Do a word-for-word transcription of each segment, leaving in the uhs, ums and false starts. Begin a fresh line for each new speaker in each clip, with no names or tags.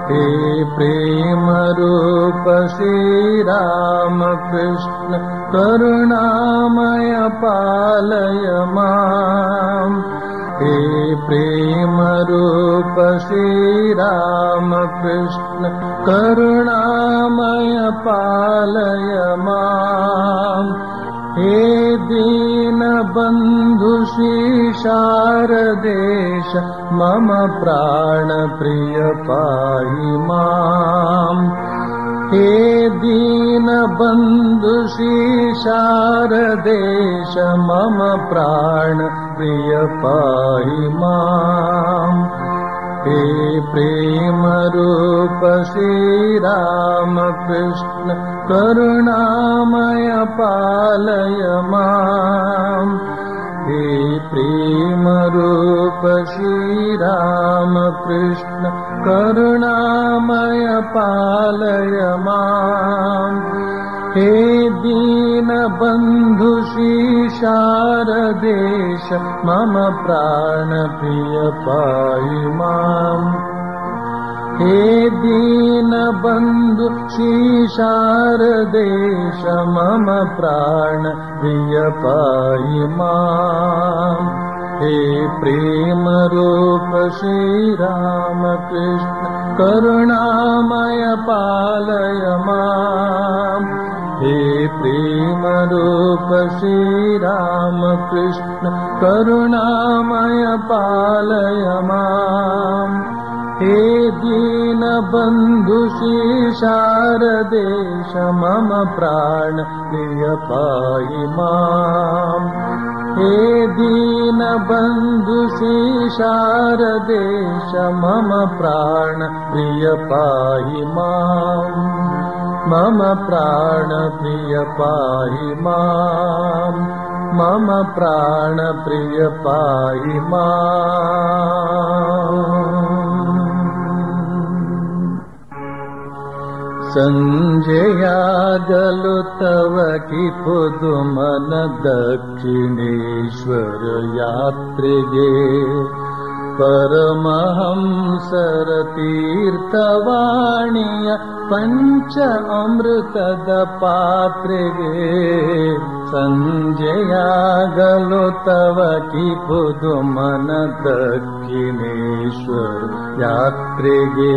हे प्रेम रूप श्री राम कृष्ण करुणामय पालय माम्। हे प्रेम रूप श्री राम कृष्ण करुणामय पालय माम्। हे दीन बंधु श्री शारदेश मम प्राण प्रिय पाहि माम्। हे दीन बंधु श्री शारदेश मम प्राण प्रिय पाहि माम्। हे प्रेम रूप श्री राम कृष्ण करुणामय पालय माम्। हे प्रेम रूप श्री राम कृष्ण करुणामय पालय माम्। हे दीन बंधु श्री शारदेश मम प्राण प्रिय पाहि माम्। हे दीन बंधु श्री शारदेश मम प्राण प्रिय पाहि माम्। हे प्रेम रूप श्री राम कृष्ण करुणामय पालय माम्। हे प्रेम रूप श्री राम कृष्ण करुणामय पालय माम्। हे दीन बंधु श्री शारदेश मम प्राण प्रिय पाहि माम्। हे दीन बंधु श्री शारदेश मम प्राण प्रिय पाहि माम्। मम प्राण प्रिय पाहि माम्। मम प्राण प्रिय पाहि माम्। संजयागलु तव की पुदुमन दक्षिणेश्वर यात्रिगे परमहंसर तीर्थवाणीय पंच अमृतद पात्रिगे संजयागलु तव की पुदुमन दक्षिणेश्वर यात्रिगे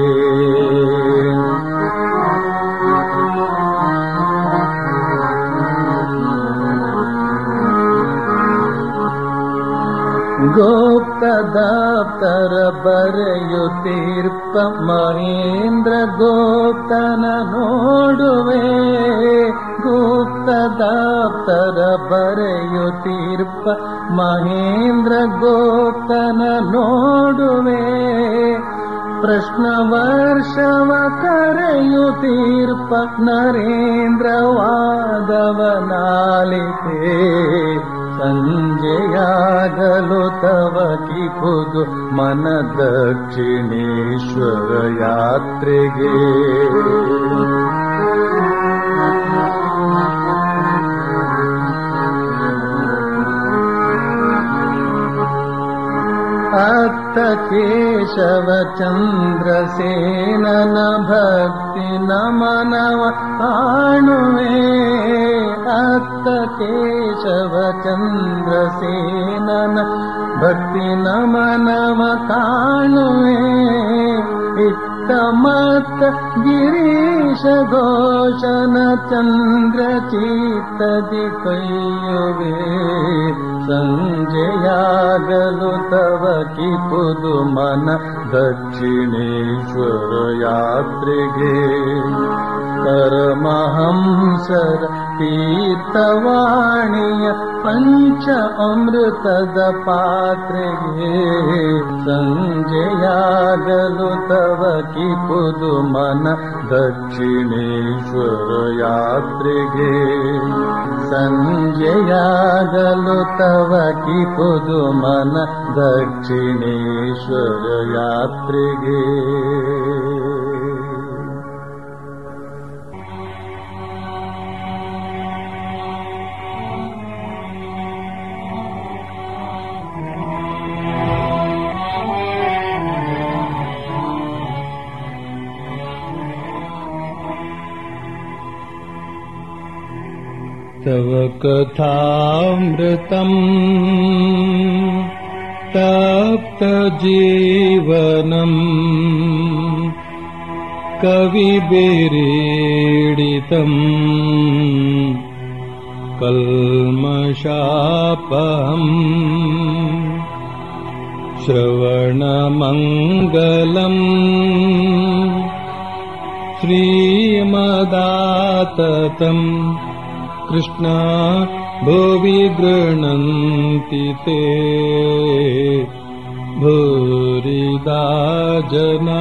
गोप्त दप्तर बರೆಯುತ್ತೀರ್ಪ ಮಹೇಂದ್ರ ಗೋಪ್ತನ ನೋಡುವೆ ಗುಪ್ತ ದಪ್ತರ ಬರೆಯುತ್ತೀರ್ಪ ಮಹೇಂದ್ರ ಗೋಪ್ತನ ನೋಡುವೆ ಪ್ರಶ್ನ ವರ್ಷವ ಕರೆಯುತ್ತೀರ್ಪ ನರೇಂದ್ರ ವಾದವನಾಲಿತೆ ಸಂಜೆಯಾಗಲು ತವ ಕಿ ಖುದು ಮನ ದಕ್ಷಿಣೇಶ್ವರ ಯಾತ್ರೆಗೆ ಅತ್ತ ಕೇಶವ ಚಂದ್ರಸೇನನ ಭಕ್ತಿ ನಮನವ ಕಾಣುವೆ ಅತ್ತ ಕೇಶವ ಚಂದ್ರಸೇನನ ಭಕ್ತಿ ನಮನವ ಕಾಣುವೆ ಇತ್ತ ಮತ್ತ ಗಿರೀಶ ಘೋಷನ ಚಂದ್ರ ಚಿತ್ತದಿ ಕೊಯ್ಯುವೆ ಸಂಜೆಯಾಗಲು ತವ ಕಿ ಪುದು ಮನ ದಕ್ಷಿಣೇಶ್ವರ ಯಾತ್ರೆಗೆ ಪರಮಹಂಸರ ತೀರ್ಥವಾಣಿಯ ಪಂಚ ಅಮೃತದ ಪಾತ್ರೆಗೆ ಸಂಜೆಯಾಗಲು ತವ ಕಿ ಪುದು ಮನ ದಕ್ಷಿಣೇಶ್ವರ ಯಾತ್ರೆಗೆ ಸಂಜೆಯಾಗಲು ತವ ಕಿ ಪುದು ಮನ ದಕ್ಷಿಣೇಶ್ವರ ಯಾತ್ರೆಗೆ तव कथामृतम् तप्तजीवनम् कविभिरीडितम् कल्मषापहम् श्रवणमङ्गलम् श्रीमदाततम् कृष्ण भुवि गृह्णन्ति ते भूरिदा जना।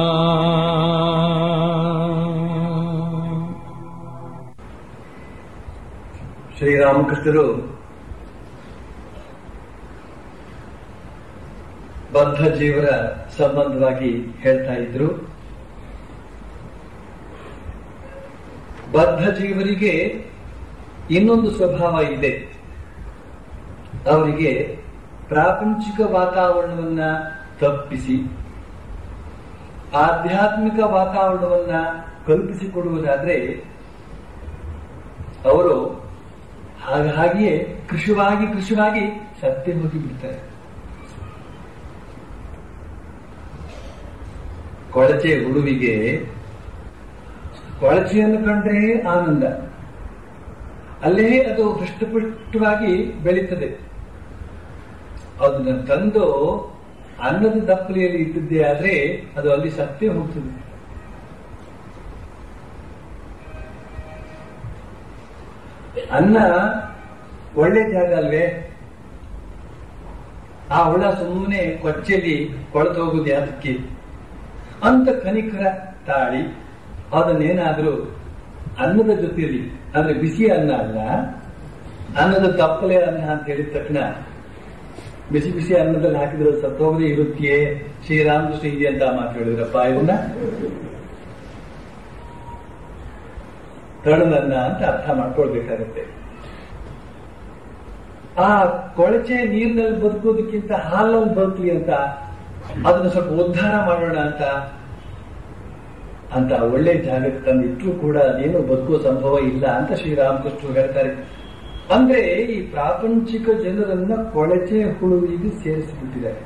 ಶ್ರೀರಾಮಕೃಷ್ಣರು ಬದ್ಧ ಜೀವರ ಸಂಬಂಧವಾಗಿ ಹೇಳ್ತಾ ಇದ್ರು. ಬದ್ಧ ಜೀವರಿಗೆ ಇನ್ನೊಂದು ಸ್ವಭಾವ ಇದೆ. ಅವರಿಗೆ ಪ್ರಾಪಂಚಿಕ ವಾತಾವರಣವನ್ನ ತಪ್ಪಿಸಿ ಆಧ್ಯಾತ್ಮಿಕ ವಾತಾವರಣವನ್ನ ಕಲ್ಪಿಸಿಕೊಡುವುದಾದ್ರೆ ಅವರು ಹಾಗಾಗಿಯೇ ಕೃಶವಾಗಿ ಕೃಶವಾಗಿ ಸತ್ಯ ಹೋಗಿ ಬಿಡ್ತಾರೆ. ಕೊಳಚೆ ಹುಡುವಿಗೆ ಕೊಳಚೆಯನ್ನು ಕಂಡ್ರೆ ಆನಂದ, ಅಲ್ಲೇ ಅದು ಹೃಷ್ಟಪುಷ್ಟವಾಗಿ ಬೆಳೀತದೆ. ಅದನ್ನ ತಂದು ಅನ್ನದ ದಪ್ಪಲೆಯಲ್ಲಿ ಇಟ್ಟಿದ್ದೇ ಆದ್ರೆ ಅದು ಅಲ್ಲಿ ಸತ್ತೇ ಹೋಗ್ತದೆ. ಅನ್ನ ಒಳ್ಳೆ ಜಾಗ ಅಲ್ವೇ? ಆ ಹುಳ ಸುಮ್ಮನೆ ಕೊಚ್ಚೆಯಲ್ಲಿ ಕೊಳೆತು ಹೋಗುದು ಯಾತಕ್ಕೆ ಅಂತ ಕನಿಕರ ತಾಳಿ ಅದನ್ನೇನಾದ್ರೂ ಅನ್ನದ ಜೊತೆಯಲ್ಲಿ, ಅಂದ್ರೆ ಬಿಸಿ ಅನ್ನ ಅಲ್ಲ, ಅನ್ನದ ತಪ್ಪಲೆ ಅನ್ನ ಅಂತ ಹೇಳಿದ ತಕ್ಷಣ ಬಿಸಿ ಬಿಸಿ ಅನ್ನದಲ್ಲಿ ಹಾಕಿದ್ರೆ ಸತ್ತೋಗದೆ ಇರುತ್ತೆಯೇ? ಶ್ರೀರಾಮಕೃಷ್ಣ ಇದೆ ಅಂತ ಮಾತು ಹೇಳಿದ್ರಪ್ಪ. ಇವನ್ನ ತಡದನ್ನ ಅಂತ ಅರ್ಥ ಮಾಡ್ಕೊಳ್ಬೇಕಾಗತ್ತೆ. ಆ ಕೊಳಚೆ ನೀರಿನಲ್ಲಿ ಬದುಕೋದಕ್ಕಿಂತ ಹಾಲಲ್ಲಿ ಬದುಕಲಿ ಅಂತ ಅದನ್ನ ಸ್ವಲ್ಪ ಉದ್ಧಾರ ಮಾಡೋಣ ಅಂತ ಅಂತ ಒಳ್ಳೆ ಜಾಗಕ್ಕೆ ತಂದಿಟ್ರು ಕೂಡ ಅದೇನು ಬದುಕುವ ಸಂಭವ ಇಲ್ಲ ಅಂತ ಶ್ರೀರಾಮಕೃಷ್ಣರು ಹೇಳ್ತಾರೆ. ಅಂದ್ರೆ ಈ ಪ್ರಾಪಂಚಿಕ ಜನರನ್ನ ಕೊಳಚೆ ಹುಳುವಿಗೆ ಸೇರಿಸಿಬಿಟ್ಟಿದ್ದಾರೆ.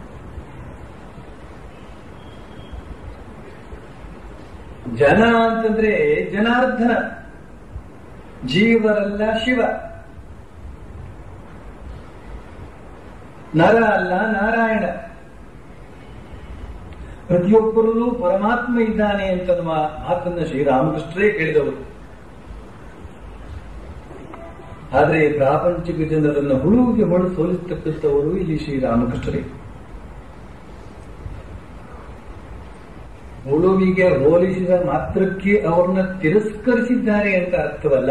ಜನ ಅಂತಂದ್ರೆ ಜನಾರ್ದನ, ಜೀವರಲ್ಲ ಶಿವ, ನರ ಅಲ್ಲ ನಾರಾಯಣ, ಪ್ರತಿಯೊಬ್ಬರಲ್ಲೂ ಪರಮಾತ್ಮ ಇದ್ದಾನೆ ಅಂತ ಮಾತನ್ನ ಶ್ರೀರಾಮಕೃಷ್ಣರೇ ಹೇಳಿದವರು. ಆದರೆ ಪ್ರಾಪಂಚಿಕ ಜನರನ್ನು ಹುಳುವಿಗೆ ಹೊಳು ಸೋಲಿಸತಕ್ಕಂಥವರು ಇಲ್ಲಿ ಶ್ರೀರಾಮಕೃಷ್ಣರೇ. ಹುಳುವಿಗೆ ಹೋಲಿಸಿದ ಮಾತ್ರಕ್ಕೆ ಅವರನ್ನ ತಿರಸ್ಕರಿಸಿದ್ದಾರೆ ಅಂತ ಅರ್ಥವಲ್ಲ.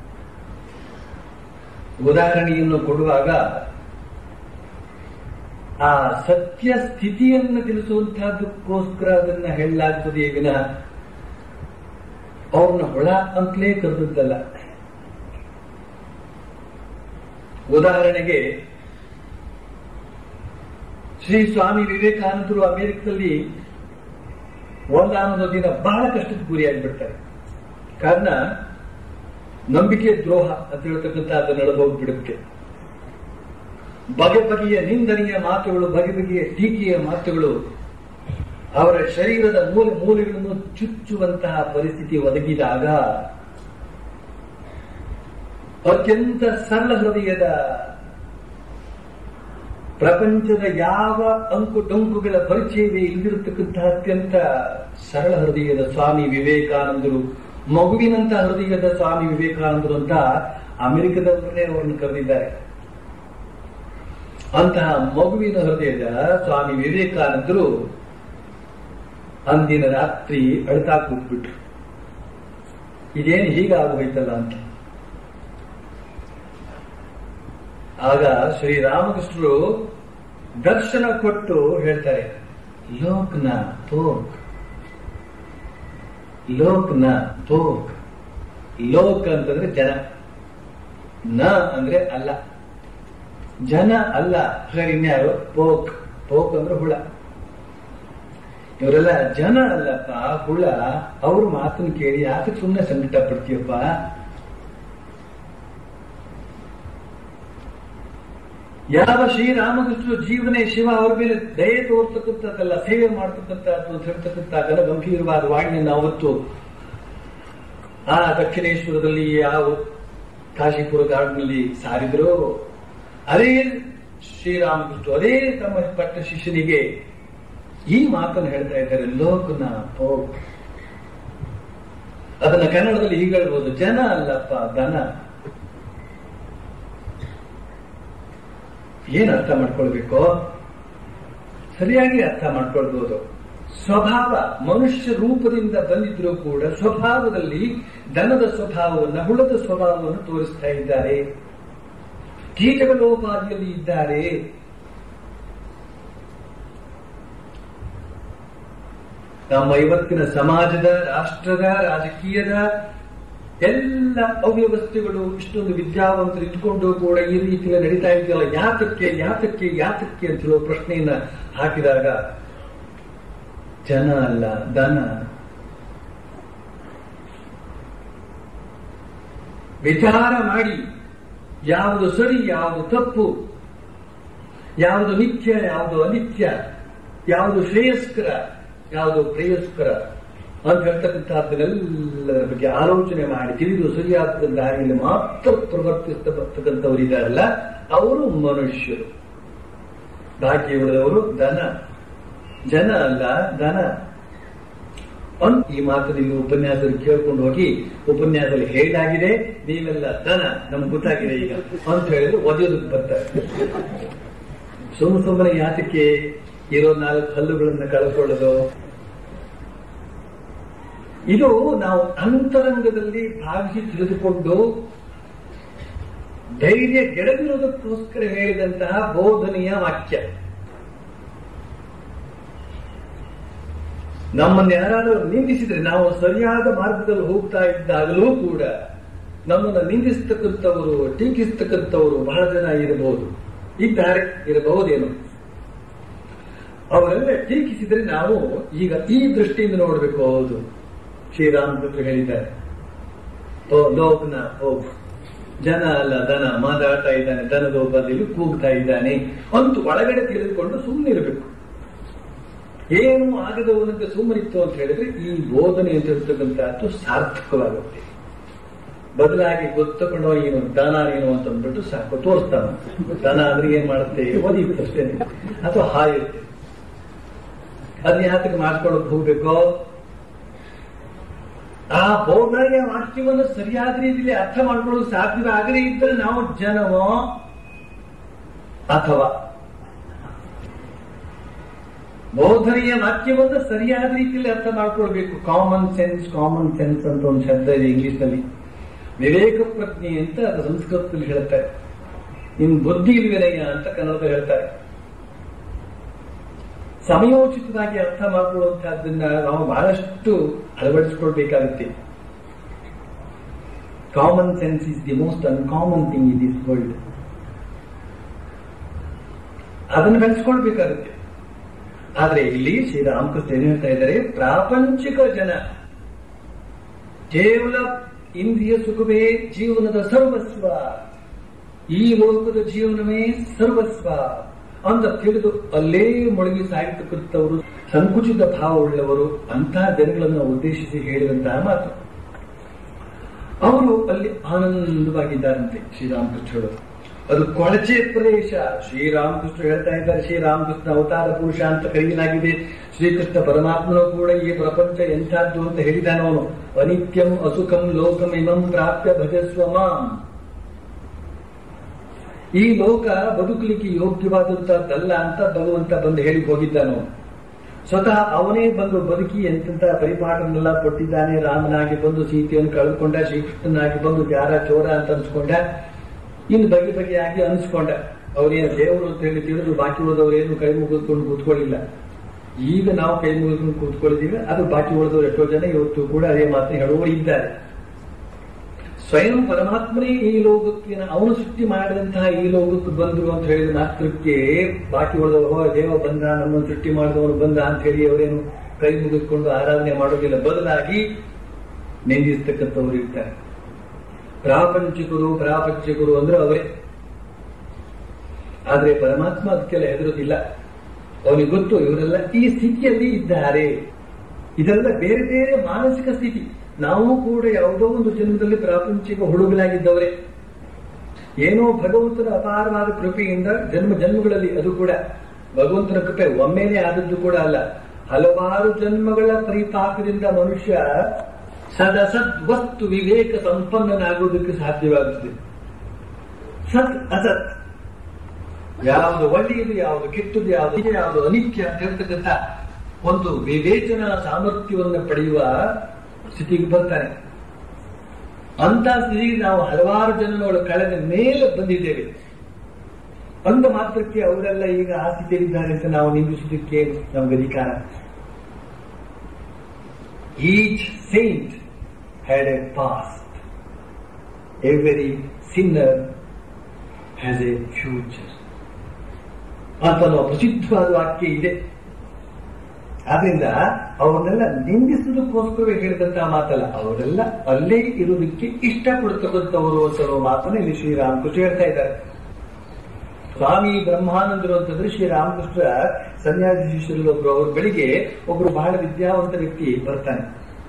ಉದಾಹರಣೆಯನ್ನು ಕೊಡುವಾಗ ಆ ಸತ್ಯ ಸ್ಥಿತಿಯನ್ನು ತಿಳಿಸುವಂತಹದಕ್ಕೋಸ್ಕರ ಅದನ್ನ ಹೇಳಲಾಗ್ತದೆ ವಿನಃ ಅವ್ರನ್ನ ಹೊಳ ಅಂತಲೇ ಕರೆದದ್ದಲ್ಲ. ಉದಾಹರಣೆಗೆ ಶ್ರೀ ಸ್ವಾಮಿ ವಿವೇಕಾನಂದರು ಅಮೆರಿಕದಲ್ಲಿ ಒಂದಾನೊಂದು ದಿನ ಬಹಳ ಕಷ್ಟಕ್ಕೆ ಗುರಿಯಾಗಿಬಿಡ್ತಾರೆ. ಕಾರಣ ನಂಬಿಕೆ ದ್ರೋಹ ಅಂತ ಹೇಳ್ತಕ್ಕಂಥ ಅದು ನಡೆದು ಹೋಗ್ಬಿಡುತ್ತೆ. ಬಗೆ ಬಗೆಯ ನಿಂದನೆಯ ಮಾತುಗಳು, ಬಗೆ ಬಗೆಯ ಟೀಕೆಯ ಮಾತುಗಳು ಅವರ ಶರೀರದ ಮೂಲೆ ಮೂಲೆಗಳನ್ನು ಚುಚ್ಚುವಂತಹ ಪರಿಸ್ಥಿತಿ ಒದಗಿದಾಗ ಅತ್ಯಂತ ಸರಳ ಹೃದಯದ, ಪ್ರಪಂಚದ ಯಾವ ಅಂಕು ಡೊಂಕುಗಳ ಪರಿಚಯವೇ ಇಲ್ಲಿರತಕ್ಕಂತಹ ಅತ್ಯಂತ ಸರಳ ಹೃದಯದ ಸ್ವಾಮಿ ವಿವೇಕಾನಂದರು, ಮಗುವಿನಂತಹ ಹೃದಯದ ಸ್ವಾಮಿ ವಿವೇಕಾನಂದರು ಅಂತ ಅಮೆರಿಕದವರನ್ನೇ ಅವರನ್ನು ಕರೆದಿದ್ದಾರೆ. ಅಂತಹ ಮಗುವಿನ ಹೃದಯದ ಸ್ವಾಮಿ ವಿವೇಕಾನಂದರು ಅಂದಿನ ರಾತ್ರಿ ಅಳ್ತಾ ಕೂತ್ಬಿಟ್ರು. ಇದೇನು ಹೀಗಾಗೋಯ್ತಲ್ಲ ಅಂತ. ಆಗ ಶ್ರೀರಾಮಕೃಷ್ಣರು ದರ್ಶನ ಕೊಟ್ಟು ಹೇಳ್ತಾರೆ, ಲೋಕ್ನ ತೋಕ್, ಲೋಕ್ನ ತೋಕ್. ಲೋಕ್ ಅಂತಂದ್ರೆ ಜನ, ನ ಅಂದ್ರೆ ಅಲ್ಲ, ಜನ ಅಲ್ಲ. ಹಾಗೆ ಇನ್ಯಾರು? ಪೋಕ್. ಪೋಕ್ ಅಂದ್ರೆ ಹುಳ. ಇವರೆಲ್ಲ ಜನ ಅಲ್ಲಪ್ಪ, ಹುಳ. ಅವ್ರ ಮಾತನ್ನು ಕೇಳಿ ಯಾಕೆ ಸುಮ್ಮನೆ ಸಂಕಟ ಪಡ್ತೀಯಪ್ಪ? ಯಾವ ಶ್ರೀರಾಮಕೃಷ್ಣರು ಜೀವನೇ ಶಿವ ಅವ್ರ ಮೇಲೆ ದಯೆ ತೋರ್ತಕ್ಕಂಥದ್ದಲ್ಲ, ಸೇವೆ ಮಾಡ್ತಕ್ಕಂಥದ್ದು ಅಂತ ಹೇಳ್ತಕ್ಕಂಥ ಗಲ ಗಂಭೀರವಾದ ವಾಣಿಯನ್ನು ಅವತ್ತು ಆ ದಕ್ಷಿಣೇಶ್ವರದಲ್ಲಿ ಯಾವ ಕಾಶಿಪುರ ಗಾರ್ಡ್ನಲ್ಲಿ ಸಾರಿದ್ರು. ಅದೇ ಶ್ರೀರಾಮಕೃಷ್ಣ ಅದೇ ತಮ್ಮ ಪಟ್ಟ ಶಿಷ್ಯನಿಗೆ ಈ ಮಾತನ್ನು ಹೇಳ್ತಾ ಇದ್ದಾರೆ, ಲೋಕನ ಪೋಕ್. ಅದನ್ನ ಕನ್ನಡದಲ್ಲಿ ಹೀಗೆ ಹೇಳ್ಬೋದು, ಜನ ಅಲ್ಲಪ್ಪ ದನ. ಏನ್ ಅರ್ಥ ಮಾಡ್ಕೊಳ್ಬೇಕು? ಸರಿಯಾಗಿ ಅರ್ಥ ಮಾಡ್ಕೊಳ್ಬಹುದು. ಸ್ವಭಾವ ಮನುಷ್ಯ ರೂಪದಿಂದ ಬಂದಿದ್ರೂ ಕೂಡ ಸ್ವಭಾವದಲ್ಲಿ ದನದ ಸ್ವಭಾವವನ್ನು, ಹುಳದ ಸ್ವಭಾವವನ್ನು ತೋರಿಸ್ತಾ ಇದ್ದಾರೆ. ಕೀಟಗಳೋಪಾದಿಯಲ್ಲಿ ಇದ್ದಾರೆ. ನಮ್ಮ ಇವತ್ತಿನ ಸಮಾಜದ, ರಾಷ್ಟ್ರದ, ರಾಜಕೀಯದ ಎಲ್ಲ ಅವ್ಯವಸ್ಥೆಗಳು ಇಷ್ಟೊಂದು ವಿದ್ಯಾವಂತರು ಇದ್ಕೊಂಡು ಕೂಡ ಈ ರೀತಿಯಲ್ಲಿ ನಡೀತಾ ಇದೆಯಲ್ಲ, ಯಾತಕ್ಕೆ ಯಾತಕ್ಕೆ ಯಾತಕ್ಕೆ ಅಂತ ಹೇಳುವ ಪ್ರಶ್ನೆಯನ್ನ ಹಾಕಿದಾಗ ಜನ ಅಲ್ಲ ದನ. ವಿಚಾರ ಮಾಡಿ ಯಾವುದು ಸರಿ, ಯಾವುದು ತಪ್ಪು, ಯಾವುದು ನಿತ್ಯ, ಯಾವುದು ಅನಿತ್ಯ, ಯಾವುದು ಶ್ರೇಯಸ್ಕರ, ಯಾವುದು ಪ್ರೇಯಸ್ಕರ ಅಂತ ಹೇಳ್ತಕ್ಕಂಥದ್ದನ್ನೆಲ್ಲದರ ಬಗ್ಗೆ ಆಲೋಚನೆ ಮಾಡಿ ತಿಳಿದು ಸರಿಯಾದ ದಾರಿಯಲ್ಲಿ ಮಾತ್ರ ಪ್ರವರ್ತಿಸ್ತಾ ಬರ್ತಕ್ಕಂಥವ್ರು ಇದ್ದಾರಲ್ಲ, ಅವರು ಮನುಷ್ಯರು. ಬಾಕಿ ಉಳಿದವರು ದನ. ಜನ ಅಲ್ಲ ದನ. ಈ ಮಾತನ್ನು ಇಲ್ಲಿ ಉಪನ್ಯಾಸದಲ್ಲಿ ಕೇಳ್ಕೊಂಡು ಹೋಗಿ ಉಪನ್ಯಾಸದಲ್ಲಿ ಹೇಳಾಗಿದೆ, ನೀವೆಲ್ಲ ದನ, ನಮ್ಗೆ ಗೊತ್ತಾಗಿದೆ ಈಗ ಅಂತ ಹೇಳಿದ್ರೆ ಒದೆಯೋದಕ್ಕೆ ಬರ್ತಾರೆ. ಸುಮ್ಮ ಸುಮ್ಮನೆ ಯಾತಕ್ಕೆ ಇರೋ ನಾಲ್ಕು ಹಲ್ಲುಗಳನ್ನು ಕಳ್ಕೊಳ್ಳೋದು? ಇದು ನಾವು ಅಂತರಂಗದಲ್ಲಿ ಭಾವಿಸಿ ತಿಳಿದುಕೊಂಡು ಧೈರ್ಯ ಗೆಡದಿರೋದಕ್ಕೋಸ್ಕರ ಹೇಳಿದಂತಹ ಬೋಧನೆಯ ವಾಕ್ಯ. ನಮ್ಮನ್ನು ಯಾರಾದರೂ ನಿಂದಿಸಿದ್ರೆ, ನಾವು ಸರಿಯಾದ ಮಾರ್ಗದಲ್ಲಿ ಹೋಗ್ತಾ ಇದ್ದಾಗಲೂ ಕೂಡ ನಮ್ಮನ್ನು ನಿಂದಿಸ್ತಕ್ಕಂಥವರು, ಟೀಕಿಸ್ತಕ್ಕಂಥವರು ಬಹಳ ಜನ ಇರಬಹುದು, ಇದ್ದಾರೆ, ಇರಬಹುದೇನು. ಅವರೆಲ್ಲ ಟೀಕಿಸಿದ್ರೆ ನಾವು ಈಗ ಈ ದೃಷ್ಟಿಯಿಂದ ನೋಡಬೇಕು. ಹೌದು, ಶ್ರೀರಾಮಕೃಷ್ಣ ಹೇಳಿದ್ದಾರೆ, ಓ ಲೋಕನ ಓ ಜನ ಅಲ್ಲ ದನ, ಮಾತಾಡ್ತಾ ಇದ್ದಾನೆ, ದನದೊಬ್ಬದಲ್ಲಿ ಕೂಗ್ತಾ ಇದ್ದಾನೆ ಅಂತೂ ಒಳಗಡೆ ತಿಳಿದುಕೊಂಡು ಸುಮ್ಮನಿರಬೇಕು. ಏನು ಆಗದವನಂತೆ ಸುಮ್ಮನಿತ್ತು ಅಂತ ಹೇಳಿದ್ರೆ ಈ ಬೋಧನೆ ಅಂತ ಇರ್ತಕ್ಕಂಥದ್ದು ಸಾರ್ಥಕವಾಗುತ್ತೆ. ಬದಲಾಗಿ ಗೊತ್ತಕೊಂಡೋ ಏನು ದನ ಏನು ಅಂತ ಅಂದ್ಬಿಟ್ಟು ಸಾಕು ತೋರಿಸ್ತಾನ. ದನ ಅಂದ್ರೆ ಏನ್ ಮಾಡುತ್ತೆ? ಒದಿಯುತ್ತೆ ಅಷ್ಟೇ, ಅಥವಾ ಹಾಯುತ್ತೆ. ಅದನ್ನ ಯಾತಕ್ಕೆ ಮಾಡ್ಕೊಳ್ಳೋಕೆ ಹೋಗ್ಬೇಕೋ? ಆ ಬೋಧನೆಯ ವಾಕ್ಯವನ್ನು ಸರಿಯಾದ ರೀತಿಯಲ್ಲಿ ಅರ್ಥ ಮಾಡ್ಕೊಳ್ಳೋದು ಸಾಧ್ಯವಾಗದೇ ಇದ್ದರೆ ನಾವು ಜನವೋ ಅಥವಾ ಬೋಧನೆಯ ವಾಕ್ಯವನ್ನು ಸರಿಯಾದ ರೀತಿಯಲ್ಲಿ ಅರ್ಥ ಮಾಡ್ಕೊಳ್ಬೇಕು. ಕಾಮನ್ ಸೆನ್ಸ್, ಕಾಮನ್ ಸೆನ್ಸ್ ಅಂತ ಒಂದು ಶಬ್ದ ಇದೆ ಇಂಗ್ಲಿಷ್ ನಲ್ಲಿ. ವಿವೇಕ ಪ್ರಜ್ಞೆ ಅಂತ ಅದು ಸಂಸ್ಕೃತದಲ್ಲಿ ಹೇಳ್ತಾರೆ. ಇನ್ ಬುದ್ಧಿ ವಿನಯ ಅಂತ ಕನ್ನಡದಲ್ಲಿ ಹೇಳ್ತಾರೆ. ಸಮಯೋಚಿತವಾಗಿ ಅರ್ಥ ಮಾಡಿಕೊಳ್ಳುವಂತಹದ್ದನ್ನ ನಾವು ಬಹಳಷ್ಟು ಅಳವಡಿಸಿಕೊಳ್ಬೇಕಾಗುತ್ತೆ. Common sense is the most uncommon thing in this world. ಅದನ್ನು ಬೆಳೆಸ್ಕೊಳ್ಬೇಕಾಗುತ್ತೆ. ಆದ್ರೆ ಇಲ್ಲಿ ಶ್ರೀರಾಮಕೃಷ್ಣ ಏನ್ ಹೇಳ್ತಾ ಇದ್ದಾರೆ? ಪ್ರಾಪಂಚಿಕ ಜನ ಕೇವಲ ಇಂದ್ರಿಯ ಸುಖವೇ ಜೀವನದ ಸರ್ವಸ್ವ, ಈ ಲೋಕದ ಜೀವನವೇ ಸರ್ವಸ್ವ ಅಂತ ತಿಳಿದು ಅಲ್ಲೇ ಮುಳುಗಿ ಸಾಗಿರ್ತಕ್ಕಂಥವರು, ಸಂಕುಚಿತ ಭಾವವುಳ್ಳವರು, ಅಂತಹ ಜನಗಳನ್ನು ಉದ್ದೇಶಿಸಿ ಹೇಳಿದಂತಹ ಮಾತು. ಅವರು ಅಲ್ಲಿ ಆನಂದವಾಗಿದ್ದಾರಂತೆ ಶ್ರೀರಾಮಕೃಷ್ಣರು. ಅದು ಕೊಳಚೆ ಪ್ರದೇಶ. ಶ್ರೀರಾಮಕೃಷ್ಣ ಹೇಳ್ತಾ ಇದ್ದಾರೆ, ಶ್ರೀರಾಮಕೃಷ್ಣ ಅವತಾರ ಪುರುಷ ಅಂತ ಕರೆಯಲಾಗಿದೆ. ಶ್ರೀಕೃಷ್ಣ ಪರಮಾತ್ಮನು ಕೂಡ ಈ ಪ್ರಪಂಚ ಎಂಥದ್ದು ಅಂತ ಹೇಳಿದಾನವನು. ಅನಿತ್ಯಂ ಅಸುಖಂ ಲೋಕಂ ಇಮಂ ಪ್ರಾಪ್ಯ ಭಜಸ್ವ ಮಾಂ. ಈ ಲೋಕ ಬದುಕಲಿಕ್ಕೆ ಯೋಗ್ಯವಾದಂತಹದ್ದಲ್ಲ ಅಂತ ಭಗವಂತ ಬಂದು ಹೇಳಿ ಹೋಗಿದ್ದಾನು. ಸ್ವತಃ ಅವನೇ ಬಂದು ಬದುಕಿ ಎಂತ ಪರಿಪಾಠನೆಲ್ಲ ಕೊಟ್ಟಿದ್ದಾನೆ. ರಾಮನಾಗಿ ಬಂದು ಸೀತೆಯನ್ನು ಕಳೆದುಕೊಂಡ, ಶ್ರೀಕೃಷ್ಣನಾಗಿ ಬಂದು ಯಾರ ಚೋರ ಅಂತ ಅನ್ಸ್ಕೊಂಡ, ಇನ್ನು ಬಗೆ ಬಗೆಯಾಗಿ ಅನಿಸ್ಕೊಂಡ. ಅವರೇನು ದೇವರು ಅಂತ ಹೇಳಿ ತಿಳಿದು ಬಾಕಿ ಉಳಿದವರೇನು ಕೈ ಮುಗಿದುಕೊಂಡು ಕೂತ್ಕೊಳ್ಳಿಲ್ಲ. ಈಗ ನಾವು ಕೈ ಮುಗಿದುಕೊಂಡು ಕೂತ್ಕೊಳ್ಳಿದ್ದೀವಿ, ಅದು ಬಾಕಿ ಉಳಿದವರು ಎಷ್ಟೋ ಜನ ಇವತ್ತು ಕೂಡ ಅದೇ ಮಾತನ್ನು ಹೇಳುವವರು ಇದ್ದಾರೆ. ಸ್ವಯಂ ಪರಮಾತ್ಮನೇ ಈ ಲೋಕಕ್ಕೆ, ಅವನು ಸೃಷ್ಟಿ ಮಾಡಿದಂತಹ ಈ ಲೋಕಕ್ಕೆ ಬಂದರು ಅಂತ ಹೇಳಿದ ಮಾತ್ರಕ್ಕೆ ಬಾಕಿ ಉಳಿದವರು ದೇವ ಬಂದ, ನಮ್ಮನ್ನು ಸೃಷ್ಟಿ ಮಾಡಿದವನು ಬಂದ ಅಂತ ಹೇಳಿ ಅವರೇನು ಕೈ ಮುಗಿದುಕೊಂಡು ಆರಾಧನೆ ಮಾಡೋದಿಲ್ಲ. ಬದಲಾಗಿ ನಿಂದಿಸ್ತಕ್ಕಂಥವ್ರು ಇರ್ತಾರೆ. ಪ್ರಾಪಂಚಿಕರು ಪ್ರಾಪಂಚಿಕರು ಅಂದ್ರೆ ಅವರೇ. ಆದ್ರೆ ಪರಮಾತ್ಮ ಅದಕ್ಕೆಲ್ಲ ಹೆದರುವುದಿಲ್ಲ. ಅವನಿಗೆ ಗೊತ್ತು ಇವರೆಲ್ಲ ಈ ಸ್ಥಿತಿಯಲ್ಲಿ ಇದ್ದಾರೆ. ಇದೆಲ್ಲ ಬೇರೆ ಬೇರೆ ಮಾನಸಿಕ ಸ್ಥಿತಿ. ನಾವು ಕೂಡ ಯಾವುದೋ ಒಂದು ಜನ್ಮದಲ್ಲಿ ಪ್ರಾಪಂಚಿಕ ಹುಡುಗಲಾಗಿದ್ದವರೇ. ಏನೋ ಭಗವಂತನ ಅಪಾರವಾದ ಕೃಪೆಯಿಂದ ಜನ್ಮ ಜನ್ಮಗಳಲ್ಲಿ, ಅದು ಕೂಡ ಭಗವಂತನ ಕೃಪೆ ಒಮ್ಮೆನೇ ಆದದ್ದು ಕೂಡ ಅಲ್ಲ, ಹಲವಾರು ಜನ್ಮಗಳ ಪರಿಪಾಕದಿಂದ ಮನುಷ್ಯ ಸದಸದ್ ವಸ್ತು ವಿವೇಕ ಸಂಪನ್ನನಾಗುವುದಕ್ಕೆ ಸಾಧ್ಯವಾಗುತ್ತದೆ. ಸತ್ ಅಸತ್, ಯಾವುದು ಒಳ್ಳೆಯದು, ಯಾವುದು ಕೆಟ್ಟದ್ದು, ಯಾವುದು ಯಾವುದು ಅನಿತ್ಯ ಅಂತ ಹೇಳ್ತಕ್ಕಂಥ ಒಂದು ವಿವೇಚನಾ ಸಾಮರ್ಥ್ಯವನ್ನು ಪಡೆಯುವ ಸ್ಥಿತಿಗೆ ಬರ್ತಾನೆ. ಅಂತ ಸ್ಥಿತಿಗೆ ನಾವು ಹಲವಾರು ಜನ್ಮಗಳು ಕಳೆದ ಮೇಲೆ ಬಂದಿದ್ದೇವೆ. ಅಂದ ಮಾತ್ರಕ್ಕೆ ಅವರೆಲ್ಲ ಈಗ ಆ ಸ್ಥಿತಿಯಲ್ಲಿದ್ದಾರೆ ಅಂತ ನಾವು ನಿಂದಿಸುವುದಕ್ಕೆ ನಮ್ಗೆ ಅಧಿಕಾರ. Each saint had a past, every sinner has a future ಅಂತ ನಾವು ಪ್ರಸಿದ್ಧವಾದ ವಾಕ್ಯ ಇದೆ. ಆದ್ರಿಂದ ಅವರನ್ನೆಲ್ಲ ನಿಂದಿಸುವುದಕ್ಕೋಸ್ಕರವೇ ಹೇಳಿದಂತಹ ಮಾತಲ್ಲ, ಅವರೆಲ್ಲ ಅಲ್ಲೇ ಇರುವುದಕ್ಕೆ ಇಷ್ಟಪಡ್ತಕ್ಕಂಥವರು ಅಂತ ಮಾತನ್ನು ಇಲ್ಲಿ ಶ್ರೀರಾಮಕೃಷ್ಣ ಹೇಳ್ತಾ ಇದ್ದಾರೆ. ಸ್ವಾಮಿ ಬ್ರಹ್ಮಾನಂದರು ಅಂತಂದ್ರೆ ಶ್ರೀರಾಮಕೃಷ್ಣ ಸನ್ಯಾಸಿ ಶಿಷ್ಯರಲ್ಲಿ ಒಬ್ರು, ಅವ್ರ ಬಳಿಗೆ ಒಬ್ರು ಬಹಳ ವಿದ್ಯಾವಂತ ವ್ಯಕ್ತಿ ಬರ್ತಾನೆ.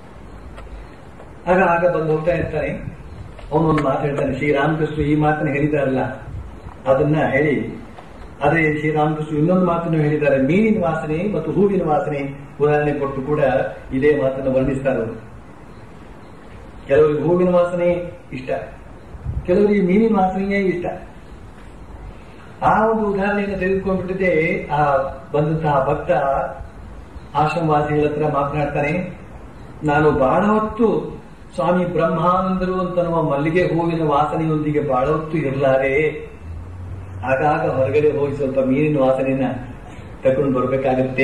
ಆಗ ಆಗ ಬಂದು ಹೋಗ್ತಾ ಇರ್ತಾನೆ. ಅವನೊಂದು ಮಾತು ಹೇಳ್ತಾನೆ, ಶ್ರೀರಾಮಕೃಷ್ಣ ಈ ಮಾತನ್ನು ಹೇಳಿದಾರಲ್ಲ ಅದನ್ನ ಹೇಳಿ, ಅದೇ ಶ್ರೀರಾಮಕೃಷ್ಣ ಇನ್ನೊಂದು ಮಾತನ್ನು ಹೇಳಿದ್ದಾರೆ, ಮೀನಿನ ವಾಸನೆ ಮತ್ತು ಹೂವಿನ ವಾಸನೆ ಉದಾಹರಣೆ ಕೊಟ್ಟು ಕೂಡ ಇದೇ ಮಾತನ್ನು ವರ್ಣಿಸ್ತಾರೆ. ಕೆಲವರಿಗೆ ಹೂವಿನ ವಾಸನೆ ಇಷ್ಟ, ಕೆಲವರಿಗೆ ಮೀನಿನ ವಾಸನೆಯೇ ಇಷ್ಟ. ಆ ಒಂದು ಉದಾಹರಣೆಯನ್ನು ತೆಗೆದುಕೊಂಡ್ಬಿಟ್ಟಿದೆ. ಆ ಬಂದಂತಹ ಭಕ್ತ ಆಶ್ರಮವಾಸಿಗಳ ಹತ್ರ ಮಾತನಾಡ್ತಾನೆ, ನಾನು ಬಹಳ ಹೊತ್ತು ಸ್ವಾಮಿ ಬ್ರಹ್ಮಾನಂದರು ಅಂತನ್ನುವ ಮಲ್ಲಿಗೆ ಹೂವಿನ ವಾಸನೆಯೊಂದಿಗೆ ಬಹಳ ಹೊತ್ತು ಇರಲಾರೆ, ಆಗಾಗ ಹೊರಗಡೆ ಹೋಗಿ ಸ್ವಲ್ಪ ಮೀನಿನ ವಾಸನೆಯನ್ನ ತಗೊಂಡು ಬರ್ಬೇಕಾಗತ್ತೆ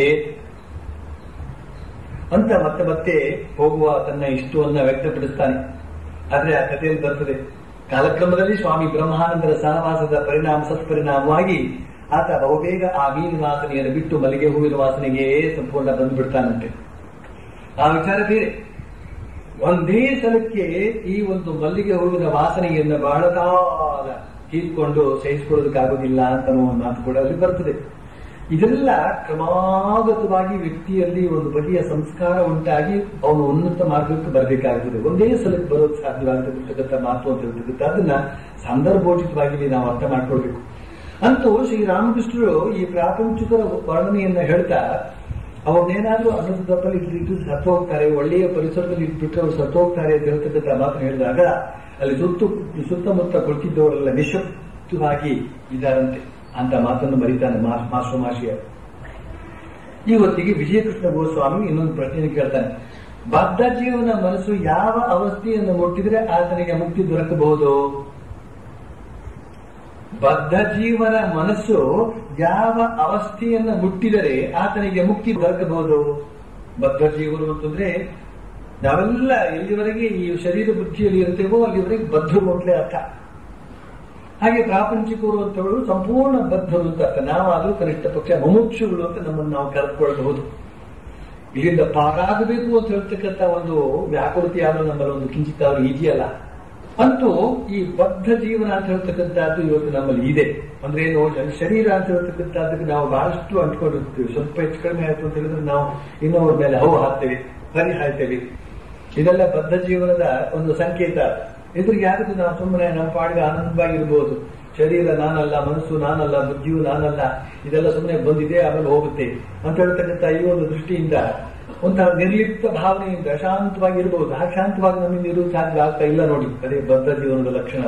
ಅಂತ ಮತ್ತೆ ಮತ್ತೆ ಹೋಗುವ ತನ್ನ ಇಷ್ಟವನ್ನ ವ್ಯಕ್ತಪಡಿಸ್ತಾನೆ. ಆದ್ರೆ ಆ ಕಥೆಯಲ್ಲಿ ಬರ್ತದೆ, ಕಾಲಕ್ರಮದಲ್ಲಿ ಸ್ವಾಮಿ ಬ್ರಹ್ಮಾನಂದರ ಸಹವಾಸದ ಪರಿಣಾಮ ಸತ್ಪರಿಣಾಮವಾಗಿ ಆತ ಬಹುಬೇಗ ಆ ಮೀನಿನ ವಾಸನೆಯನ್ನು ಬಿಟ್ಟು ಮಲ್ಲಿಗೆ ಹೂವಿನ ವಾಸನೆಗೆ ಸಂಪೂರ್ಣ ಬಂದ್ಬಿಡ್ತಾನಂತೆ. ಆ ವಿಚಾರ ಬೇರೆ. ಒಂದೇ ಸಲಕ್ಕೆ ಈ ಒಂದು ಮಲ್ಲಿಗೆ ಹೂವಿನ ವಾಸನೆಯನ್ನು ಬಹಳ ಕಾಲ ಹೀರಿಕೊಂಡು ಸಹಿಸಿಕೊಳ್ಳೋದಕ್ಕಾಗೋದಿಲ್ಲ ಅಂತ ಒಂದು ಮಾತು ಕೂಡ ಅಲ್ಲಿ ಬರ್ತದೆ. ಇದೆಲ್ಲ ಕ್ರಮಾಗತವಾಗಿ ವ್ಯಕ್ತಿಯಲ್ಲಿ ಒಂದು ಬಗೆಯ ಸಂಸ್ಕಾರ ಉಂಟಾಗಿ ಅವನು ಉನ್ನತ ಮಾರ್ಗಕ್ಕೆ ಬರಬೇಕಾಗುತ್ತದೆ. ಒಂದೇ ಸಲಕ್ಕೆ ಬರೋದು ಸಾಧ್ಯವಾಗತಕ್ಕಂಥ ಮಾತು ಅಂತ ಹೇಳ್ತಕ್ಕಂಥ ಅದನ್ನ ಸಂದರ್ಭೋಚಿತವಾಗಿ ನಾವು ಅರ್ಥ ಮಾಡ್ಕೊಳ್ಬೇಕು. ಅಂತೂ ಶ್ರೀರಾಮಕೃಷ್ಣರು ಈ ಪ್ರಾಪಂಚಿಕರ ವರ್ಣನೆಯನ್ನ ಹೇಳ್ತಾ ಅವ್ರನ್ನೇನಾದ್ರೂ ಅನ್ನದ ದಪ್ಪಲ್ಲಿ ಇಟ್ಟು ಸತ್ತು ಹೋಗ್ತಾರೆ, ಒಳ್ಳೆಯ ಪರಿಸರದಲ್ಲಿ ಇಟ್ಬಿಟ್ರೆ ಅವ್ರು ಸತ್ತು ಹೋಗ್ತಾರೆ ಅಂತ ಹೇಳ್ತಕ್ಕಂಥ ಮಾತನ್ನು ಹೇಳಿದಾಗ ಅಲ್ಲಿ ಸುತ್ತು ಸುತ್ತಮುತ್ತ ಕುಳಿತಿದ್ದವರೆಲ್ಲ ನಿಶಬ್ದವಾಗಿ ಇದ್ದಾರಂತೆ ಅಂತ ಮಾತನ್ನು ಬರೀತಾನೆ ಮಾಸ್ಟರ್ ಮಾಷಿಯ. ಈ ಹೊತ್ತಿಗೆ ವಿಜಯಕೃಷ್ಣ ಗೋಸ್ವಾಮಿ ಇನ್ನೊಂದು ಪ್ರಶ್ನೆ ಕೇಳ್ತಾನೆ, ಬದ್ಧ ಜೀವನ ಮನಸ್ಸು ಯಾವ ಅವಸ್ಥೆಯನ್ನು ಮುಟ್ಟಿದ್ರೆ ಆತನಿಗೆ ಮುಕ್ತಿ ದೊರಕಬಹುದು? ಬದ್ಧ ಜೀವನ ಮನಸ್ಸು ಯಾವ ಅವಸ್ಥೆಯನ್ನು ಮುಟ್ಟಿದರೆ ಆತನಿಗೆ ಮುಕ್ತಿ ದೊರಕಬಹುದು? ಬದ್ಧ ಜೀವನ ಅಂತಂದ್ರೆ ನಾವೆಲ್ಲ ಎಲ್ಲಿವರೆಗೆ ಈ ಶರೀರ ಬುದ್ಧಿಯಲ್ಲಿ ಇರ್ತೇವೋ ಅಲ್ಲಿವರೆಗೆ ಬದ್ಧರು ಅಂತಲೇ ಅರ್ಥ. ಹಾಗೆ ಪ್ರಾಪಂಚಿಕರು ಅಂತವರು ಸಂಪೂರ್ಣ ಬದ್ಧರು ಅಂತ ಅರ್ಥ. ನಾವಾದ್ರೂ ಕನಿಷ್ಠ ಪಕ್ಷ ಮುಮುಕ್ಷುಗಳು ಅಂತ ನಮ್ಮನ್ನು ನಾವು ಕರೆದುಕೊಳ್ಳಬಹುದು. ಇಲ್ಲಿಂದ ಪಾರಾಗಬೇಕು ಅಂತ ಹೇಳ್ತಕ್ಕಂಥ ಒಂದು ವ್ಯಾಕೃತಿ ಯಾರು ನಮ್ಮಲ್ಲಿ ಒಂದು ಕಿಂಚಿತ್ ಅವರು ಇದೆಯಲ್ಲ. ಅಂತೂ ಈ ಬದ್ಧ ಜೀವನ ಅಂತ ಹೇಳ್ತಕ್ಕಂಥದ್ದು ಇವತ್ತು ನಮ್ಮಲ್ಲಿ ಇದೆ. ಅಂದ್ರೆ ಏನು, ಶರೀರ ಅಂತ ಹೇಳ್ತಕ್ಕಂಥದ್ದಕ್ಕೆ ನಾವು ಬಹಳಷ್ಟು ಅಂಟ್ಕೊಂಡಿರ್ತೀವಿ. ಸ್ವಲ್ಪ ಹೆಚ್ಚು ಕಡಿಮೆ ಆಯ್ತು ಅಂತ ಹೇಳಿದ್ರೆ ನಾವು ಇನ್ನೊಬ್ಬರ ಮೇಲೆ ಹವು ಹಾಕ್ತೇವೆ, ಹರಿ ಹಾಯ್ತೇವೆ. ಇದೆಲ್ಲ ಬದ್ಧ ಜೀವನದ ಒಂದು ಸಂಕೇತ. ಇದ್ರಿಗೆ ಯಾರಿಗೂ ನಾವು ಸುಮ್ಮನೆ ನಮ್ಮ ಪಾಡಿಗೆ ಆನಂದವಾಗಿರ್ಬೋದು. ಶರೀರ ನಾನಲ್ಲ, ಮನಸ್ಸು ನಾನಲ್ಲ, ಬುದ್ಧಿಯು ನಾನಲ್ಲ, ಇದೆಲ್ಲ ಸುಮ್ಮನೆ ಬಂದಿದೆ ಆಮೇಲೆ ಹೋಗುತ್ತೆ ಅಂತ ಹೇಳ್ತಕ್ಕಂಥ ಈ ಒಂದು ದೃಷ್ಟಿಯಿಂದ ಒಂಥರ ನಿರ್ಲಿಪ್ತ ಭಾವನೆಯಿಂದ ಶಾಂತವಾಗಿರ್ಬೋದು. ಆ ಶಾಂತವಾಗಿ ನಮ್ಮಿಂದ ಇರುವುದು ಸಾಧ್ಯ ಆಗ್ತಾ ಇಲ್ಲ ನೋಡಿ. ಅದೇ ಬದ್ಧ ಜೀವನದ ಲಕ್ಷಣ.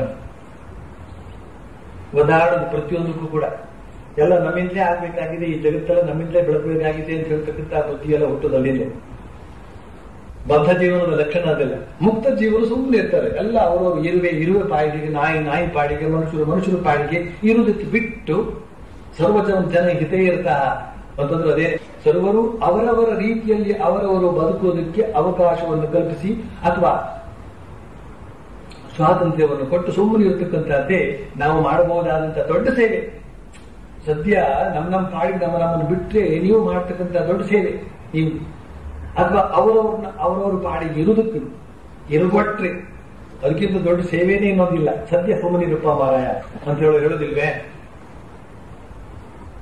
ಒದಾಡೋದು ಪ್ರತಿಯೊಂದಕ್ಕೂ ಕೂಡ ಎಲ್ಲ ನಮ್ಮಿಂದಲೇ ಆಗ್ಬೇಕಾಗಿದೆ, ಈ ಜಗತ್ತೆಲ್ಲ ನಮ್ಮಿಂದಲೇ ಬೆಳಕಬೇಕಾಗಿದೆ ಅಂತ ಹೇಳ್ತಕ್ಕಂಥ ಬುದ್ಧಿ ಎಲ್ಲ ಹುಟ್ಟೋದಲ್ಲಿದೆ. ಬದ್ಧ ಜೀವನದ ಲಕ್ಷಣ ಅದೆಲ್ಲ. ಮುಕ್ತ ಜೀವನ ಸುಮ್ಮನೆ ಇರ್ತಾರೆ, ಎಲ್ಲ ಅವರು ಇರುವೆ ಇರುವೆ ಪಾಡಿಗೆ, ನಾಯಿ ನಾಯಿ ಪಾಡಿಗೆ, ಮನುಷ್ಯರು ಮನುಷ್ಯರ ಪಾಡಿಗೆ ಇರುವುದಕ್ಕೆ ಬಿಟ್ಟು ಸರ್ವಜನ ಜನ ಹಿತೇ ಇರ್ತಾ ಅಂತಂದ್ರೆ ಅದೇ ಸರ್ವರು ಅವರವರ ರೀತಿಯಲ್ಲಿ ಅವರವರು ಬದುಕುವುದಕ್ಕೆ ಅವಕಾಶವನ್ನು ಕಲ್ಪಿಸಿ ಅಥವಾ ಸ್ವಾತಂತ್ರ್ಯವನ್ನು ಕೊಟ್ಟು ಸುಮ್ಮನೆ ಇರತಕ್ಕಂಥದ್ದೇ ನಾವು ಮಾಡಬಹುದಾದಂತಹ ದೊಡ್ಡ ಸೇವೆ. ಸದ್ಯ ನಮ್ಮ ನಮ್ಮ ಪಾಡಿಗೆ ನಮ್ಮ ನಮ್ಮನ್ನು ಬಿಟ್ಟರೆ ನೀವು ಮಾಡ್ತಕ್ಕಂಥ ದೊಡ್ಡ ಸೇವೆ ನೀವು. ಅಥವಾ ಅವರವ್ರನ್ನ ಅವರವ್ರ ಪಾಡಿಗೆ ಇರುವುದಕ್ಕೆ ಇರುಗೊಟ್ರೆ ಅದಕ್ಕಿಂತ ದೊಡ್ಡ ಸೇವೆನೇ ಇನ್ನೊಂದಿಲ್ಲ. ಸದ್ಯ ಸುಮ್ಮನಿರಪ್ಪ ಮಾರಾಯ ಅಂತ ಹೇಳೋ ಹೇಳೋದಿಲ್ವೇ?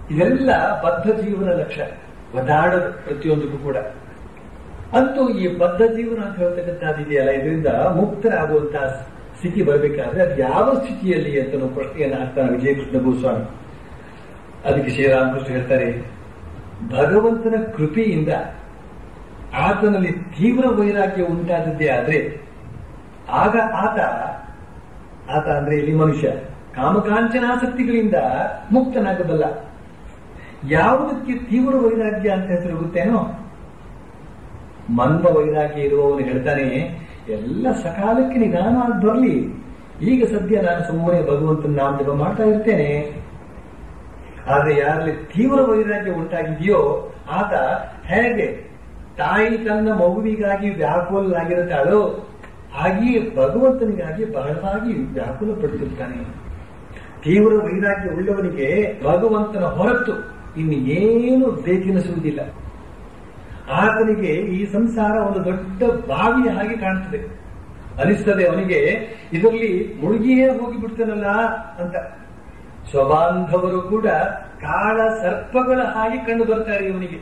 ಇದೆಲ್ಲ ಬದ್ಧ ಜೀವನ ಲಕ್ಷ್ಯ, ಒದಾಡೋದು ಪ್ರತಿಯೊಂದಕ್ಕೂ ಕೂಡ. ಅಂತೂ ಈ ಬದ್ಧ ಜೀವನ ಅಂತ ಹೇಳ್ತಕ್ಕಂಥದ್ದಿದೆಯಲ್ಲ, ಇದರಿಂದ ಮುಕ್ತರಾಗುವಂತಹ ಸ್ಥಿತಿ ಬರಬೇಕಾದ್ರೆ ಅದು ಯಾವ ಸ್ಥಿತಿಯಲ್ಲಿ ಅಂತ ನಾವು ಪ್ರಶ್ನೆಯನ್ನು ಹಾಕ್ತಾನೆ ವಿಜಯಕೃಷ್ಣ ಗೋಸ್ವಾಮಿ. ಅದಕ್ಕೆ ಶ್ರೀರಾಮಕೃಷ್ಣ ಹೇಳ್ತಾರೆ, ಭಗವಂತನ ಕೃಪೆಯಿಂದ ಆತನಲ್ಲಿ ತೀವ್ರ ವೈರಾಗ್ಯ ಉಂಟಾದದ್ದೇ ಆದ್ರೆ ಆಗ ಆತ ಆತ ಅಂದ್ರೆ ಇಲ್ಲಿ ಮನುಷ್ಯ ಕಾಮಕಾಂಚನಾಸಕ್ತಿಗಳಿಂದ ಮುಕ್ತನಾಗಬಲ್ಲ. ಯಾವುದಕ್ಕೆ ತೀವ್ರ ವೈರಾಗ್ಯ ಅಂತ ಹೆಸರು ಗೊತ್ತೇನೋ? ಮಂದ ವೈರಾಗ್ಯ ಇರುವವನು ಹೇಳ್ತಾನೆ, ಎಲ್ಲ ಸಕಾಲಕ್ಕೆ ನಿಧಾನವಾಗಿ ಬರಲಿ, ಈಗ ಸದ್ಯ ನಾನು ಸುಮ್ಮನೆ ಭಗವಂತನ ನಾಮ ಜಪ ಮಾಡ್ತಾ ಇರ್ತೇನೆ. ಆದ್ರೆ ಯಾರಲ್ಲಿ ತೀವ್ರ ವೈರಾಗ್ಯ ಉಂಟಾಗಿದೆಯೋ ಆತ ಹೇಗೆ ತಾಯಿ ತನ್ನ ಮಗುವಿಗಾಗಿ ವ್ಯಾಕುಲನಾಗಿರುತ್ತಾಳೋ ಹಾಗೆಯೇ ಭಗವಂತನಿಗಾಗಿ ಬಹಳವಾಗಿ ವ್ಯಾಕುಲ ಪಡುತ್ತಿರ್ತಾನೆ. ತೀವ್ರ ವೈರಾಗ್ಯ ಉಳ್ಳವನಿಗೆ ಭಗವಂತನ ಹೊರತು ಇನ್ನು ಏನು ಬೇಕೆನಿಸುವುದಿಲ್ಲ. ಆತನಿಗೆ ಈ ಸಂಸಾರ ಒಂದು ದೊಡ್ಡ ಬಾವಿಯ ಹಾಗೆ ಕಾಣ್ತದೆ, ಅನಿಸ್ತದೆ ಅವನಿಗೆ ಇದರಲ್ಲಿ ಮುಳುಗಿಯೇ ಹೋಗಿಬಿಡ್ತಾನಲ್ಲ ಅಂತ. ಸ್ವಬಾಂಧವರು ಕೂಡ ಕಾಳ ಸರ್ಪಗಳ ಹಾಗೆ ಕಂಡು ಬರ್ತಾರೆ ಇವನಿಗೆ.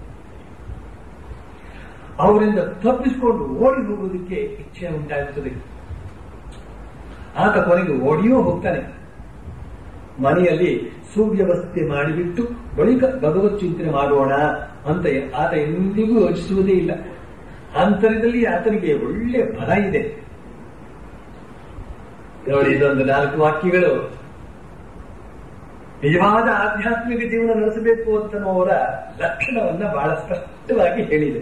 ಅವರಿಂದ ತಪ್ಪಿಸಿಕೊಂಡು ಓಡಿ ಹೋಗುವುದಕ್ಕೆ ಇಚ್ಛೆ ಉಂಟಾಗುತ್ತದೆ. ಆತ ಕೊನೆಗೆ ಓಡಿಯೂ ಹೋಗ್ತಾನೆ. ಮನೆಯಲ್ಲಿ ಸುವ್ಯವಸ್ಥೆ ಮಾಡಿಬಿಟ್ಟು ಬಳಿಕ ಭಗವತ್ ಚಿಂತನೆ ಮಾಡೋಣ ಅಂತ ಆತ ಎಂದಿಗೂ ಯೋಚಿಸುವುದೇ ಇಲ್ಲ. ಅಂತರದಲ್ಲಿ ಆತನಿಗೆ ಒಳ್ಳೆ ಬಲ ಇದೆ ನೋಡಿ. ಇದೊಂದು ನಾಲ್ಕು ವಾಕ್ಯಗಳು ನಿಜವಾದ ಆಧ್ಯಾತ್ಮಿಕ ಜೀವನ ನಡೆಸಬೇಕು ಅಂತನ್ನುವರ ಲಕ್ಷಣವನ್ನ ಬಹಳ ಸ್ಪಷ್ಟವಾಗಿ ಹೇಳಿದೆ.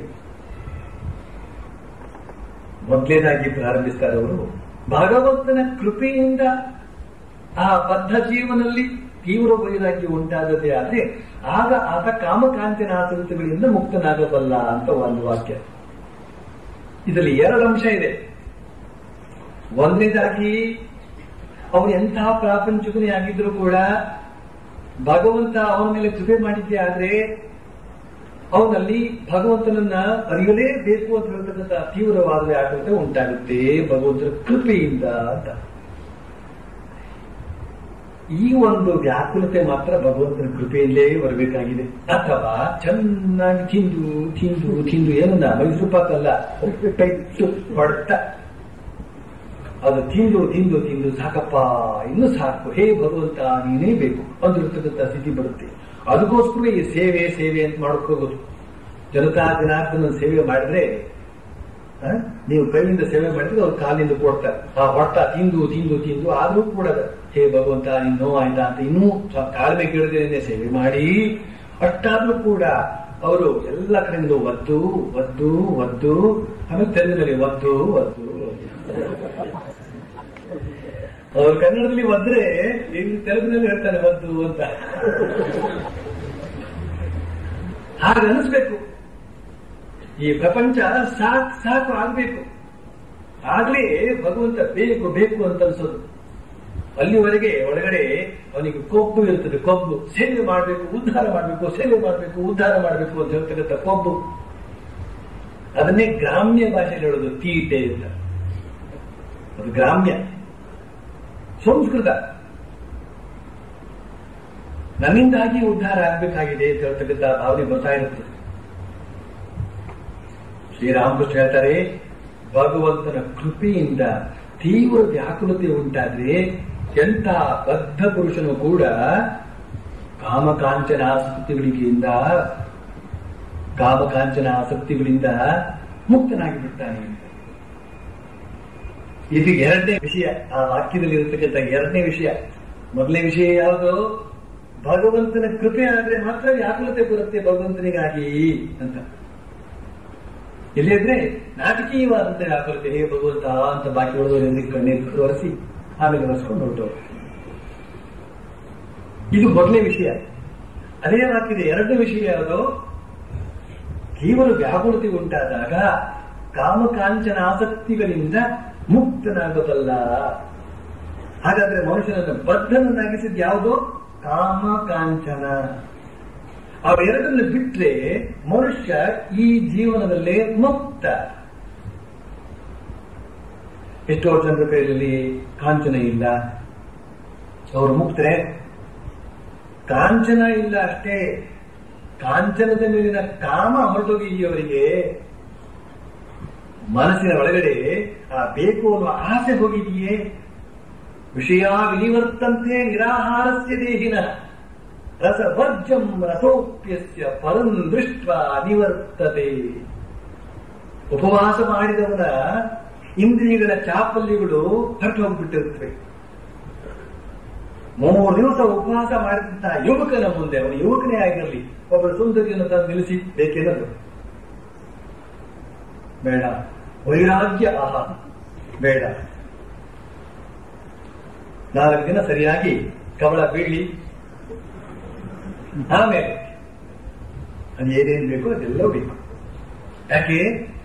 ಮೊದಲೇದಾಗಿ ಪ್ರಾರಂಭಿಸ್ತಾರೆ ಅವರು, ಭಗವಂತನ ಕೃಪೆಯಿಂದ ಆ ಬದ್ಧ ಜೀವನದಲ್ಲಿ ತೀವ್ರ ವೈರಾಗ್ಯ ಉಂಟಾದದೇ ಆದ್ರೆ ಆಗ ಆತ ಕಾಮಕಾಂಚನಾಸಕ್ತಿಗಳಿಂದ ಮುಕ್ತನಾಗಬಲ್ಲ ಅಂತ ಒಂದು ವಾಕ್ಯ. ಇದರಲ್ಲಿ ಎರಡು ಅಂಶ ಇದೆ. ಒಂದನೇದಾಗಿ ಅವನು ಎಂತಹ ಪ್ರಾಪಂಚಿಕನೇ ಆಗಿದ್ರು ಕೂಡ ಭಗವಂತ ಅವನ ಮೇಲೆ ಕೃಪೆ ಮಾಡಿದ್ದೆ ಆದ್ರೆ ಅವನಲ್ಲಿ ಭಗವಂತನನ್ನ ಅರಿಯಲೇಬೇಕು ಅಂತ ಹೇಳ್ತಕ್ಕಂಥ ತೀವ್ರವಾದ ವ್ಯಾಕುಲತೆ ಉಂಟಾಗುತ್ತೆ ಭಗವಂತನ ಕೃಪೆಯಿಂದ ಅಂತ. ಈ ಒಂದು ವ್ಯಾಕುಲತೆ ಮಾತ್ರ ಭಗವಂತನ ಕೃಪೆಯಲ್ಲೇ ಬರಬೇಕಾಗಿದೆ. ಅಥವಾ ಚೆನ್ನಾಗಿ ತಿಂದು ತಿಂದು ತಿಂದು ಏನನ್ನ ಮೈಸೂರು ಪಾಕಲ್ಲ ಪೆಟ್ಟು ಹೊಡ್ತ ಅದು ತಿಂದು ತಿಂದು ತಿಂದು ಸಾಕಪ್ಪ ಇನ್ನು ಸಾಕು, ಹೇ ಭಗವಂತ ನೀನೇ ಬೇಕು ಅಂದಿರ್ತಕ್ಕಂಥ ಸ್ಥಿತಿ ಬರುತ್ತೆ. ಅದಕ್ಕೋಸ್ಕರ ಈ ಸೇವೆ ಸೇವೆ ಅಂತ ಮಾಡ್ಕೋಬಹುದು. ಜನತಾ ಜನಾರ್ದನ ಸೇವೆ ಮಾಡಿದ್ರೆ ನೀವು ಕೈಯಿಂದ ಸೇವೆ ಮಾಡಿದ್ರೆ ಅವ್ರು ಕಾಲಿಂದ ಕೊಡ್ತಾರೆ. ಆ ಹೊಟ್ಟ ತಿಂದು ತಿಂದು ತಿಂದು ಆದ್ರೂ ಕೂಡ ಹೇ ಭಗವಂತ ನೀನ್ ನೋವಾಯ್ತಾ ಅಂತ ಇನ್ನೂ ತಾಳ್ಮೆ ಕೇಳದೇನೆ ಸೇವೆ ಮಾಡಿ ಅಷ್ಟಾದ್ರೂ ಕೂಡ ಅವರು ಎಲ್ಲ ಕಡೆಯಿಂದ ಒದ್ದು ಒದ್ದು ಒದ್ದು ಆಮೇಲೆ ತೆಲುಗಿನಲ್ಲಿ ಒದ್ದು ಒದ್ದು ಅವ್ರು ಕನ್ನಡದಲ್ಲಿ ಒದ್ರೆ ಇಲ್ಲಿ ತೆಲುಗಿನಲ್ಲಿ ಹೇಳ್ತಾರೆ ಒದ್ದು ಅಂತ. ಹಾಗೆ ಅನಿಸ್ಬೇಕು. ಈ ಪ್ರಪಂಚ ಸಾಕು ಸಾಕು ಆಗ್ಬೇಕು, ಆಗ್ಲೇ ಭಗವಂತ ಬೇಕು ಬೇಕು ಅಂತ ಅನ್ಸೋದು. ಅಲ್ಲಿವರೆಗೆ ಒಳಗಡೆ ಅವನಿಗೆ ಕೊಬ್ಬು ಇರ್ತದೆ. ಕೊಬ್ಬು ಸೇವೆ ಮಾಡಬೇಕು, ಉದ್ಧಾರ ಮಾಡಬೇಕು, ಸೇವೆ ಮಾಡಬೇಕು, ಉದ್ಧಾರ ಮಾಡಬೇಕು ಅಂತ ಹೇಳ್ತಕ್ಕಂಥ ಕೊಬ್ಬು. ಅದನ್ನೇ ಗ್ರಾಮ್ಯ ಭಾಷೆಯಲ್ಲಿ ಹೇಳೋದು ತೀಟೆ ಅಂತ. ಅದು ಗ್ರಾಮ್ಯ ಸಂಸ್ಕೃತ. ನನ್ನಿಂದಾಗಿ ಉದ್ಧಾರ ಆಗ್ಬೇಕಾಗಿದೆ ಅಂತ ಹೇಳ್ತಕ್ಕಂಥ ಭಾವನೆ ಬರ್ತಾ ಇರುತ್ತೆ. ಶ್ರೀರಾಮಕೃಷ್ಣ ಹೇಳ್ತಾರೆ, ಭಗವಂತನ ಕೃಪೆಯಿಂದ ತೀವ್ರ ವ್ಯಾಕುಲತೆ ಉಂಟಾದ್ರೆ ಎಂಥ ಬದ್ಧ ಪುರುಷನು ಕೂಡ ಕಾಮಕಾಂಚನ ಆಸಕ್ತಿಗಳಿಂದ ಕಾಮಕಾಂಚನ ಆಸಕ್ತಿಗಳಿಂದ ಮುಕ್ತನಾಗಿ ಬಿಡ್ತಾನೆ. ಇದು ಎರಡನೇ ವಿಷಯ, ಆ ವಾಕ್ಯದಲ್ಲಿ ಇರತಕ್ಕಂಥ ಎರಡನೇ ವಿಷಯ. ಮೊದಲನೇ ವಿಷಯ ಯಾವುದು? ಭಗವಂತನ ಕೃಪೆ ಆದ್ರೆ ಮಾತ್ರ ವ್ಯಾಕುಲತೆ ಬರುತ್ತೆ ಭಗವಂತನಿಗಾಗಿ ಅಂತ. ಇಲ್ಲಿದ್ರೆ ನಾಟಕೀಯವಾದಂತ ವ್ಯಾಕುಲತೆ, ಹೇ ಭಗವಂತ ಅಂತ ಬಾಕಿ ಉಳಿದವರಿಂದ ಕಣ್ಣೀರು ಒರೆಸಿ ಆಮೇಲೆ ಒರೆಸ್ಕೊಂಡು ಹೊರಟವರು. ಇದು ಮೊದಲನೇ ವಿಷಯ. ಅದೇ ವಾಕ್ಯದ ಎರಡನೇ ವಿಷಯ ಯಾವುದು? ತೀವ್ರ ವ್ಯಾಕುಲತೆ ಉಂಟಾದಾಗ ಕಾಮಕಾಂಚನ ಆಸಕ್ತಿಗಳಿಂದ ಮುಕ್ತನಾಗಬಲ್ಲ. ಹಾಗಾದ್ರೆ ಮನುಷ್ಯನನ್ನು ಬದ್ಧನನ್ನಾಗಿಸಿದ ಯಾವುದು? ಕಾಮಕಾಂಚನ. ಅವೆರಡನ್ನು ಬಿಟ್ರೆ ಮನುಷ್ಯ ಈ ಜೀವನದಲ್ಲೇ ಮುಕ್ತ. ಎಷ್ಟೋ ಜನರ ಕೈಯಲ್ಲಿ ಕಾಂಚನ ಇಲ್ಲ, ಅವರು ಮುಕ್ತರೆ. ಕಾಂಚನ ಇಲ್ಲ ಅಷ್ಟೇ, ಕಾಂಚನದ ಮೇಲಿನ ಕಾಮ ಹೊರಟೋಗಿದೆಯವರಿಗೆ. ಮನಸ್ಸಿನ ಒಳಗಡೆ ಆ ಬೇಕು ಅನ್ನುವ ಆಸೆ ಹೋಗಿದೆಯೇ. ವಿಷಯ ವಿನಿವರ್ತಂತೆ ನಿರಾಹಾರಸ್ಯ ದೇಹಿನ ರಸವರ್ಜಂ ರಸೋಪ್ಯಸ್ಯ ಪರಂ ದೃಷ್ಟ ನಿವರ್ತತೆ. ಉಪವಾಸ ಮಾಡಿದವನ ಇಂದ್ರಿಯಗಳ ಚಾಪಲ್ಯಗಳು ಹೊರಟು ಹೋಗ್ಬಿಟ್ಟಿರುತ್ತವೆ. ಮೂರು ದಿವಸ ಉಪವಾಸ ಮಾಡಿದಂತಹ ಯುವಕನ ಮುಂದೆ, ಅವನು ಯುವಕನೇ ಆಗಿರಲಿ, ಒಬ್ಬ ಸುಂದರಿಯನ್ನು ತಂದು ನಿಲ್ಲಿಸಿ ಬೇಕೇನದು ಬೇಡ, ವೈರಾಗ್ಯ ಆಹ ಬೇಡ, ನಾಲ್ಕು ದಿನ ಸರಿಯಾಗಿ ಕವಳ ಬೀಳಿ ಆಮೇಲೆ ಅದು ಏನೇನು ಬೇಕು ಅದೆಲ್ಲ ಬೇಕು. ಯಾಕೆ?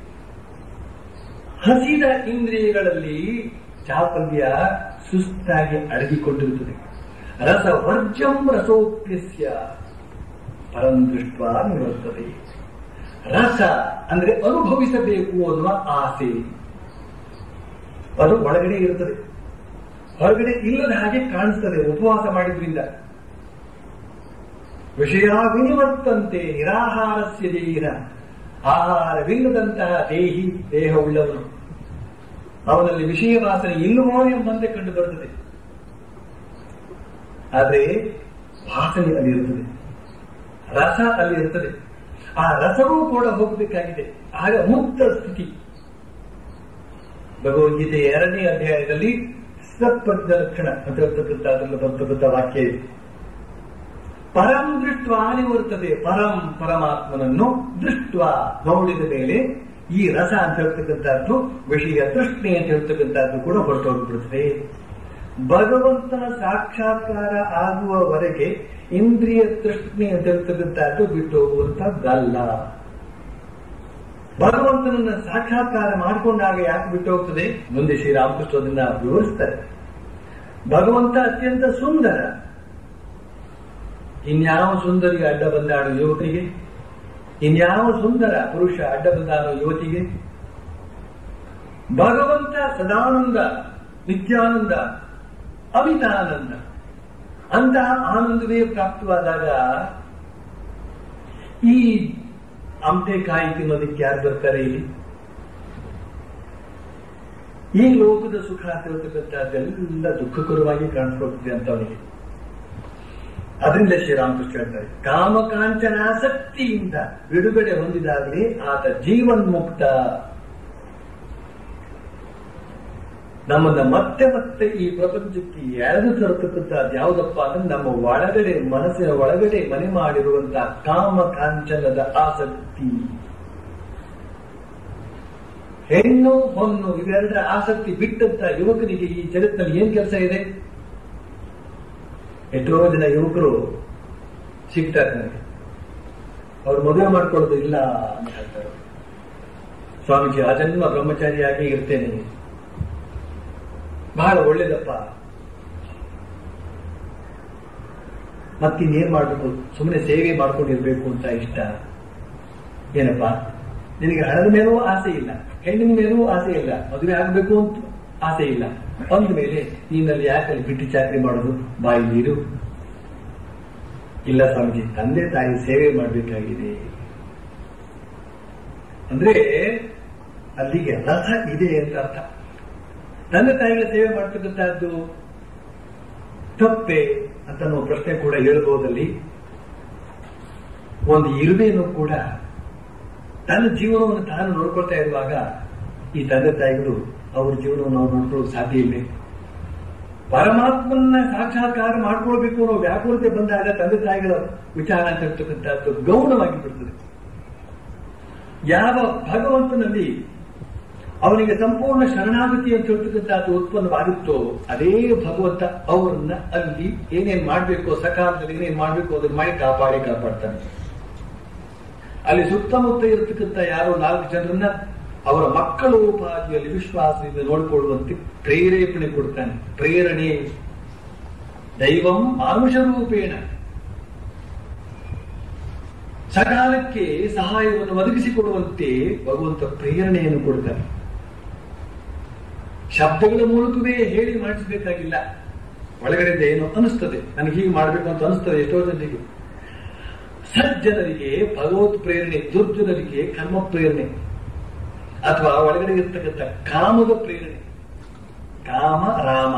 ಹಸಿದ ಇಂದ್ರಿಯಗಳಲ್ಲಿ ಚಾಪಲ್ಯ ಸುಸ್ತಾಗಿ ಅಡಗಿಕೊಂಡಿರುತ್ತದೆ. ರಸವರ್ಜಂ ರಸೋಪ್ಯಸ್ಯ ಪರಂ ದೃಷ್ಟ ನಿವರ್ತದೆ. ರಸ ಅಂದ್ರೆ ಅನುಭವಿಸಬೇಕು ಅನ್ನುವ ಆಸೆ, ಅದು ಒಳಗಡೆ ಇರುತ್ತದೆ, ಹೊರಗಡೆ ಇಲ್ಲದ ಹಾಗೆ ಕಾಣಿಸ್ತದೆ ಉಪವಾಸ ಮಾಡಿದ್ರಿಂದ. ವಿಷಯ ವಿನಿವರ್ತಂತೆ ನಿರಾಹಾರಸ್ಯ ದೇಹಿನ, ಆಹಾರವಿಲ್ಲದಂತಹ ದೇಹಿ ದೇಹವುಳ್ಳವನು, ಅವನಲ್ಲಿ ವಿಷಯ ವಾಸನೆ ಇಲ್ಲವೋ ಎಂಬಂತೆ ಕಂಡು ಬರುತ್ತದೆ. ಆದರೆ ವಾಸನೆ ಅಲ್ಲಿ ಇರುತ್ತದೆ, ರಸ ಅಲ್ಲಿ ಇರುತ್ತದೆ. ಆ ರಸವೂ ಕೂಡ ಹೋಗಬೇಕಾಗಿದೆ, ಆಗ ಮುಕ್ತ ಸ್ಥಿತಿ. ಭಗವದ್ಗೀತೆ ಎರಡನೇ ಅಧ್ಯಾಯದಲ್ಲಿ ಸತ್ಪದ ಲಕ್ಷಣ ಅಂತ ಹೇಳ್ತಕ್ಕಂಥ ಅದರಲ್ಲಿ ಬರ್ತಕ್ಕಂಥ ವಾಕ್ಯ ಇದೆ. ಪರಂ ದೃಷ್ಟ ನಿವರ್ತದೆ. ಪರಂ ಪರಮಾತ್ಮನನ್ನು ದೃಷ್ಟ ನೋಡಿದ ಮೇಲೆ ಈ ರಸ ಅಂತ ಹೇಳ್ತಕ್ಕಂಥದ್ದು, ವಿಷಯ ತೃಷ್ಣೆ ಅಂತ ಹೇಳ್ತಕ್ಕಂಥದ್ದು ಕೂಡ ಹೊರಟೋಗ್ಬಿಡುತ್ತದೆ. ಭಗವಂತನ ಸಾಕ್ಷಾತ್ಕಾರ ಆಗುವವರೆಗೆ ಇಂದ್ರಿಯ ತೃಷ್ಣೆ ಅಂತ ಹೇಳ್ತಕ್ಕಂಥದ್ದು ಬಿಟ್ಟು ಹೋಗುವಂತದ್ದಲ್ಲ. ಭಗವಂತನನ್ನ ಸಾಕ್ಷಾತ್ಕಾರ ಮಾಡಿಕೊಂಡಾಗ ಯಾಕೆ ಬಿಟ್ಟು ಹೋಗ್ತದೆ? ಮುಂದೆ ಶ್ರೀರಾಮಕೃಷ್ಣ ಅದನ್ನ ವಿವರಿಸ್ತಾರೆ. ಭಗವಂತ ಅತ್ಯಂತ ಸುಂದರ. ಇನ್ಯಾವ ಸುಂದರಿಗೆ ಅಡ್ಡ ಬಂದಾಡೋ ಯುವಕನಿಗೆ, ಇನ್ಯಾವ ಸುಂದರ ಪುರುಷ ಅಡ್ಡ ಬಂದಾಡೋ ಯುವತಿಗೆ? ಭಗವಂತ ಸದಾನಂದ, ನಿತ್ಯಾನಂದ, ಅಮಿತಾನಂದ. ಅಂತಹ ಆನಂದವೇ ಪ್ರಾಪ್ತವಾದಾಗ ಈ ಅಮಟೆಕಾಯಿ ತಿನ್ನೋದಕ್ಕೆ ಯಾರು ಬರ್ತಾರೆ ಇಲ್ಲಿ? ಈ ಲೋಕದ ಸುಖ ತಿಳ್ತಕ್ಕಂಥದ್ದೆಲ್ಲ ದುಃಖಕರವಾಗಿ ಕಾಣಿಸ್ಕೊಳ್ತದೆ ಅಂತ ಅವನಿಗೆ. ಅದರಿಂದ ಶ್ರೀರಾಮಕೃಷ್ಣ ಹೇಳ್ತಾರೆ, ಕಾಮಕಾಂಚನಾಸಕ್ತಿಯಿಂದ ಬಿಡುಗಡೆ ಹೊಂದಿದಾಗಲೇ ಆತ ಜೀವನ್ಮುಕ್ತ. ನಮ್ಮನ್ನ ಮತ್ತೆ ಮತ್ತೆ ಈ ಪ್ರಪಂಚಕ್ಕೆ ಎಳೆದು ತರತಕ್ಕಂಥದ್ದು ಯಾವುದಪ್ಪ ಅಂದ್ರೆ ನಮ್ಮ ಒಳಗಡೆ, ಮನಸ್ಸಿನ ಒಳಗಡೆ ಮನೆ ಮಾಡಿರುವಂತಹ ಕಾಮಕಾಂಚನದ ಆಸಕ್ತಿ. ಹೆಣ್ಣು ಹೊನ್ನು ಇವೆರಡರ ಆಸಕ್ತಿ ಬಿಟ್ಟಂತ ಯುವಕನಿಗೆ ಈ ಜಗತ್ತಿನಲ್ಲಿ ಏನ್ ಕೆಲಸ ಇದೆ? ಎಷ್ಟೋ ಜನ ಯುವಕರು ಸಿಗ್ತಾರೆ ನನಗೆ, ಅವ್ರು ಮದುವೆ ಮಾಡ್ಕೊಳ್ಳೋದು ಇಲ್ಲ ಅಂತ ಹೇಳ್ತಾರೆ. ಸ್ವಾಮೀಜಿ, ಆಜನ್ಮ ಬ್ರಹ್ಮಚಾರಿಯಾಗಿ ಇರ್ತೇನೆ, ಬಹಳ ಒಳ್ಳೇದಪ್ಪ, ಮತ್ತಿನ್ನೇನ್ ಮಾಡ್ಬೇಕು, ಸುಮ್ಮನೆ ಸೇವೆ ಮಾಡ್ಕೊಂಡಿರ್ಬೇಕು ಅಂತ ಇಷ್ಟ. ಏನಪ್ಪ, ನಿನಗೆ ಹಣದ ಮೇಲೂ ಆಸೆ ಇಲ್ಲ, ಹೆಣ್ಣಿನ ಮೇಲೂ ಆಸೆ ಇಲ್ಲ, ಮದುವೆ ಆಗಬೇಕು ಅಂತ ಆಸೆ ಇಲ್ಲ ಅಂದ ಮೇಲೆ ನೀನಲ್ಲಿ ಯಾಕಲ್ಲಿ ಬಿಟ್ಟು ಚಾಕರಿ ಮಾಡೋದು? ಬಾಯಿ ನೀರು. ಇಲ್ಲ ಸ್ವಾಮೀಜಿ, ತಂದೆ ತಾಯಿ ಸೇವೆ ಮಾಡಬೇಕಾಗಿದೆ ಅಂದ್ರೆ ಅಲ್ಲಿಗೆ ರಸ ಇದೆ ಅಂತ ಅರ್ಥ. ತಂದೆ ತಾಯಿಗೆ ಸೇವೆ ಮಾಡ್ತಕ್ಕಂಥದ್ದು ತಪ್ಪೆ ಅಂತ ನಾವು ಪ್ರಶ್ನೆ ಕೂಡ ಹೇಳ್ಬೋದಲ್ಲಿ. ಒಂದು ಇರುವೆನೂ ಕೂಡ ತನ್ನ ಜೀವನವನ್ನು ತಾನು ನೋಡ್ಕೊಳ್ತಾ ಇರುವಾಗ ಈ ತಂದೆ ತಾಯಿಗಳು ಅವ್ರ ಜೀವನವನ್ನು ನಾವು ನೋಡ್ಕೊಳ್ಳೋಕೆ ಸಾಧ್ಯ ಇಲ್ಲ. ಪರಮಾತ್ಮನ ಸಾಕ್ಷಾತ್ಕಾರ ಮಾಡ್ಕೊಳ್ಬೇಕು ಅನ್ನೋ ವ್ಯಾಕುಲತೆ ಬಂದಾಗ ತಂದೆ ತಾಯಿಗಳ ವಿಚಾರ ಅಂತ ಹೇಳ್ತಕ್ಕಂಥದ್ದು ಗೌಣವಾಗಿ ಬಿಡ್ತದೆ. ಯಾವ ಭಗವಂತನಲ್ಲಿ ಅವನಿಗೆ ಸಂಪೂರ್ಣ ಶರಣಾಗತಿ ಅಂತ ಹೇಳ್ತಕ್ಕಂಥದ್ದು ಉತ್ಪನ್ನವಾಗುತ್ತೋ ಅದೇ ಭಗವಂತ ಅವರನ್ನ ಅಲ್ಲಿ ಏನೇನ್ ಮಾಡ್ಬೇಕು, ಸಕಾಲದಲ್ಲಿ ಏನೇನ್ ಮಾಡ್ಬೇಕು ಅದನ್ನ ಮಾಡಿ ಕಾಪಾಡಿ ಕಾಪಾಡ್ತಾನೆ. ಅಲ್ಲಿ ಸುತ್ತಮುತ್ತ ಇರತಕ್ಕಂಥ ಯಾರೋ ನಾಲ್ಕು ಜನರನ್ನ ಅವರ ಮಕ್ಕಳೋಪಾದಿಯಲ್ಲಿ ವಿಶ್ವಾಸದಿಂದ ನೋಡಿಕೊಳ್ಳುವಂತೆ ಪ್ರೇರೇಪಣೆ ಕೊಡ್ತಾನೆ. ಪ್ರೇರಣೆ ದೈವಂ ಮಾನುಷ ರೂಪೇಣ ಸಕಾಲಕ್ಕೆ ಸಹಾಯವನ್ನು ಒದಗಿಸಿಕೊಡುವಂತೆ ಭಗವಂತ ಪ್ರೇರಣೆಯನ್ನು ಕೊಡ್ತಾನೆ. ಶಬ್ದಗಳ ಮೂಲಕವೇ ಹೇಳಿ ಮಾಡಿಸಬೇಕಾಗಿಲ್ಲ. ಒಳಗಡೆಯಿಂದ ಏನು ಅನಿಸ್ತದೆ, ನನಗೆ ಹೀಗೆ ಮಾಡಬೇಕು ಅಂತ ಅನಿಸ್ತದೆ ಎಷ್ಟೋ ಜನರಿಗೆ. ಸಜ್ಜನರಿಗೆ ಭಗವತ್ ಪ್ರೇರಣೆ, ದುರ್ಜನರಿಗೆ ಕರ್ಮ ಪ್ರೇರಣೆ, ಅಥವಾ ಒಳಗಡೆ ಇರ್ತಕ್ಕಂಥ ಕಾಮದ ಪ್ರೇರಣೆ. ಕಾಮ ರಾಮ,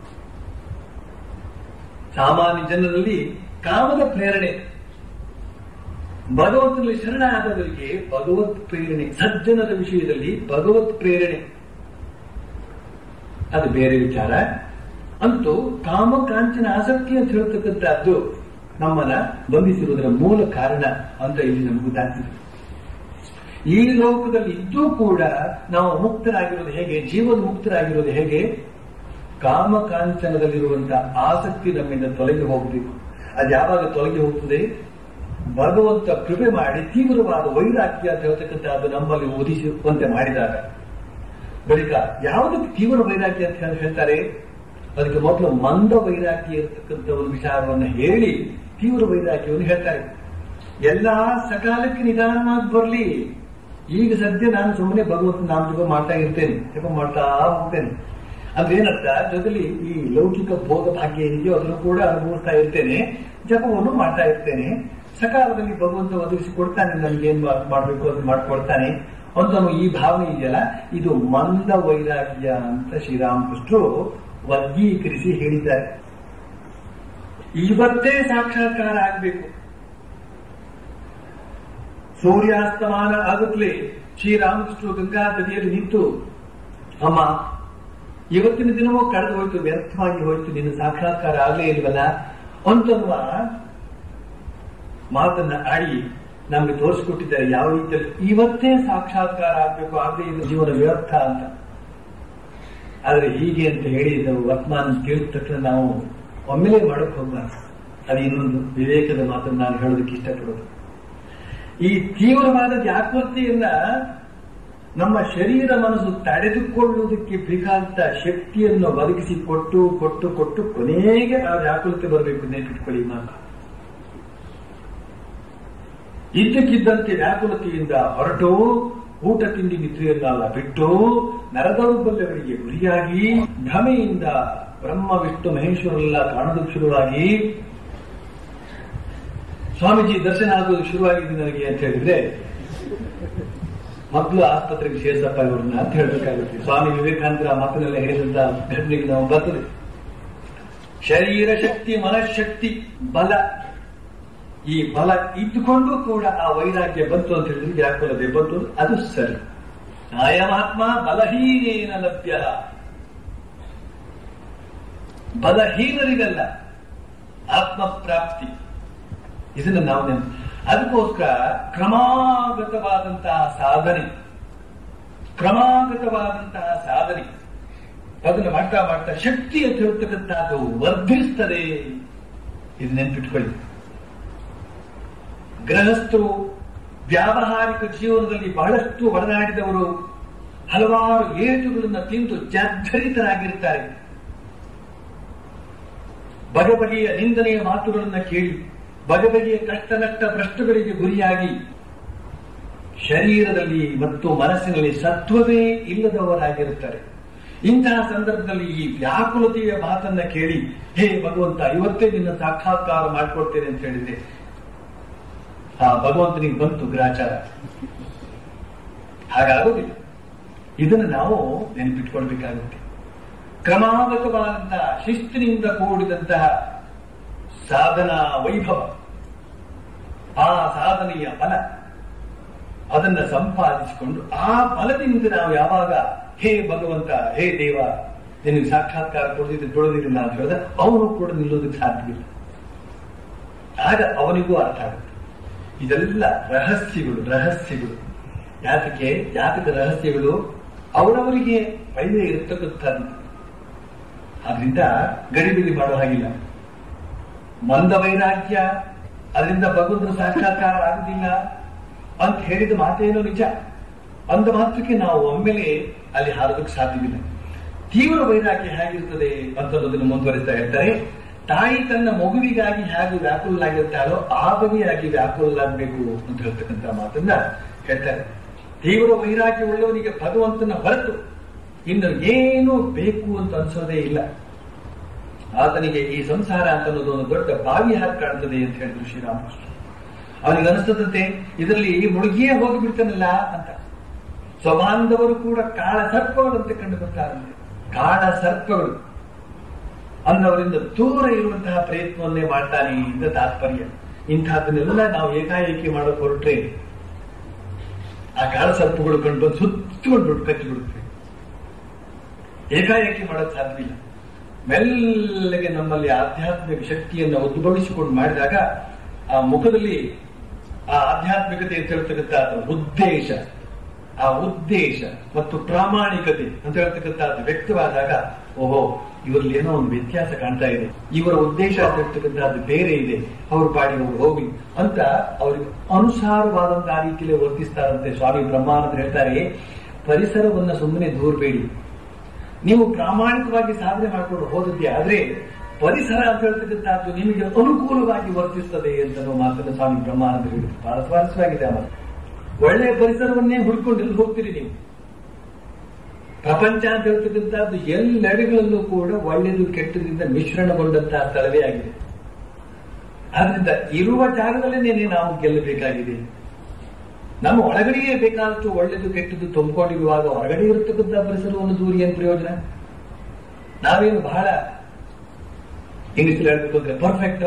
ಸಾಮಾನ್ಯ ಜನರಲ್ಲಿ ಕಾಮದ ಪ್ರೇರಣೆ, ಭಗವಂತನಲ್ಲಿ ಶರಣಾದವರಿಗೆ ಭಗವತ್ ಪ್ರೇರಣೆ. ಸಜ್ಜನರ ವಿಷಯದಲ್ಲಿ ಭಗವತ್ ಪ್ರೇರಣೆ ಅದು ಬೇರೆ ವಿಚಾರ. ಅಂತೂ ಕಾಮ ಕಾಂಚನ ಆಸಕ್ತಿ ಅಂತ ಹೇಳ್ತಕ್ಕಂಥದ್ದು ನಮ್ಮನ್ನ ಬಂಧಿಸಿರುವುದರ ಮೂಲ ಕಾರಣ ಅಂತ ಇಲ್ಲಿ ನಮ್ಗೆ ಗೊತ್ತಾಗ್ತದೆ. ಈ ಲೋಕದಲ್ಲಿ ಇದ್ದೂ ಕೂಡ ನಾವು ಮುಕ್ತರಾಗಿರೋದು ಹೇಗೆ, ಜೀವನ ಮುಕ್ತರಾಗಿರೋದು ಹೇಗೆ? ಕಾಮ ಕಾಂಚನದಲ್ಲಿರುವಂತಹ ಆಸಕ್ತಿ ನಮ್ಮಿಂದ ತೊಲಗಿ ಹೋಗಬೇಕು. ಅದು ಯಾವಾಗ ತೊಲಗಿ ಹೋಗ್ತದೆ? ಭಗವಂತ ಕೃಪೆ ಮಾಡಿ ತೀವ್ರವಾದ ವೈರಾಗ್ಯ ಅಂತ ಹೇಳ್ತಕ್ಕಂಥ ಅದು ನಮ್ಮಲ್ಲಿ ಉದಿಸುವಂತೆ ಮಾಡಿದಾಗ. ಬಳಿಕ ಯಾವುದಕ್ಕೆ ತೀವ್ರ ವೈರಾಗ್ಯ ಅಂತ ಹೇಳ್ತಾರೆ? ಅದಕ್ಕೆ ಮೊದಲು ಮಂದ ವೈರಾಗ್ಯ ಇರತಕ್ಕಂಥ ಒಂದು ವಿಚಾರವನ್ನು ಹೇಳಿ ತೀವ್ರ ವೈರಾಗ್ಯವನ್ನು ಹೇಳ್ತಾರೆ. ಎಲ್ಲಾ ಸಕಾಲಕ್ಕೆ ನಿಧಾನವಾಗಿ ಬರಲಿ. ಈಗ ಸದ್ಯ ನಾನು ಸುಮ್ಮನೆ ಭಗವಂತ ನಾಮ ಜಪ ಮಾಡ್ತಾ ಇರ್ತೇನೆ, ಜಪ ಮಾಡ್ತಾ ಹೋಗ್ತೇನೆ ಅಂದ್ರೆ ಏನರ್ಥ? ಜೊತೆಲಿ ಈ ಲೌಕಿಕ ಭೋಗ ಭಾಗ್ಯ ಏನಿದೆಯೋ ಅದನ್ನು ಕೂಡ ಅನುಭವಿಸ್ತಾ ಇರ್ತೇನೆ, ಜಪವನ್ನು ಮಾಡ್ತಾ ಇರ್ತೇನೆ. ಸಕಾಲದಲ್ಲಿ ಭಗವಂತ ಒದಗಿಸಿ ಕೊಡ್ತಾನೆ, ನನ್ಗೆ ಏನ್ ಮಾಡ್ಬೇಕು ಅದನ್ನು ಮಾಡ್ಕೊಡ್ತಾನೆ ಅಂತ ಈ ಭಾವನೆ ಇದೆಯಲ್ಲ, ಇದು ಮಂದ ವೈರಾಗ್ಯ ಅಂತ ಶ್ರೀರಾಮಕೃಷ್ಣರು ವರ್ಗೀಕರಿಸಿ ಹೇಳಿದ್ದಾರೆ. ಇವತ್ತೇ ಸಾಕ್ಷಾತ್ಕಾರ ಆಗಬೇಕು. ಸೂರ್ಯಾಸ್ತಮಾನ ಆಗುತ್ತಲೇ ಶ್ರೀರಾಮಕೃಷ್ಣರು ಗಂಗಾ ನದಿಯಲ್ಲಿ ನಿಂತು, ಅಮ್ಮ ಇವತ್ತಿನ ದಿನವೂ ಕಳೆದು ಹೋಯ್ತು, ವ್ಯರ್ಥವಾಗಿ ಹೋಯ್ತು, ನಿನ್ನ ಸಾಕ್ಷಾತ್ಕಾರ ಆಗಲೇ ಇಲ್ವಲ್ಲ ಅಂತನ್ನುವ ಮಾತನ್ನ ಆಡಿ ನಮ್ಗೆ ತೋರಿಸಿಕೊಟ್ಟಿದ್ದಾರೆ. ಯಾವ ರೀತಿಯಲ್ಲಿ ಇವತ್ತೇ ಸಾಕ್ಷಾತ್ಕಾರ ಆಗಬೇಕು, ಆಗಲೇ ಇದು ಜೀವನ ವ್ಯರ್ಥ ಅಂತ. ಆದ್ರೆ ಹೀಗೆ ಅಂತ ಹೇಳಿ ನಾವು ವರ್ತಮಾನ ಕೇಳಿದ ತಕ್ಷಣ ನಾವು ಒಮ್ಮೆಲೆ ಮಾಡಕ್ ಹೋಗ್ಬಾರ್ದು. ಅದು ಇನ್ನೊಂದು ವಿವೇಕದ ಮಾತನ್ನು ನಾನು ಹೇಳೋದಕ್ಕೆ ಇಷ್ಟಪಡೋದು. ಈ ತೀವ್ರವಾದ ವ್ಯಾಕುಲತೆಯನ್ನ ನಮ್ಮ ಶರೀರ ಮನಸ್ಸು ತಡೆದುಕೊಳ್ಳುವುದಕ್ಕೆ ಬೇಕಾದ ಶಕ್ತಿಯನ್ನು ಒದಗಿಸಿ ಕೊಟ್ಟು ಕೊಟ್ಟು ಕೊಟ್ಟು ಕೊನೆಗೆ ಆ ವ್ಯಾಕುಲತೆ ಬರಬೇಕು. ನೆನಪಿಟ್ಕೊಳ್ಳಿ ಮಾತು. ಇದ್ದಕ್ಕಿದ್ದಂತೆ ವ್ಯಾಕುಲತೆಯಿಂದ ಹೊರಟು ಊಟ ತಿಂಡಿ ನಿದ್ರೆಯನ್ನೆಲ್ಲ ಬಿಟ್ಟು ನರದೌರ್ಬಲ್ಯಗಳಿಗೆ ಗುರಿಯಾಗಿ ಭ್ರಮೆಯಿಂದ ಬ್ರಹ್ಮ ವಿಷ್ಣು ಮಹೇಶ್ವರೆಲ್ಲ ಕಾಣೋದಕ್ಕೆ ಶುರುವಾಗಿ ಸ್ವಾಮೀಜಿ ದರ್ಶನ ಆಗೋದಕ್ಕೆ ಶುರುವಾಗಿದೆ ನನಗೆ ಅಂತ ಹೇಳಿದ್ರೆ ಮಕ್ಕಳು ಆಸ್ಪತ್ರೆಗೆ ಸೇರಿಸಪ್ಪ ಇವ್ರನ್ನ ಅಂತ ಹೇಳ್ಬೇಕಾಗುತ್ತೆ. ಸ್ವಾಮಿ ವಿವೇಕಾನಂದರ ಮಕ್ಕಳೆಲ್ಲ ಹೇಳಿದಂತ ಘಟನೆಗೆ ನಾವು ಬರ್ತದೆ. ಶರೀರ ಶಕ್ತಿ, ಮನಃಶಕ್ತಿ, ಬಲ, ಈ ಬಲ ಇದ್ದುಕೊಂಡು ಕೂಡ ಆ ವೈರಾಗ್ಯ ಬಂತು ಅಂತ ಹೇಳಿದ್ರೆ ವ್ಯಾಕುಲತೆ ಬಂತು, ಅದು ಸರಿ. ಅಯಮಾತ್ಮ ಬಲಹೀನೇನ ಲಭ್ಯ. ಬಲಹೀನರಿಗಲ್ಲ ಆತ್ಮ ಪ್ರಾಪ್ತಿ. ಇದನ್ನು ನಾವು ನೆನಪು. ಅದಕ್ಕೋಸ್ಕರ ಕ್ರಮಾಗತವಾದಂತಹ ಸಾಧನೆ, ಕ್ರಮಾಗತವಾದಂತಹ ಸಾಧನೆ ಅದನ್ನು ಮಾಡ್ತಾ ಮಾಡ್ತಾ ಶಕ್ತಿ ಅಂತ ಹೇಳ್ತಕ್ಕಂಥದ್ದು ವರ್ಧಿಸ್ತದೆ. ಇದು ನೆನಪಿಟ್ಕೊಳ್ಳಿ. ಗೃಹಸ್ಥರು ವ್ಯಾವಹಾರಿಕ ಜೀವನದಲ್ಲಿ ಬಹಳಷ್ಟು ಒಡನಾಡಿದವರು ಹಲವಾರು ಏಟುಗಳನ್ನು ತಿಂದು ಜರ್ಜರಿತರಾಗಿರ್ತಾರೆ. ಬಗೆ ಬಗೆಯ ನಿಂದನೆಯ ಮಾತುಗಳನ್ನು ಕೇಳಿ ಬಗೆ ಬಗೆಯ ಕಷ್ಟ ನಷ್ಟ ಭ್ರಷ್ಟಗಳಿಗೆ ಗುರಿಯಾಗಿ ಶರೀರದಲ್ಲಿ ಮತ್ತು ಮನಸ್ಸಿನಲ್ಲಿ ಸತ್ವವೇ ಇಲ್ಲದವರಾಗಿರುತ್ತಾರೆ. ಇಂತಹ ಸಂದರ್ಭದಲ್ಲಿ ಈ ವ್ಯಾಕುಲತೆಯ ಮಾತನ್ನ ಕೇಳಿ, ಹೇ ಭಗವಂತ ಇವತ್ತೇ ನಿನ್ನ ಸಾಕ್ಷಾತ್ಕಾರ ಮಾಡಿಕೊಡ್ತೇನೆ ಅಂತ ಹೇಳಿದೆ. ಆ ಭಗವಂತನಿಗೆ ಬಂತು ಗ್ರಾಚಾರ. ಹಾಗಾಗೋದಿಲ್ಲ. ಇದನ್ನು ನಾವು ನೆನಪಿಟ್ಕೊಳ್ಬೇಕಾಗುತ್ತೆ. ಕ್ರಮಾಗತವಾದಂತಹ ಶಿಸ್ತಿನಿಂದ ಕೂಡಿದಂತಹ ಸಾಧನಾ ವೈಭವ, ಆ ಸಾಧನೆಯ ಬಲ, ಅದನ್ನ ಸಂಪಾದಿಸಿಕೊಂಡು ಆ ಬಲದಿಂದ ನಾವು ಯಾವಾಗ ಹೇ ಭಗವಂತ, ಹೇ ದೇವ ನಿನಗೆ ಸಾಕ್ಷಾತ್ಕಾರ ಕೊಡದಿದ್ದು ಕೊಡೋದಿಲ್ಲ ಅಂತ ಹೇಳಿದ್ರೆ ಅವನು ಕೂಡ ನಿಲ್ಲೋದಕ್ಕೆ ಸಾಧ್ಯವಿಲ್ಲ. ಆಗ ಅವನಿಗೂ ಅರ್ಥ ಆಗುತ್ತೆ. ಇದೆಲ್ಲ ರಹಸ್ಯಗಳು ರಹಸ್ಯಗಳು ಯಾತಕ್ಕೆ ಯಾತಕ ರಹಸ್ಯಗಳು ಅವರವರಿಗೆ ಪೈಲೆ ಇರತಕ್ಕಂಥದ್ದು. ಆದ್ರಿಂದ ಗಡಿಬಿಡಿ ಮಾಡೋ ಹಾಗಿಲ್ಲ. ಮಂದ ವೈರಾಗ್ಯ, ಅದರಿಂದ ಭಗವಂತನ ಸಾಕ್ಷಾತ್ಕಾರ ಆಗುದಿಲ್ಲ ಅಂತ ಹೇಳಿದ ಮಾತೇನೋ ನಿಜ. ಅಂದ ಮಾತ್ರಕ್ಕೆ ನಾವು ಒಮ್ಮೆಲೆ ಅಲ್ಲಿ ಹಾರೋದಕ್ಕೆ ಸಾಧ್ಯವಿಲ್ಲ. ತೀವ್ರ ವೈರಾಗ್ಯ ಹೇಗಿರ್ತದೆ ಅಂತನ್ನೋದನ್ನು ಮುಂದುವರಿಸ್ತಾ ಇರ್ತಾರೆ. ತಾಯಿ ತನ್ನ ಮಗುವಿಗಾಗಿ ಹೇಗೆ ವ್ಯಾಕುಲಾಗಿರ್ತಾಳೋ ಆ ಬಗೆಯಾಗಿ ವ್ಯಾಕುಲಾಗಬೇಕು ಅಂತ ಹೇಳ್ತಕ್ಕಂಥ ಮಾತನ್ನ ಹೇಳ್ತಾರೆ. ತೀವ್ರ ವೈರಾಗ್ಯ ಉಳ್ಳವನಿಗೆ ಭಗವಂತನ ಹೊರತು ಇನ್ನು ಏನು ಬೇಕು ಅಂತ ಅನ್ಸೋದೇ ಇಲ್ಲ. ಆತನಿಗೆ ಈ ಸಂಸಾರ ಅಂತ ಅನ್ನೋದು ಒಂದು ದೊಡ್ಡ ಬಾವಿ ಹಾಕಿ ಕಾಣ್ತದೆ ಅಂತ ಹೇಳಿದ್ರು ಶ್ರೀರಾಮಕೃಷ್ಣ. ಅವನಿಗೆ ಅನಿಸ್ತದಂತೆ ಇದರಲ್ಲಿ ಮುಳುಗಿಯೇ ಹೋಗಿಬಿಡ್ತಾನಲ್ಲ ಅಂತ. ಸ್ವಬಾಂಧವರು ಕೂಡ ಕಾಳ ಸರ್ಪಗಳಂತೆ ಕಂಡು ಬರ್ತಾರಂತೆ. ಕಾಳ ಸರ್ಪಗಳು ಅನ್ನವರಿಂದ ದೂರ ಇರುವಂತಹ ಪ್ರಯತ್ನವನ್ನೇ ಮಾಡ್ತಾನೆ ಇಂದ ತಾತ್ಪರ್ಯ. ಇಂತಹದನ್ನೆಲ್ಲ ನಾವು ಏಕಾಏಕಿ ಮಾಡೋಕೆ ಹೊರಟ್ರೆ ಆ ಕಾಳ ಸರ್ಪಗಳು ಕಂಡು ಬಂದು ಸುತ್ತಕೊಂಡು ಕಚ್ಚಿ ಬಿಡುತ್ತೆ. ಏಕಾಏಕಿ ಮಾಡೋದು ಸಾಧ್ಯವಿಲ್ಲ. ಮೆಲ್ಲಗೆ ನಮ್ಮಲ್ಲಿ ಆಧ್ಯಾತ್ಮಿಕ ಶಕ್ತಿಯನ್ನು ಉದ್ಭವಿಸಿಕೊಂಡು ಮಾಡಿದಾಗ ಆ ಮುಖದಲ್ಲಿ ಆ ಆಧ್ಯಾತ್ಮಿಕತೆ ಅಂತ ಹೇಳ್ತಕ್ಕಂಥ ಉದ್ದೇಶ, ಆ ಉದ್ದೇಶ ಮತ್ತು ಪ್ರಾಮಾಣಿಕತೆ ಅಂತ ಹೇಳ್ತಕ್ಕಂಥದ್ದು ವ್ಯಕ್ತವಾದಾಗ ಓಹೋ ಇವರಲ್ಲಿ ಏನೋ ಒಂದು ವ್ಯತ್ಯಾಸ ಕಾಣ್ತಾ ಇದೆ, ಇವರ ಉದ್ದೇಶ ಅಂತ ಹೇಳ್ತಕ್ಕಂಥದ್ದು ಬೇರೆ ಇದೆ, ಅವ್ರ ಪಾಡಿ ಅವರು ಹೋಗಿ ಅಂತ ಅವ್ರಿಗೆ ಅನುಸಾರವಾದಂತಹ ರೀತಿಯಲ್ಲಿ ವರ್ತಿಸ್ತಾರಂತೆ. ಸ್ವಾಮಿ ಬ್ರಹ್ಮಾನಂದ ಹೇಳ್ತಾರೆ, ಪರಿಸರವನ್ನ ಸುಮ್ಮನೆ ದೂರಬೇಡಿ, ನೀವು ಪ್ರಾಮಾಣಿಕವಾಗಿ ಸಾಧನೆ ಮಾಡಿಕೊಂಡು ಹೋದದ್ದೇ ಆದ್ರೆ ಪರಿಸರ ಅಂತ ಹೇಳ್ತಕ್ಕಂಥದ್ದು ನಿಮಗೆ ಅನುಕೂಲವಾಗಿ ವರ್ತಿಸ್ತದೆ ಅಂತ ಮಾತನ್ನು ಸ್ವಾಮಿ ಬ್ರಹ್ಮಾನಂದ ಹೇಳಿದ್ರು. ಬಹಳ ಸ್ವಾರಸ್ಯವಾಗಿದೆ. ಅವರ ಒಳ್ಳೆಯ ಪರಿಸರವನ್ನೇ ಹುಡ್ಕೊಂಡು ಎಲ್ಲಿ ಹೋಗ್ತೀರಿ ನೀವು? ಪ್ರಪಂಚ ಅಂತ ಹೇಳ್ತಕ್ಕಂಥದ್ದು ಎಲ್ಲೆಡೆಗಳಲ್ಲೂ ಕೂಡ ಒಳ್ಳೆಯದು ಕೆಟ್ಟದಿಂದ ಮಿಶ್ರಣಗೊಂಡಂತಹ ಸ್ಥಳವೇ ಆಗಿದೆ. ಆದ್ರಿಂದ ಇರುವ ಜಾಗದಲ್ಲೇ ನಾವು ಗೆಲ್ಲಬೇಕಾಗಿದೆ. ನಮ್ಮ ಒಳಗಡೆಯೇ ಬೇಕಾದಷ್ಟು ಒಳ್ಳೆಯದು ಕೆಟ್ಟದ್ದು ತುಂಬಿಕೊಂಡಿರುವಾಗ ಹೊರಗಡೆ ಇರತಕ್ಕಂಥ ಪರಿಸರವನ್ನು ದೂರಿ ಏನ್ ಪ್ರಯೋಜನ? ನಾವೇನು ಬಹಳ ಇಂಗ್ಲಿಷ್ ಹೇಳ್ಬೇಕು ಅಂದ್ರೆ ಪರ್ಫೆಕ್ಟ್,